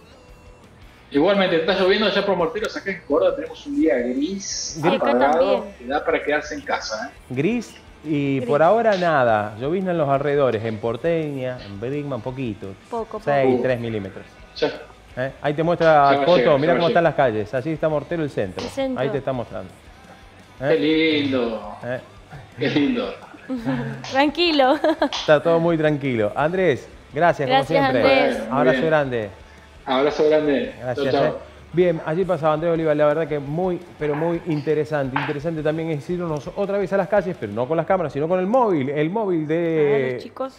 Igualmente, está lloviendo allá por Morteros, acá en Córdoba tenemos un día gris, Gris. apagado, que da para quedarse en casa. ¿eh? Gris y Gris. Por ahora nada, llovizna en los alrededores, en Porteña, en Brigman, poquito. Poco, poco. seis, tres milímetros. Ya. ¿Eh? Ahí te muestra Coto, llegar, mira cómo llegar. están las calles, allí está Mortero el centro. El centro. Ahí te está mostrando. ¿Eh? Qué lindo, ¿Eh? qué lindo. Tranquilo. Está todo muy tranquilo. Andrés, gracias, Gracias, como siempre. Andrés. Muy Abrazo bien. grande. Abrazo grande. Gracias. Chau, chau. eh. Bien, allí pasaba Andrés Oliva, la verdad que muy, pero muy interesante. Interesante también es irnos otra vez a las calles, pero no con las cámaras, sino con el móvil. El móvil de... Dale, chicos.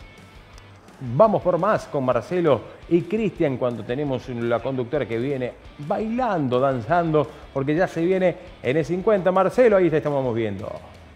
Vamos por más con Marcelo y Cristian cuando tenemos la conductora que viene bailando, danzando, porque ya se viene en el cincuenta. Marcelo, ahí te estamos viendo.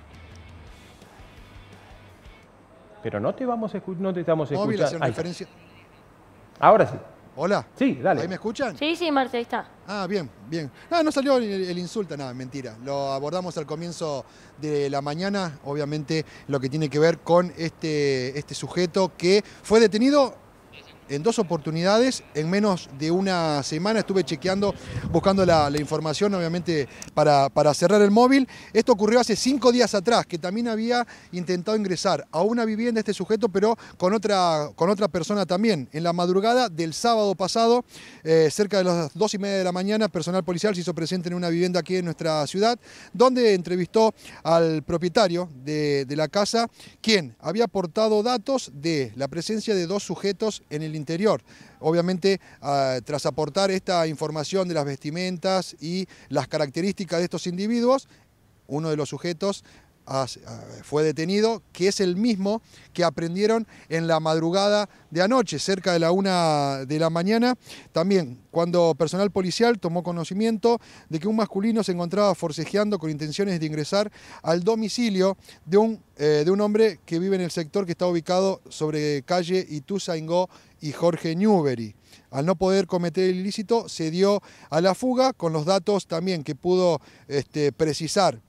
Pero no te, vamos a escu- no te estamos Móvil, hacer escuchando. Ahí está. referencia. Ahora sí. Hola. Sí, dale. ¿Ahí me escuchan? Sí, sí, Marce, ahí está. Ah, bien, bien. No, no salió el, el insulto, nada, mentira. Lo abordamos al comienzo de la mañana, obviamente lo que tiene que ver con este, este sujeto que fue detenido en dos oportunidades en menos de una semana. Estuve chequeando, buscando la, la información, obviamente, para, para cerrar el móvil. Esto ocurrió hace cinco días atrás, que también había intentado ingresar a una vivienda este sujeto, pero con otra, con otra persona también. En la madrugada del sábado pasado, eh, cerca de las dos y media de la mañana, personal policial se hizo presente en una vivienda aquí en nuestra ciudad, donde entrevistó al propietario de, de la casa, quien había aportado datos de la presencia de dos sujetos en el interior. Obviamente, uh, tras aportar esta información de las vestimentas y las características de estos individuos, uno de los sujetos fue detenido, que es el mismo que aprendieron en la madrugada de anoche, cerca de la una de la mañana, también cuando personal policial tomó conocimiento de que un masculino se encontraba forcejeando con intenciones de ingresar al domicilio de un, eh, de un hombre que vive en el sector que está ubicado sobre calle Ituzaingó y Jorge Newbery. Al no poder cometer el ilícito, se dio a la fuga con los datos también que pudo este, precisar.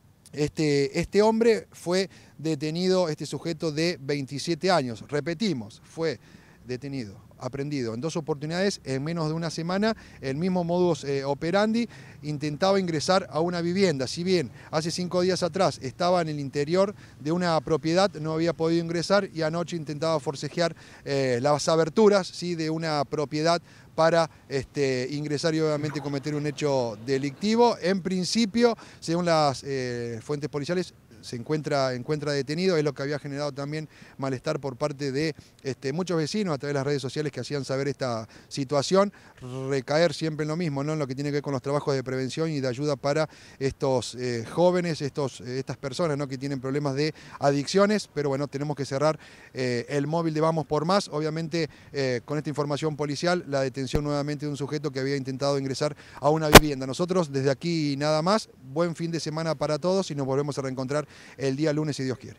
Este, este hombre fue detenido, este sujeto de veintisiete años. Repetimos, fue detenido, aprendido en dos oportunidades en menos de una semana. El mismo modus eh, operandi, intentaba ingresar a una vivienda. Si bien hace cinco días atrás estaba en el interior de una propiedad, no había podido ingresar, y anoche intentaba forcejear eh, las aberturas, ¿sí?, de una propiedad para este, ingresar y obviamente cometer un hecho delictivo. En principio, según las eh, fuentes policiales, se encuentra, encuentra detenido. Es lo que había generado también malestar por parte de este, muchos vecinos a través de las redes sociales que hacían saber esta situación. Recaer siempre en lo mismo, ¿no?, en lo que tiene que ver con los trabajos de prevención y de ayuda para estos eh, jóvenes, estos, eh, estas personas, ¿no?, que tienen problemas de adicciones. Pero bueno, tenemos que cerrar eh, el móvil de Vamos por Más. Obviamente, eh, con esta información policial, la detención nuevamente de un sujeto que había intentado ingresar a una vivienda. Nosotros desde aquí nada más. Buen fin de semana para todos y nos volvemos a reencontrar el día lunes si Dios quiere.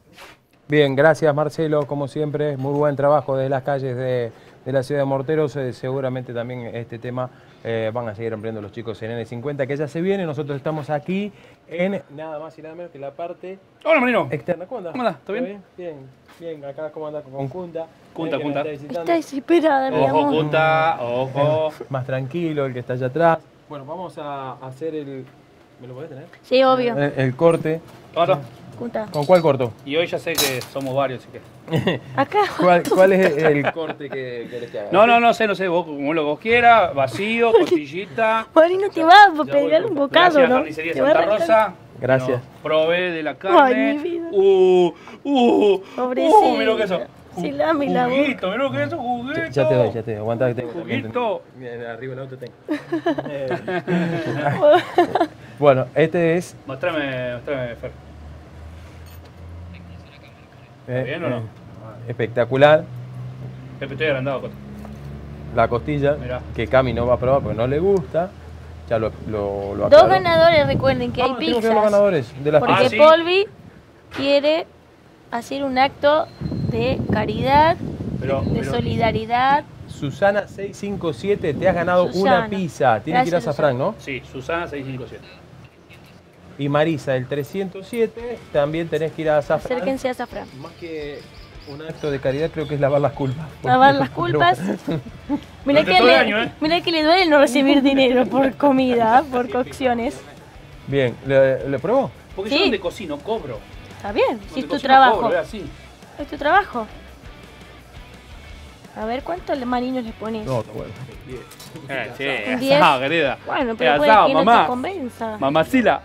Bien, gracias Marcelo, como siempre, muy buen trabajo desde las calles de, de la ciudad de Morteros. Eh, seguramente también este tema eh, van a seguir ampliando los chicos en N cincuenta, que ya se viene. Nosotros estamos aquí en nada más y nada menos que la parte Hola, Marino. externa. ¿Cómo andás? ¿Cómo andás? ¿Todo bien? Bien, bien. Acá, ¿cómo andás con Cunta? Cunta, Cunta. Está desesperada, mi Ojo, amor. Cunta, ojo. Más tranquilo, el que está allá atrás. Bueno, vamos a hacer el... ¿Me lo podés tener? Sí, obvio. El, el corte. ¿Cómo? Cunta. ¿Con cuál corto? Y hoy ya sé que somos varios, así que... Acá. ¿Cuál, ¿Cuál es el corte que querés que haga? No, no, no sé, no sé, vos como lo que vos quieras, vacío, costillita. Marino, te va a pegar un bocado, Gracias, ¿no? Carnicería Te va a Santa arrancar. Rosa. Gracias. Nos provee de la carne. Ay, mi vida. Uh, uh, Pobrecita. uh, mirá lo que es eso. Sí, lame la boca. Juguito, mirá lo que es eso, juguito. Ya, ya te doy, ya te doy. Aguantá que tengo. Juguito. Mira, arriba del auto tengo. Bueno, este es... Mostrame, mostrame, Fer. eh, ¿Bien o no? eh, espectacular. Pepe, estoy agrandado, Coto. La costilla, Mirá. que Cami no va a probar porque no le gusta. Ya lo, lo, lo Dos aclaro. ganadores, recuerden que hay Ah, tengo que ver pizzas. los ganadores de las Porque pizzas. ¿sí? Polvi quiere hacer un acto de caridad, Pero, de pero- solidaridad. Susana seiscientos cincuenta y siete, te has ganado Susana. una pizza. Tiene que ir a Gracias, Zafrán, ¿no? Sí, Susana seiscientos cincuenta y siete. Y Marisa, el trescientos siete, también tenés que ir a Zafrán. Acérquense a Zafrán. Más que un acto de caridad, creo que es lavar las culpas. Lavar las culpas. Mirá Durante que, todo el le, año, ¿eh? mirá que le duele no recibir dinero por comida, por cocciones. Bien, ¿le, le pruebo? Porque Sí. yo donde cocino cobro. Está bien, si Donde es tu cocino trabajo. Cobro, es así. Es tu trabajo. A ver, ¿cuántos marinos le pones? No, está bueno. Eh, Un sí, diez. asado, querida. Bueno, Es pero puede asado, que no te mamá. convenza. Mamacila.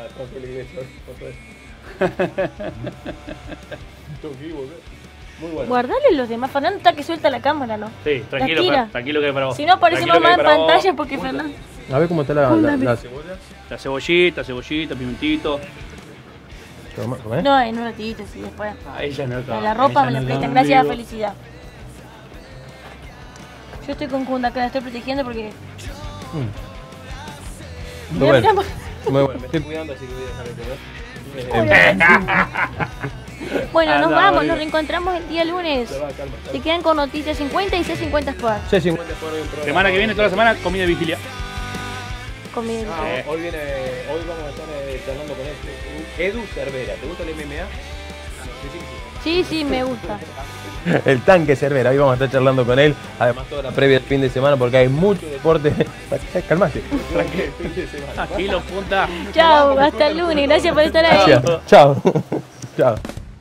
Muy bueno. Guardale los demás. Fernando está que suelta la cámara, ¿no? Sí, tranquilo, La tira. Fer, tranquilo que es para vos. Si no aparecemos Tranquilo más que en es para vos. pantalla porque Fernando. A ver cómo está la, la, la cebolla. La cebollita, cebollita, pimentito. Toma, comé. No, en un ratito, sí, después. Ah, ella no está. La ropa me Ella la no prestan. está Gracias a vivo. felicidad. Yo estoy con Kunda acá, la estoy protegiendo porque. Muy Mira, bueno. mira. Muy bueno. Me estoy cuidando, así que voy a dejar de comer. Bueno, nos Anda, vamos, Mario. nos reencontramos el día lunes. Se quedan con Noticias cincuenta y C cincuenta Sport. C cincuenta por hoy un programa. Semana que viene, toda la semana, comida de vigilia. Conmigo. Ah, hoy viene, hoy vamos a estar eh, charlando con este Edu Cervera. ¿Te gusta el M M A? Sí, sí, me gusta. El tanque Cervera, hoy vamos a estar charlando con él. Además, toda la previa del fin de semana porque hay mucho deporte. Calmate. Tranquilo, el fin de semana. Tranquilo, punta. Chao, hasta el lunes. Gracias por estar ahí. Chao. Chao. Chao.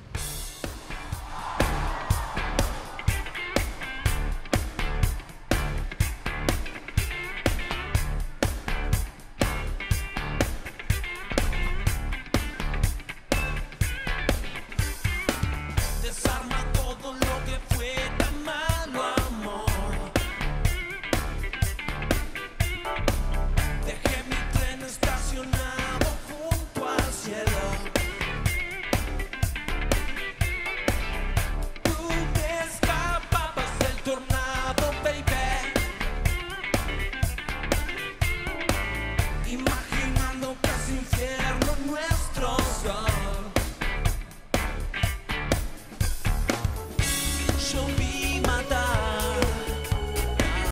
Desarma todo lo que fue tan malo, amor. Dejé mi tren estacionado junto al cielo. infierno.